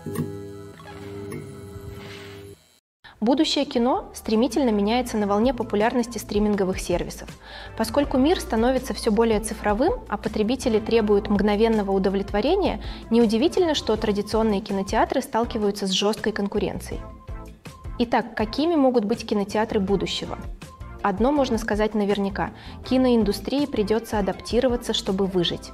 Будущее кино стремительно меняется на волне популярности стриминговых сервисов. Поскольку мир становится все более цифровым, а потребители требуют мгновенного удовлетворения, неудивительно, что традиционные кинотеатры сталкиваются с жесткой конкуренцией. Итак, какими могут быть кинотеатры будущего? Одно можно сказать наверняка – киноиндустрии придется адаптироваться, чтобы выжить.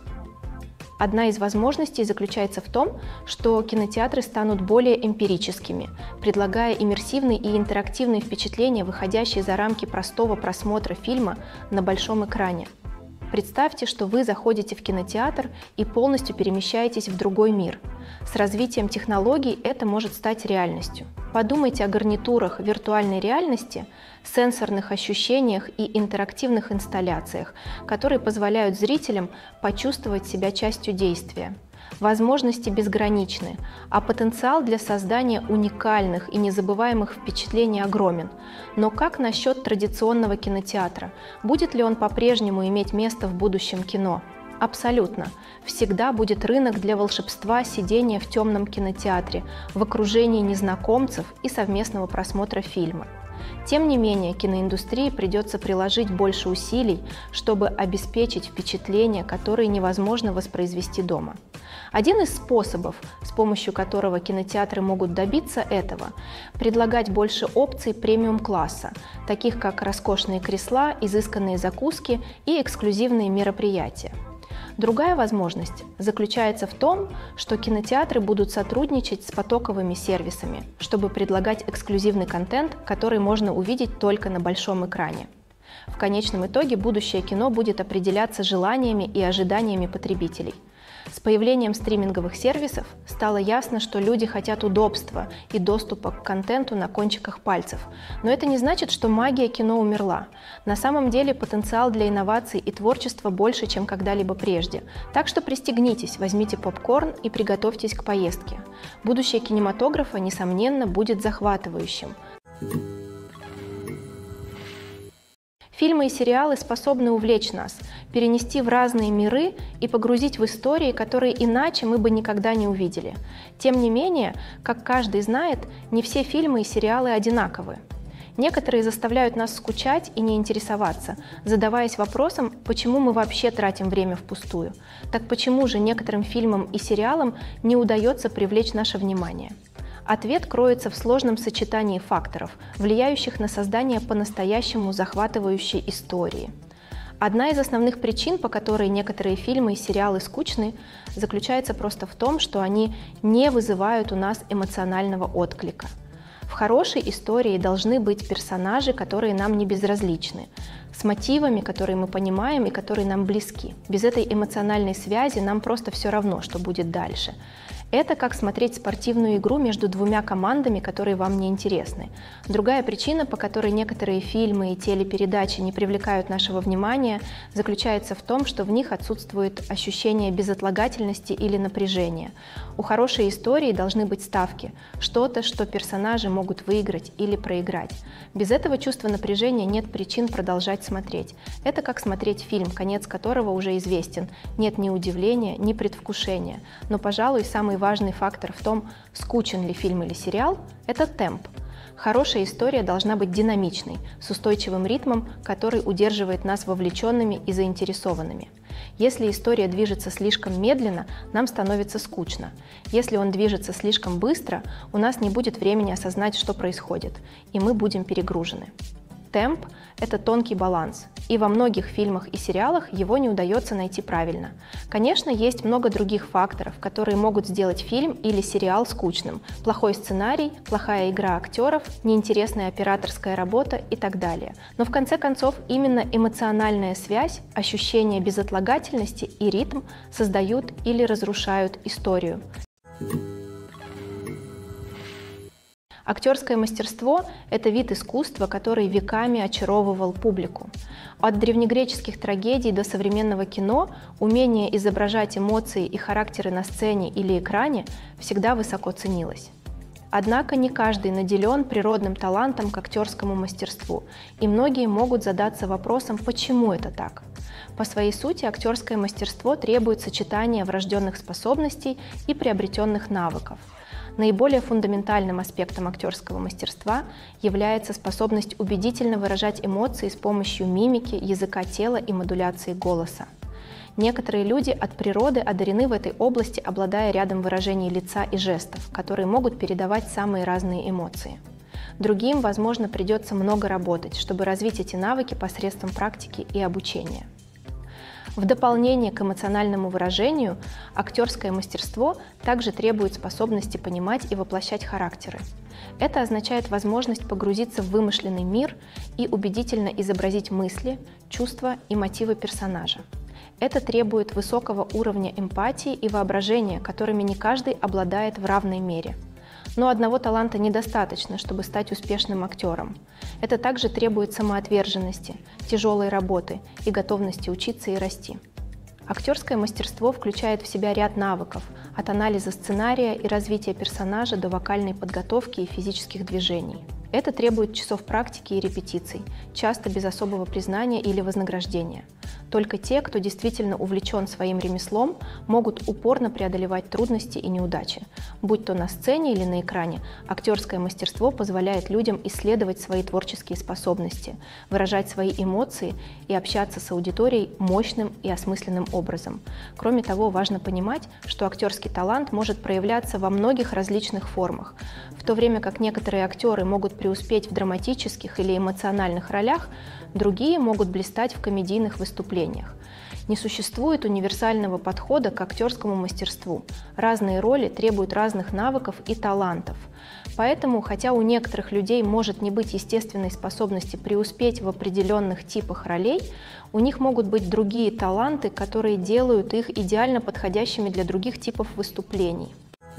Одна из возможностей заключается в том, что кинотеатры станут более эмпирическими, предлагая иммерсивные и интерактивные впечатления, выходящие за рамки простого просмотра фильма на большом экране. Представьте, что вы заходите в кинотеатр и полностью перемещаетесь в другой мир. С развитием технологий это может стать реальностью. Подумайте о гарнитурах виртуальной реальности, сенсорных ощущениях и интерактивных инсталляциях, которые позволяют зрителям почувствовать себя частью действия. Возможности безграничны, а потенциал для создания уникальных и незабываемых впечатлений огромен. Но как насчет традиционного кинотеатра? Будет ли он по-прежнему иметь место в будущем кино? Абсолютно. Всегда будет рынок для волшебства сидения в темном кинотеатре, в окружении незнакомцев и совместного просмотра фильма. Тем не менее, киноиндустрии придется приложить больше усилий, чтобы обеспечить впечатления, которые невозможно воспроизвести дома. Один из способов, с помощью которого кинотеатры могут добиться этого, предлагать больше опций премиум-класса, таких как роскошные кресла, изысканные закуски и эксклюзивные мероприятия. Другая возможность заключается в том, что кинотеатры будут сотрудничать с потоковыми сервисами, чтобы предлагать эксклюзивный контент, который можно увидеть только на большом экране. В конечном итоге будущее кино будет определяться желаниями и ожиданиями потребителей. С появлением стриминговых сервисов стало ясно, что люди хотят удобства и доступа к контенту на кончиках пальцев. Но это не значит, что магия кино умерла. На самом деле потенциал для инноваций и творчества больше, чем когда-либо прежде. Так что пристегнитесь, возьмите попкорн и приготовьтесь к поездке. Будущее кинематографа, несомненно, будет захватывающим. Фильмы и сериалы способны увлечь нас, перенести в разные миры и погрузить в истории, которые иначе мы бы никогда не увидели. Тем не менее, как каждый знает, не все фильмы и сериалы одинаковы. Некоторые заставляют нас скучать и не интересоваться, задаваясь вопросом, почему мы вообще тратим время впустую. Так почему же некоторым фильмам и сериалам не удается привлечь наше внимание? Ответ кроется в сложном сочетании факторов, влияющих на создание по-настоящему захватывающей истории. Одна из основных причин, по которой некоторые фильмы и сериалы скучны, заключается просто в том, что они не вызывают у нас эмоционального отклика. В хорошей истории должны быть персонажи, которые нам не безразличны, с мотивами, которые мы понимаем и которые нам близки. Без этой эмоциональной связи нам просто все равно, что будет дальше. Это как смотреть спортивную игру между двумя командами, которые вам не интересны. Другая причина, по которой некоторые фильмы и телепередачи не привлекают нашего внимания, заключается в том, что в них отсутствует ощущение безотлагательности или напряжения. У хорошей истории должны быть ставки, что-то, что персонажи могут выиграть или проиграть. Без этого чувства напряжения нет причин продолжать смотреть. Это как смотреть фильм, конец которого уже известен. Нет ни удивления, ни предвкушения. Но, пожалуй, самый важный фактор в том, скучен ли фильм или сериал, это темп. Хорошая история должна быть динамичной, с устойчивым ритмом, который удерживает нас вовлеченными и заинтересованными. Если история движется слишком медленно, нам становится скучно. Если он движется слишком быстро, у нас не будет времени осознать, что происходит, и мы будем перегружены. Темп – это тонкий баланс, и во многих фильмах и сериалах его не удается найти правильно. Конечно, есть много других факторов, которые могут сделать фильм или сериал скучным. Плохой сценарий, плохая игра актеров, неинтересная операторская работа и так далее. Но в конце концов именно эмоциональная связь, ощущение безотлагательности и ритм создают или разрушают историю. Актерское мастерство – это вид искусства, который веками очаровывал публику. От древнегреческих трагедий до современного кино умение изображать эмоции и характеры на сцене или экране всегда высоко ценилось. Однако не каждый наделен природным талантом к актерскому мастерству, и многие могут задаться вопросом, почему это так. По своей сути, актерское мастерство требует сочетания врожденных способностей и приобретенных навыков. Наиболее фундаментальным аспектом актерского мастерства является способность убедительно выражать эмоции с помощью мимики, языка тела и модуляции голоса. Некоторые люди от природы одарены в этой области, обладая рядом выражений лица и жестов, которые могут передавать самые разные эмоции. Другим, возможно, придется много работать, чтобы развить эти навыки посредством практики и обучения. В дополнение к эмоциональному выражению, актерское мастерство также требует способности понимать и воплощать характеры. Это означает возможность погрузиться в вымышленный мир и убедительно изобразить мысли, чувства и мотивы персонажа. Это требует высокого уровня эмпатии и воображения, которыми не каждый обладает в равной мере. Но одного таланта недостаточно, чтобы стать успешным актером. Это также требует самоотверженности, тяжелой работы и готовности учиться и расти. Актерское мастерство включает в себя ряд навыков, от анализа сценария и развития персонажа до вокальной подготовки и физических движений. Это требует часов практики и репетиций, часто без особого признания или вознаграждения. Только те, кто действительно увлечен своим ремеслом, могут упорно преодолевать трудности и неудачи. Будь то на сцене или на экране, актерское мастерство позволяет людям исследовать свои творческие способности, выражать свои эмоции и общаться с аудиторией мощным и осмысленным образом. Кроме того, важно понимать, что актерский талант может проявляться во многих различных формах. В то время как некоторые актеры могут преуспеть в драматических или эмоциональных ролях, другие могут блистать в комедийных выступлениях. Не существует универсального подхода к актерскому мастерству. Разные роли требуют разных навыков и талантов. Поэтому, хотя у некоторых людей может не быть естественной способности преуспеть в определенных типах ролей, у них могут быть другие таланты, которые делают их идеально подходящими для других типов выступлений.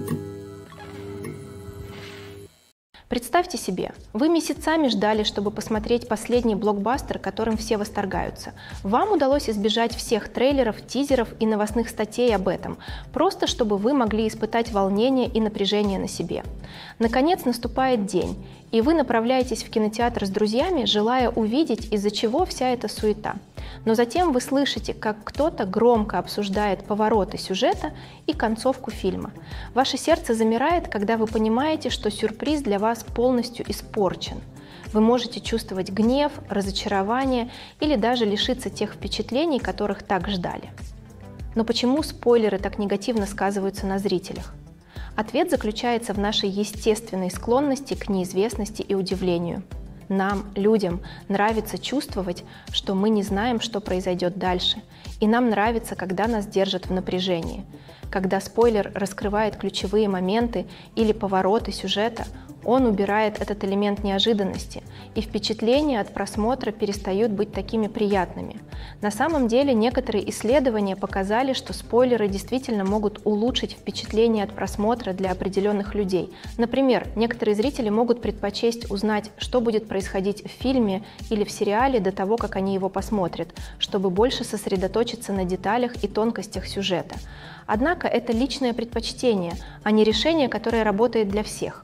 Представьте себе, вы месяцами ждали, чтобы посмотреть последний блокбастер, которым все восторгаются. Вам удалось избежать всех трейлеров, тизеров и новостных статей об этом, просто чтобы вы могли испытать волнение и напряжение на себе. Наконец наступает день, и вы направляетесь в кинотеатр с друзьями, желая увидеть, из-за чего вся эта суета. Но затем вы слышите, как кто-то громко обсуждает повороты сюжета и концовку фильма. Ваше сердце замирает, когда вы понимаете, что сюрприз для вас полностью испорчен. Вы можете чувствовать гнев, разочарование или даже лишиться тех впечатлений, которых так ждали. Но почему спойлеры так негативно сказываются на зрителях? Ответ заключается в нашей естественной склонности к неизвестности и удивлению. Нам, людям, нравится чувствовать, что мы не знаем, что произойдет дальше, и нам нравится, когда нас держат в напряжении. Когда спойлер раскрывает ключевые моменты или повороты сюжета, Он убирает этот элемент неожиданности, и впечатления от просмотра перестают быть такими приятными. На самом деле, некоторые исследования показали, что спойлеры действительно могут улучшить впечатление от просмотра для определенных людей. Например, некоторые зрители могут предпочесть узнать, что будет происходить в фильме или в сериале до того, как они его посмотрят, чтобы больше сосредоточиться на деталях и тонкостях сюжета. Однако это личное предпочтение, а не решение, которое работает для всех.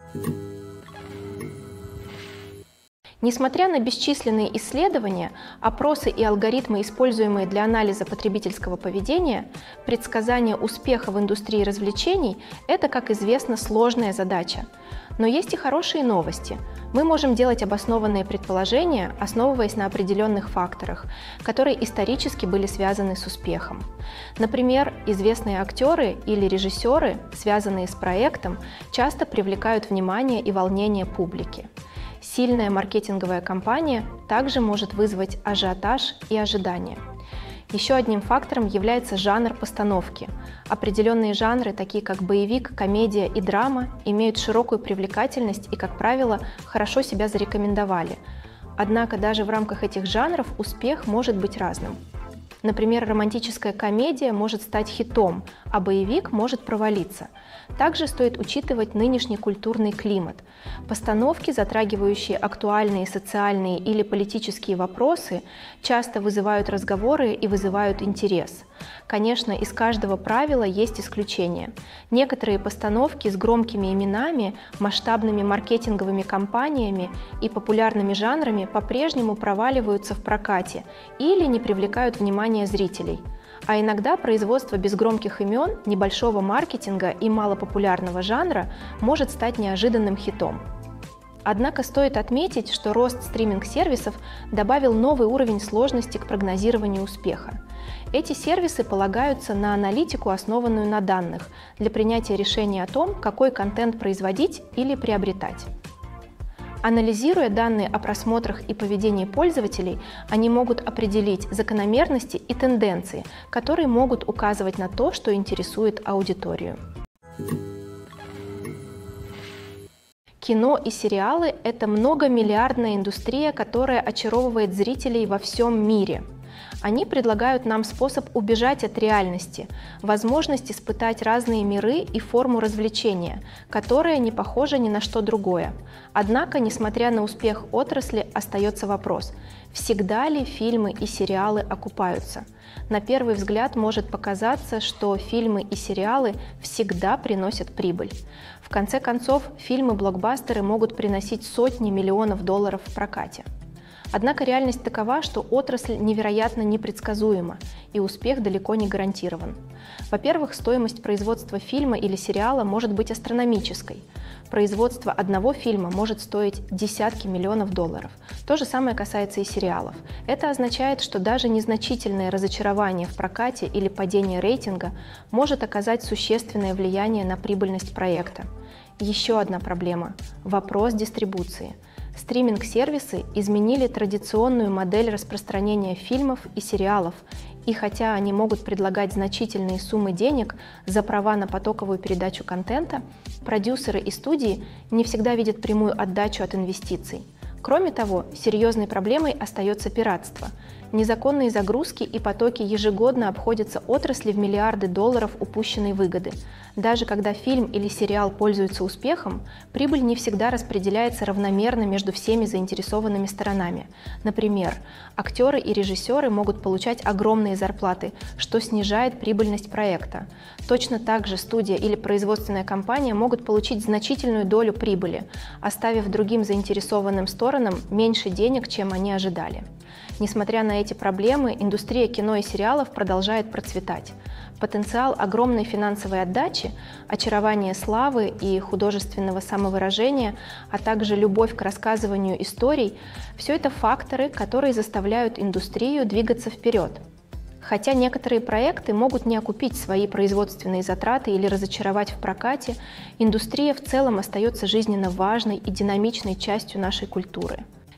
Несмотря на бесчисленные исследования, опросы и алгоритмы, используемые для анализа потребительского поведения, предсказание успеха в индустрии развлечений – это, как известно, сложная задача. Но есть и хорошие новости. Мы можем делать обоснованные предположения, основываясь на определенных факторах, которые исторически были связаны с успехом. Например, известные актеры или режиссеры, связанные с проектом, часто привлекают внимание и волнение публики. Сильная маркетинговая кампания также может вызвать ажиотаж и ожидания. Еще одним фактором является жанр постановки. Определенные жанры, такие как боевик, комедия и драма, имеют широкую привлекательность и, как правило, хорошо себя зарекомендовали. Однако даже в рамках этих жанров успех может быть разным. Например, романтическая комедия может стать хитом, а боевик может провалиться. Также стоит учитывать нынешний культурный климат. Постановки, затрагивающие актуальные социальные или политические вопросы, часто вызывают разговоры и вызывают интерес. Конечно, из каждого правила есть исключения. Некоторые постановки с громкими именами, масштабными маркетинговыми кампаниями и популярными жанрами по-прежнему проваливаются в прокате или не привлекают внимания зрителей. А иногда производство без громких имен, небольшого маркетинга и малопопулярного жанра может стать неожиданным хитом. Однако стоит отметить, что рост стриминг-сервисов добавил новый уровень сложности к прогнозированию успеха. Эти сервисы полагаются на аналитику, основанную на данных, для принятия решения о том, какой контент производить или приобретать. Анализируя данные о просмотрах и поведении пользователей, они могут определить закономерности и тенденции, которые могут указывать на то, что интересует аудиторию. Кино и сериалы – это многомиллиардная индустрия, которая очаровывает зрителей во всем мире. Они предлагают нам способ убежать от реальности, возможность испытать разные миры и форму развлечения, которая не похожа ни на что другое. Однако, несмотря на успех отрасли, остается вопрос: всегда ли фильмы и сериалы окупаются? На первый взгляд может показаться, что фильмы и сериалы всегда приносят прибыль. В конце концов, фильмы-блокбастеры могут приносить сотни миллионов долларов в прокате. Однако реальность такова, что отрасль невероятно непредсказуема, и успех далеко не гарантирован. Во-первых, стоимость производства фильма или сериала может быть астрономической. Производство одного фильма может стоить десятки миллионов долларов. То же самое касается и сериалов. Это означает, что даже незначительное разочарование в прокате или падение рейтинга может оказать существенное влияние на прибыльность проекта. Еще одна проблема – вопрос дистрибуции. Стриминг-сервисы изменили традиционную модель распространения фильмов и сериалов, и хотя они могут предлагать значительные суммы денег за права на потоковую передачу контента, продюсеры и студии не всегда видят прямую отдачу от инвестиций. Кроме того, серьезной проблемой остается пиратство. Незаконные загрузки и потоки ежегодно обходятся отрасли в миллиарды долларов упущенной выгоды. Даже когда фильм или сериал пользуются успехом, прибыль не всегда распределяется равномерно между всеми заинтересованными сторонами. Например, актеры и режиссеры могут получать огромные зарплаты, что снижает прибыльность проекта. Точно так же студия или производственная компания могут получить значительную долю прибыли, оставив другим заинтересованным сторонам меньше денег, чем они ожидали. Несмотря на эти проблемы, индустрия кино и сериалов продолжает процветать. Потенциал огромной финансовой отдачи, очарование славы и художественного самовыражения, а также любовь к рассказыванию историй – все это факторы, которые заставляют индустрию двигаться вперед. Хотя некоторые проекты могут не окупить свои производственные затраты или разочаровать в прокате, индустрия в целом остается жизненно важной и динамичной частью нашей культуры.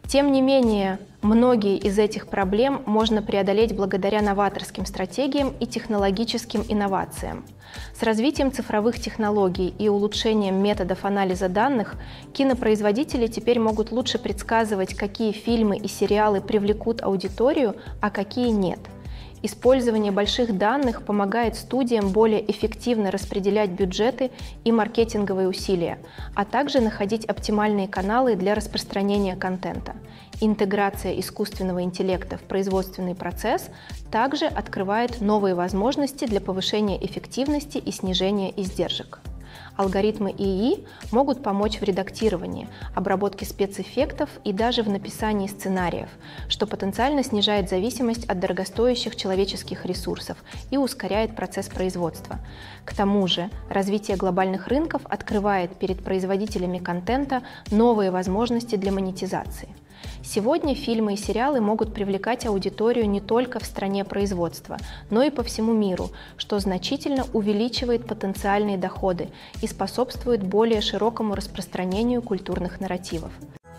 Тем не менее, многие из этих проблем можно преодолеть благодаря новаторским стратегиям и технологическим инновациям. С развитием цифровых технологий и улучшением методов анализа данных кинопроизводители теперь могут лучше предсказывать, какие фильмы и сериалы привлекут аудиторию, а какие нет. Использование больших данных помогает студиям более эффективно распределять бюджеты и маркетинговые усилия, а также находить оптимальные каналы для распространения контента. Интеграция искусственного интеллекта в производственный процесс также открывает новые возможности для повышения эффективности и снижения издержек. Алгоритмы ИИ могут помочь в редактировании, обработке спецэффектов и даже в написании сценариев, что потенциально снижает зависимость от дорогостоящих человеческих ресурсов и ускоряет процесс производства. К тому же, развитие глобальных рынков открывает перед производителями контента новые возможности для монетизации. Сегодня фильмы и сериалы могут привлекать аудиторию не только в стране производства, но и по всему миру, что значительно увеличивает потенциальные доходы и способствует более широкому распространению культурных нарративов.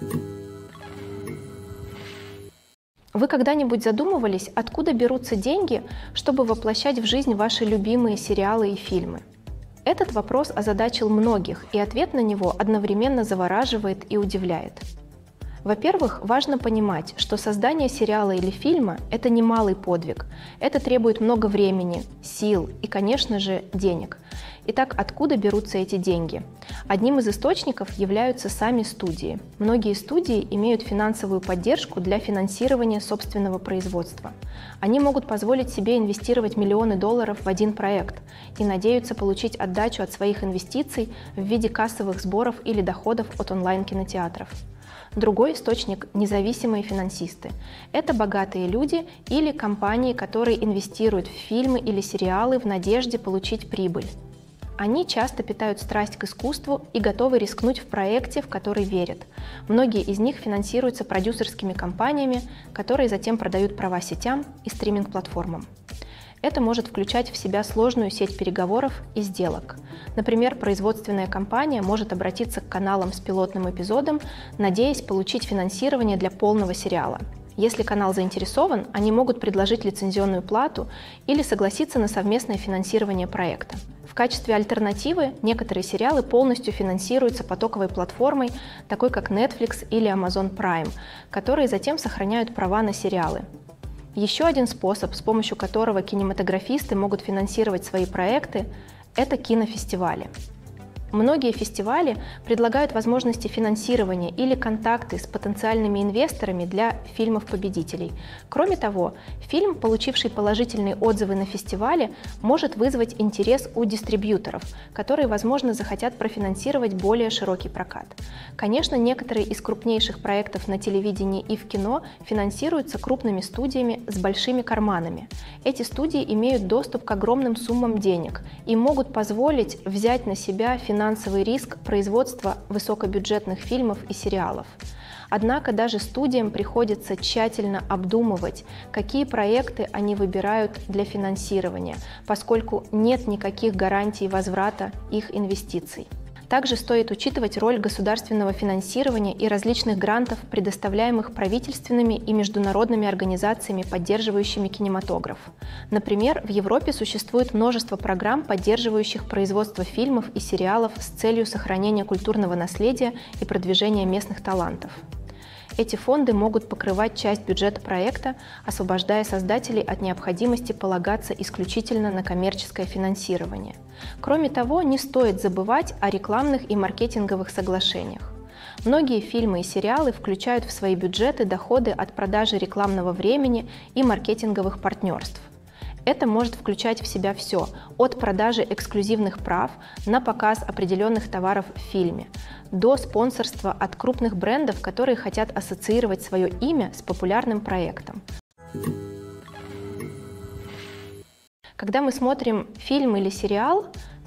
Вы когда-нибудь задумывались, откуда берутся деньги, чтобы воплощать в жизнь ваши любимые сериалы и фильмы? Этот вопрос озадачил многих, и ответ на него одновременно завораживает и удивляет. Во-первых, важно понимать, что создание сериала или фильма – это немалый подвиг. Это требует много времени, сил и, конечно же, денег. Итак, откуда берутся эти деньги? Одним из источников являются сами студии. Многие студии имеют финансовую поддержку для финансирования собственного производства. Они могут позволить себе инвестировать миллионы долларов в один проект и надеются получить отдачу от своих инвестиций в виде кассовых сборов или доходов от онлайн-кинотеатров. Другой источник – независимые финансисты. Это богатые люди или компании, которые инвестируют в фильмы или сериалы в надежде получить прибыль. Они часто питают страсть к искусству и готовы рискнуть в проекте, в который верят. Многие из них финансируются продюсерскими компаниями, которые затем продают права сетям и стриминг-платформам. Это может включать в себя сложную сеть переговоров и сделок. Например, производственная компания может обратиться к каналам с пилотным эпизодом, надеясь получить финансирование для полного сериала. Если канал заинтересован, они могут предложить лицензионную плату или согласиться на совместное финансирование проекта. В качестве альтернативы некоторые сериалы полностью финансируются потоковой платформой, такой как Netflix или Amazon Prime, которые затем сохраняют права на сериалы. Еще один способ, с помощью которого кинематографисты могут финансировать свои проекты, это кинофестивали. Многие фестивали предлагают возможности финансирования или контакты с потенциальными инвесторами для фильмов-победителей. Кроме того, фильм, получивший положительные отзывы на фестивале, может вызвать интерес у дистрибьюторов, которые, возможно, захотят профинансировать более широкий прокат. Конечно, некоторые из крупнейших проектов на телевидении и в кино финансируются крупными студиями с большими карманами. Эти студии имеют доступ к огромным суммам денег и могут позволить взять на себя финансовый риск производства высокобюджетных фильмов и сериалов. Однако даже студиям приходится тщательно обдумывать, какие проекты они выбирают для финансирования, поскольку нет никаких гарантий возврата их инвестиций. Также стоит учитывать роль государственного финансирования и различных грантов, предоставляемых правительственными и международными организациями, поддерживающими кинематограф. Например, в Европе существует множество программ, поддерживающих производство фильмов и сериалов с целью сохранения культурного наследия и продвижения местных талантов. Эти фонды могут покрывать часть бюджета проекта, освобождая создателей от необходимости полагаться исключительно на коммерческое финансирование. Кроме того, не стоит забывать о рекламных и маркетинговых соглашениях. Многие фильмы и сериалы включают в свои бюджеты доходы от продажи рекламного времени и маркетинговых партнерств. Это может включать в себя все, от продажи эксклюзивных прав на показ определенных товаров в фильме, до спонсорства от крупных брендов, которые хотят ассоциировать свое имя с популярным проектом. Когда мы смотрим фильм или сериал,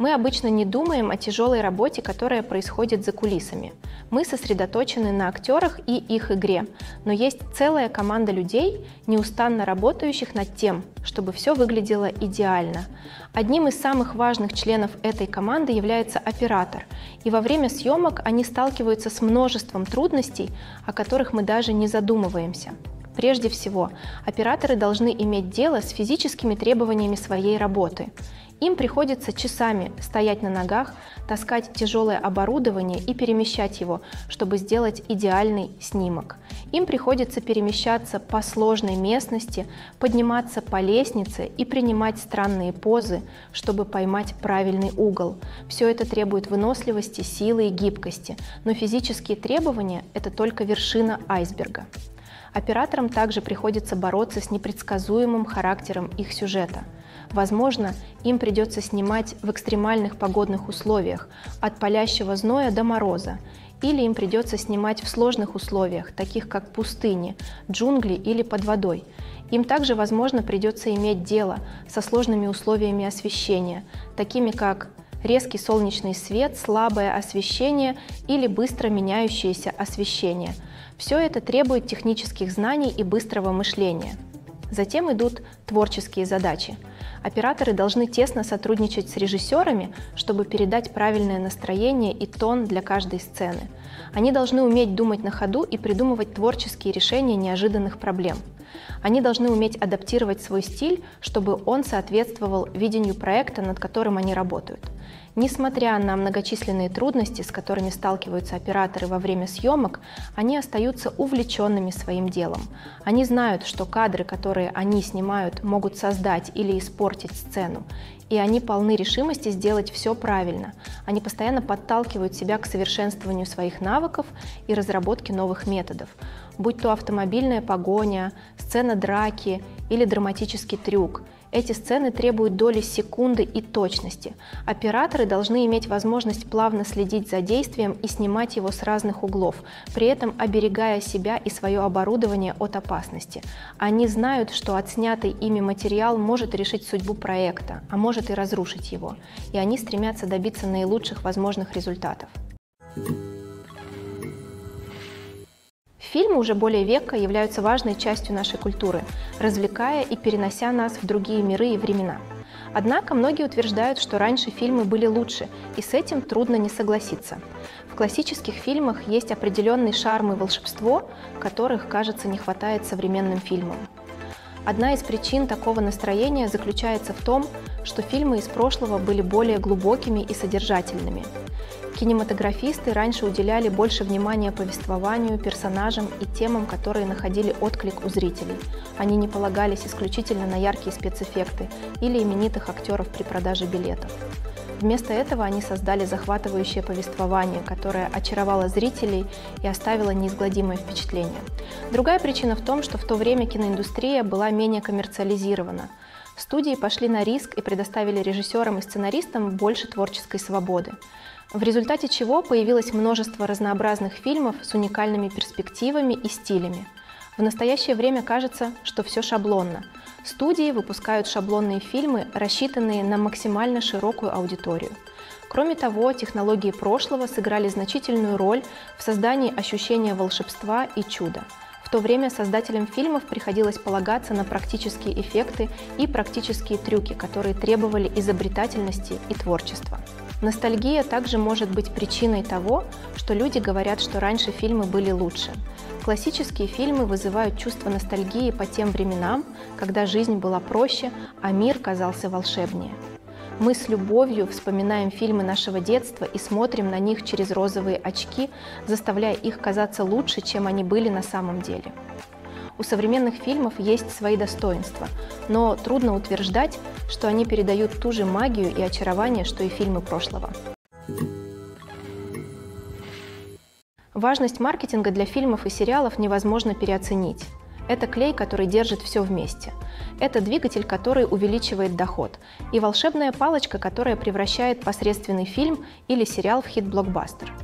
Мы обычно не думаем о тяжелой работе, которая происходит за кулисами. Мы сосредоточены на актерах и их игре, но есть целая команда людей, неустанно работающих над тем, чтобы все выглядело идеально. Одним из самых важных членов этой команды является оператор, и во время съемок они сталкиваются с множеством трудностей, о которых мы даже не задумываемся. Прежде всего, операторы должны иметь дело с физическими требованиями своей работы. Им приходится часами стоять на ногах, таскать тяжелое оборудование и перемещать его, чтобы сделать идеальный снимок. Им приходится перемещаться по сложной местности, подниматься по лестнице и принимать странные позы, чтобы поймать правильный угол. Все это требует выносливости, силы и гибкости, но физические требования – это только вершина айсберга. Операторам также приходится бороться с непредсказуемым характером их сюжета. Возможно, им придется снимать в экстремальных погодных условиях, от палящего зноя до мороза, или им придется снимать в сложных условиях, таких как пустыни, джунгли или под водой. Им также, возможно, придется иметь дело со сложными условиями освещения, такими как резкий солнечный свет, слабое освещение или быстро меняющееся освещение. Все это требует технических знаний и быстрого мышления. Затем идут творческие задачи. Операторы должны тесно сотрудничать с режиссерами, чтобы передать правильное настроение и тон для каждой сцены. Они должны уметь думать на ходу и придумывать творческие решения неожиданных проблем. Они должны уметь адаптировать свой стиль, чтобы он соответствовал видению проекта, над которым они работают. Несмотря на многочисленные трудности, с которыми сталкиваются операторы во время съемок, они остаются увлеченными своим делом. Они знают, что кадры, которые они снимают, могут создать или испортить сцену, и они полны решимости сделать все правильно. Они постоянно подталкивают себя к совершенствованию своих навыков и разработке новых методов, будь то автомобильная погоня, сцена драки или драматический трюк. Эти сцены требуют доли секунды и точности. Операторы должны иметь возможность плавно следить за действием и снимать его с разных углов, при этом оберегая себя и свое оборудование от опасности. Они знают, что отснятый ими материал может решить судьбу проекта, а может и разрушить его, и они стремятся добиться наилучших возможных результатов. Фильмы уже более века являются важной частью нашей культуры, развлекая и перенося нас в другие миры и времена. Однако многие утверждают, что раньше фильмы были лучше, и с этим трудно не согласиться. В классических фильмах есть определенный шарм и волшебство, которых, кажется, не хватает современным фильмам. Одна из причин такого настроения заключается в том, что фильмы из прошлого были более глубокими и содержательными. Кинематографисты раньше уделяли больше внимания повествованию, персонажам и темам, которые находили отклик у зрителей. Они не полагались исключительно на яркие спецэффекты или именитых актеров при продаже билетов. Вместо этого они создали захватывающее повествование, которое очаровало зрителей и оставило неизгладимое впечатление. Другая причина в том, что в то время киноиндустрия была менее коммерциализирована. Студии пошли на риск и предоставили режиссерам и сценаристам больше творческой свободы, в результате чего появилось множество разнообразных фильмов с уникальными перспективами и стилями. В настоящее время кажется, что все шаблонно. Студии выпускают шаблонные фильмы, рассчитанные на максимально широкую аудиторию. Кроме того, технологии прошлого сыграли значительную роль в создании ощущения волшебства и чуда. В то время создателям фильмов приходилось полагаться на практические эффекты и практические трюки, которые требовали изобретательности и творчества. Ностальгия также может быть причиной того, что люди говорят, что раньше фильмы были лучше. Классические фильмы вызывают чувство ностальгии по тем временам, когда жизнь была проще, а мир казался волшебнее. Мы с любовью вспоминаем фильмы нашего детства и смотрим на них через розовые очки, заставляя их казаться лучше, чем они были на самом деле. У современных фильмов есть свои достоинства, но трудно утверждать, что они передают ту же магию и очарование, что и фильмы прошлого. Важность маркетинга для фильмов и сериалов невозможно переоценить. Это клей, который держит все вместе. Это двигатель, который увеличивает доход. И волшебная палочка, которая превращает посредственный фильм или сериал в хит-блокбастер.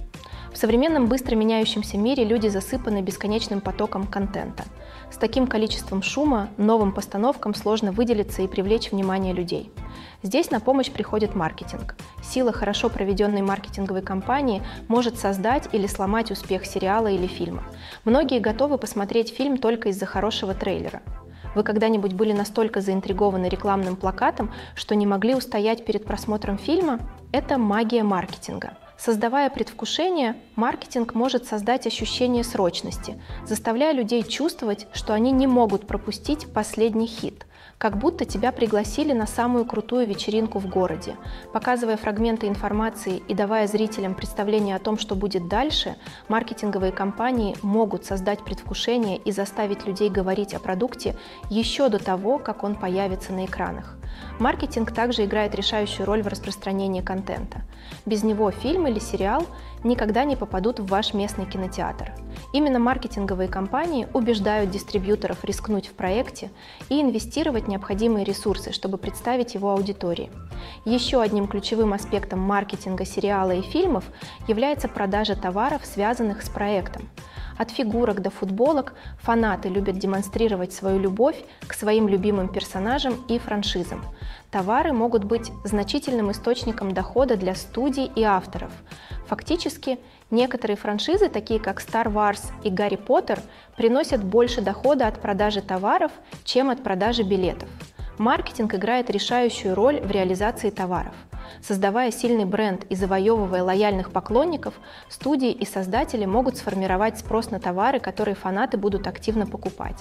В современном быстро меняющемся мире люди засыпаны бесконечным потоком контента. С таким количеством шума новым постановкам сложно выделиться и привлечь внимание людей. Здесь на помощь приходит маркетинг. Сила хорошо проведенной маркетинговой кампании может создать или сломать успех сериала или фильма. Многие готовы посмотреть фильм только из-за хорошего трейлера. Вы когда-нибудь были настолько заинтригованы рекламным плакатом, что не могли устоять перед просмотром фильма? Это магия маркетинга. Создавая предвкушение, маркетинг может создать ощущение срочности, заставляя людей чувствовать, что они не могут пропустить последний хит, как будто тебя пригласили на самую крутую вечеринку в городе. Показывая фрагменты информации и давая зрителям представление о том, что будет дальше, маркетинговые компании могут создать предвкушение и заставить людей говорить о продукте еще до того, как он появится на экранах. Маркетинг также играет решающую роль в распространении контента. Без него фильм или сериал никогда не попадут в ваш местный кинотеатр. Именно маркетинговые компании убеждают дистрибьюторов рискнуть в проекте и инвестировать необходимые ресурсы, чтобы представить его аудитории. Еще одним ключевым аспектом маркетинга сериала и фильмов является продажа товаров, связанных с проектом. От фигурок до футболок фанаты любят демонстрировать свою любовь к своим любимым персонажам и франшизам. Товары могут быть значительным источником дохода для студий и авторов. Фактически, некоторые франшизы, такие как Star Wars и Гарри Поттер, приносят больше дохода от продажи товаров, чем от продажи билетов. Маркетинг играет решающую роль в реализации товаров. Создавая сильный бренд и завоевывая лояльных поклонников, студии и создатели могут сформировать спрос на товары, которые фанаты будут активно покупать.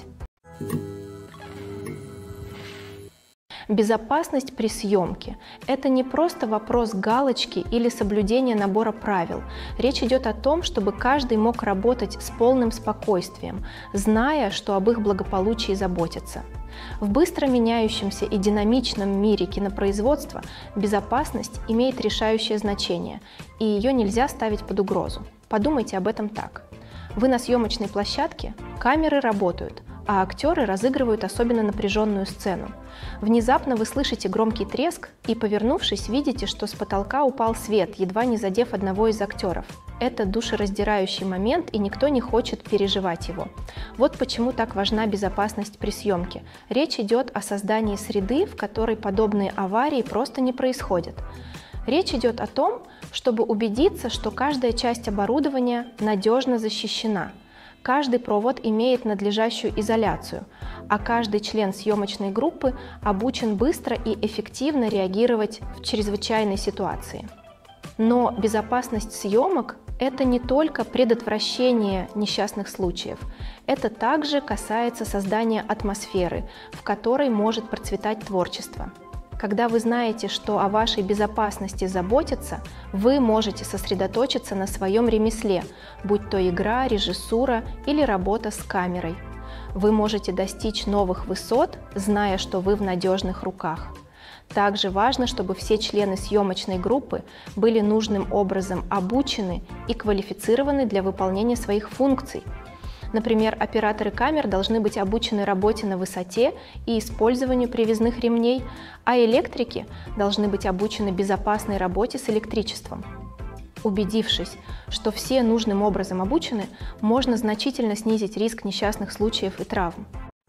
Безопасность при съемке – это не просто вопрос галочки или соблюдения набора правил. Речь идет о том, чтобы каждый мог работать с полным спокойствием, зная, что об их благополучии заботятся. В быстро меняющемся и динамичном мире кинопроизводства безопасность имеет решающее значение, и ее нельзя ставить под угрозу. Подумайте об этом так. Вы на съемочной площадке, камеры работают, а актеры разыгрывают особенно напряженную сцену. Внезапно вы слышите громкий треск и, повернувшись, видите, что с потолка упал свет, едва не задев одного из актеров. Это душераздирающий момент, и никто не хочет переживать его. Вот почему так важна безопасность при съемке. Речь идет о создании среды, в которой подобные аварии просто не происходят. Речь идет о том, чтобы убедиться, что каждая часть оборудования надежно защищена. Каждый провод имеет надлежащую изоляцию, а каждый член съемочной группы обучен быстро и эффективно реагировать в чрезвычайной ситуации. Но безопасность съемок – это не только предотвращение несчастных случаев, это также касается создания атмосферы, в которой может процветать творчество. Когда вы знаете, что о вашей безопасности заботятся, вы можете сосредоточиться на своем ремесле, будь то игра, режиссура или работа с камерой. Вы можете достичь новых высот, зная, что вы в надежных руках. Также важно, чтобы все члены съемочной группы были нужным образом обучены и квалифицированы для выполнения своих функций. Например, операторы камер должны быть обучены работе на высоте и использованию привязных ремней, а электрики должны быть обучены безопасной работе с электричеством. Убедившись, что все нужным образом обучены, можно значительно снизить риск несчастных случаев и травм.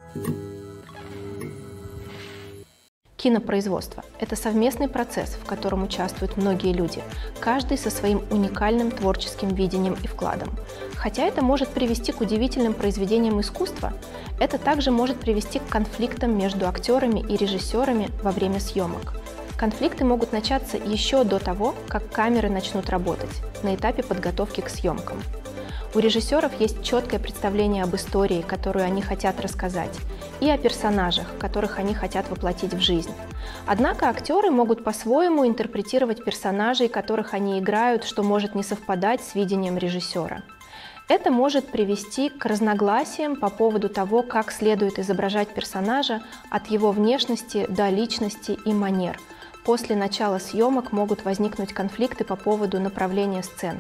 Кинопроизводство – это совместный процесс, в котором участвуют многие люди, каждый со своим уникальным творческим видением и вкладом. Хотя это может привести к удивительным произведениям искусства, это также может привести к конфликтам между актерами и режиссерами во время съемок. Конфликты могут начаться еще до того, как камеры начнут работать, на этапе подготовки к съемкам. У режиссеров есть четкое представление об истории, которую они хотят рассказать, и о персонажах, которых они хотят воплотить в жизнь. Однако актеры могут по-своему интерпретировать персонажей, которых они играют, что может не совпадать с видением режиссера. Это может привести к разногласиям по поводу того, как следует изображать персонажа от его внешности до личности и манер. После начала съемок могут возникнуть конфликты по поводу направления сцен.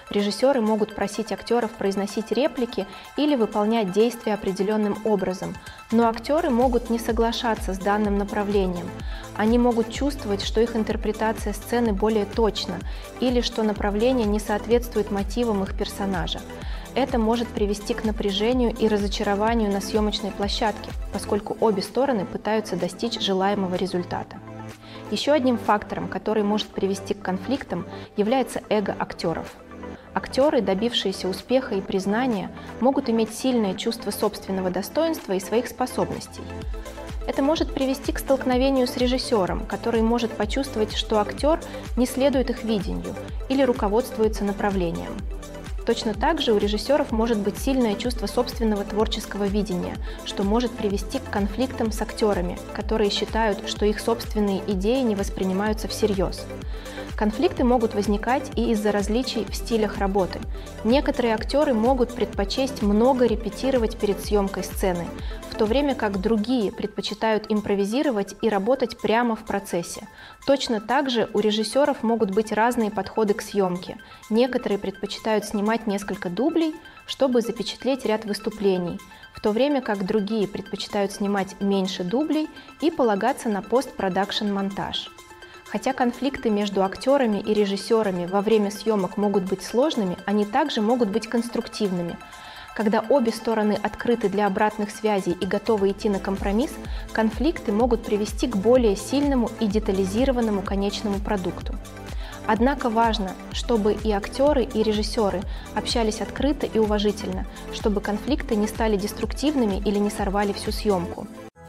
Режиссеры могут просить актеров произносить реплики или выполнять действия определенным образом, но актеры могут не соглашаться с данным направлением. Они могут чувствовать, что их интерпретация сцены более точна или что направление не соответствует мотивам их персонажа. Это может привести к напряжению и разочарованию на съемочной площадке, поскольку обе стороны пытаются достичь желаемого результата. Еще одним фактором, который может привести к конфликтам, является эго актеров. Актеры, добившиеся успеха и признания, могут иметь сильное чувство собственного достоинства и своих способностей. Это может привести к столкновению с режиссером, который может почувствовать, что актер не следует их видению или руководствуется направлением. Точно так же у режиссеров может быть сильное чувство собственного творческого видения, что может привести к конфликтам с актерами, которые считают, что их собственные идеи не воспринимаются всерьез. Конфликты могут возникать и из-за различий в стилях работы. Некоторые актеры могут предпочесть много репетировать перед съемкой сцены, в то время как другие предпочитают импровизировать и работать прямо в процессе. Точно так же у режиссеров могут быть разные подходы к съемке. Некоторые предпочитают снимать несколько дублей, чтобы запечатлеть ряд выступлений, в то время как другие предпочитают снимать меньше дублей и полагаться на постпродакшн-монтаж. Хотя конфликты между актерами и режиссерами во время съемок могут быть сложными, они также могут быть конструктивными. Когда обе стороны открыты для обратных связей и готовы идти на компромисс, конфликты могут привести к более сильному и детализированному конечному продукту. Однако важно, чтобы и актеры, и режиссеры общались открыто и уважительно, чтобы конфликты не стали деструктивными или не сорвали всю съемку.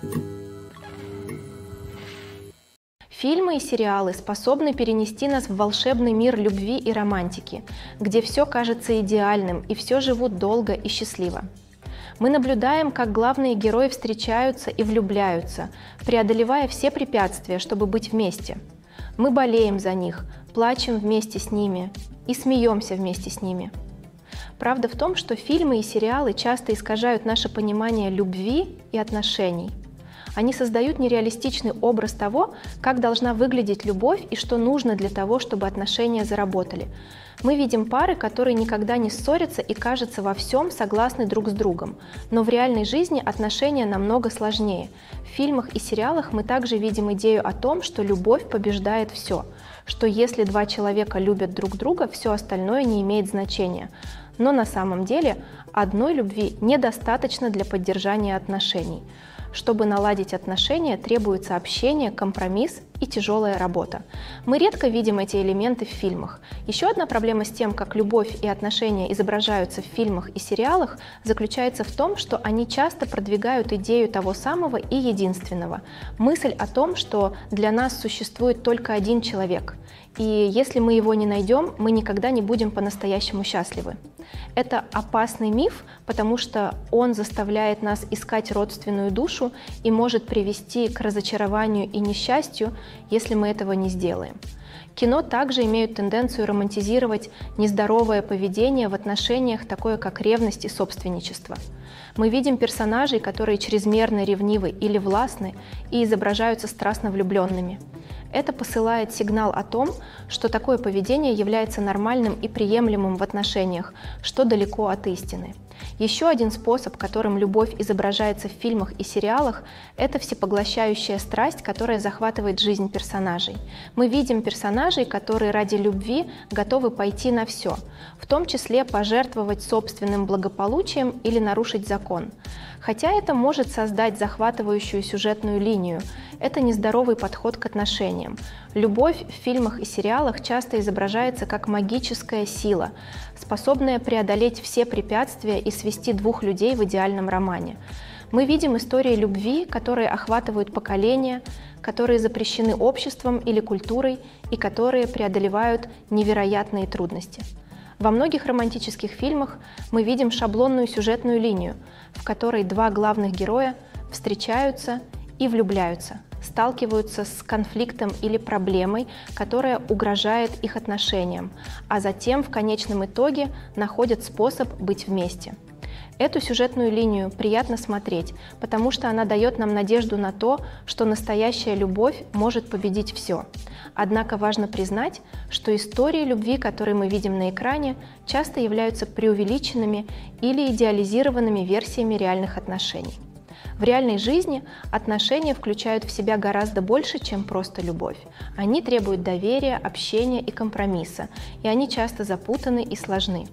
Фильмы и сериалы способны перенести нас в волшебный мир любви и романтики, где все кажется идеальным и все живут долго и счастливо. Мы наблюдаем, как главные герои встречаются и влюбляются, преодолевая все препятствия, чтобы быть вместе. Мы болеем за них, плачем вместе с ними и смеемся вместе с ними. Правда в том, что фильмы и сериалы часто искажают наше понимание любви и отношений. Они создают нереалистичный образ того, как должна выглядеть любовь и что нужно для того, чтобы отношения заработали. Мы видим пары, которые никогда не ссорятся и, кажется, во всем согласны друг с другом. Но в реальной жизни отношения намного сложнее. В фильмах и сериалах мы также видим идею о том, что любовь побеждает все, что если два человека любят друг друга, все остальное не имеет значения. Но на самом деле одной любви недостаточно для поддержания отношений. Чтобы наладить отношения, требуется общение, компромисс и тяжелая работа. Мы редко видим эти элементы в фильмах. Еще одна проблема с тем, как любовь и отношения изображаются в фильмах и сериалах, заключается в том, что они часто продвигают идею того самого и единственного. Мысль о том, что для нас существует только один человек, и если мы его не найдем, мы никогда не будем по-настоящему счастливы. Это опасный миф, потому что он заставляет нас искать родственную душу и может привести к разочарованию и несчастью, если мы этого не сделаем. Кино также имеют тенденцию романтизировать нездоровое поведение в отношениях, такое как ревность и собственничество. Мы видим персонажей, которые чрезмерно ревнивы или властны и изображаются страстно влюбленными. Это посылает сигнал о том, что такое поведение является нормальным и приемлемым в отношениях, что далеко от истины. Еще один способ, которым любовь изображается в фильмах и сериалах, это всепоглощающая страсть, которая захватывает жизнь персонажей. Мы видим персонажей, которые ради любви готовы пойти на все, в том числе пожертвовать собственным благополучием или нарушить закон. Хотя это может создать захватывающую сюжетную линию, это нездоровый подход к отношениям. Любовь в фильмах и сериалах часто изображается как магическая сила, способная преодолеть все препятствия и свести двух людей в идеальном романе. Мы видим истории любви, которые охватывают поколения, которые запрещены обществом или культурой и которые преодолевают невероятные трудности. Во многих романтических фильмах мы видим шаблонную сюжетную линию, в которой два главных героя встречаются и влюбляются, сталкиваются с конфликтом или проблемой, которая угрожает их отношениям, а затем в конечном итоге находят способ быть вместе. Эту сюжетную линию приятно смотреть, потому что она дает нам надежду на то, что настоящая любовь может победить все. Однако важно признать, что истории любви, которые мы видим на экране, часто являются преувеличенными или идеализированными версиями реальных отношений. В реальной жизни отношения включают в себя гораздо больше, чем просто любовь. Они требуют доверия, общения и компромисса, и они часто запутаны и сложны.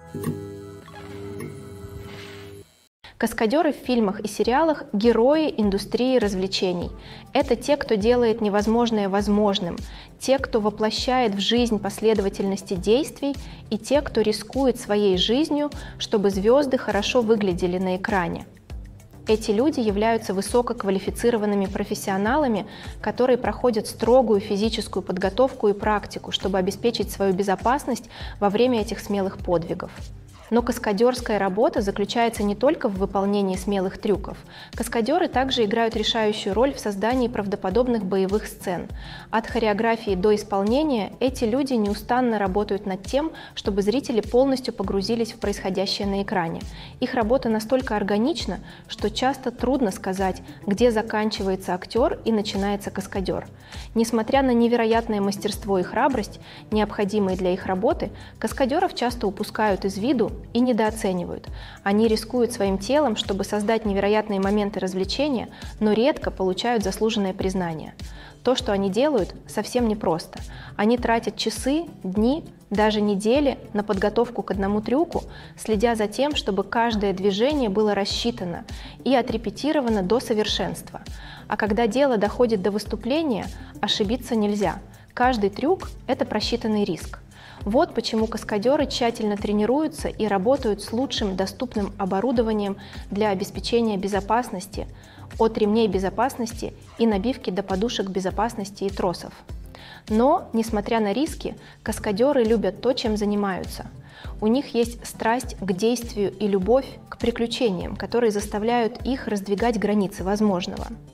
Каскадеры в фильмах и сериалах – герои индустрии развлечений. Это те, кто делает невозможное возможным, те, кто воплощает в жизнь последовательности действий, и те, кто рискует своей жизнью, чтобы звезды хорошо выглядели на экране. Эти люди являются высококвалифицированными профессионалами, которые проходят строгую физическую подготовку и практику, чтобы обеспечить свою безопасность во время этих смелых подвигов. Но каскадерская работа заключается не только в выполнении смелых трюков. Каскадеры также играют решающую роль в создании правдоподобных боевых сцен. От хореографии до исполнения эти люди неустанно работают над тем, чтобы зрители полностью погрузились в происходящее на экране. Их работа настолько органична, что часто трудно сказать, где заканчивается актер и начинается каскадер. Несмотря на невероятное мастерство и храбрость, необходимые для их работы, каскадеров часто упускают из виду и недооценивают. Они рискуют своим телом, чтобы создать невероятные моменты развлечения, но редко получают заслуженное признание. То, что они делают, совсем непросто. Они тратят часы, дни, даже недели на подготовку к одному трюку, следя за тем, чтобы каждое движение было рассчитано и отрепетировано до совершенства. А когда дело доходит до выступления, ошибиться нельзя. Каждый трюк – это просчитанный риск. Вот почему каскадеры тщательно тренируются и работают с лучшим доступным оборудованием для обеспечения безопасности, от ремней безопасности и набивки до подушек безопасности и тросов. Но, несмотря на риски, каскадеры любят то, чем занимаются. У них есть страсть к действию и любовь к приключениям, которые заставляют их раздвигать границы возможного.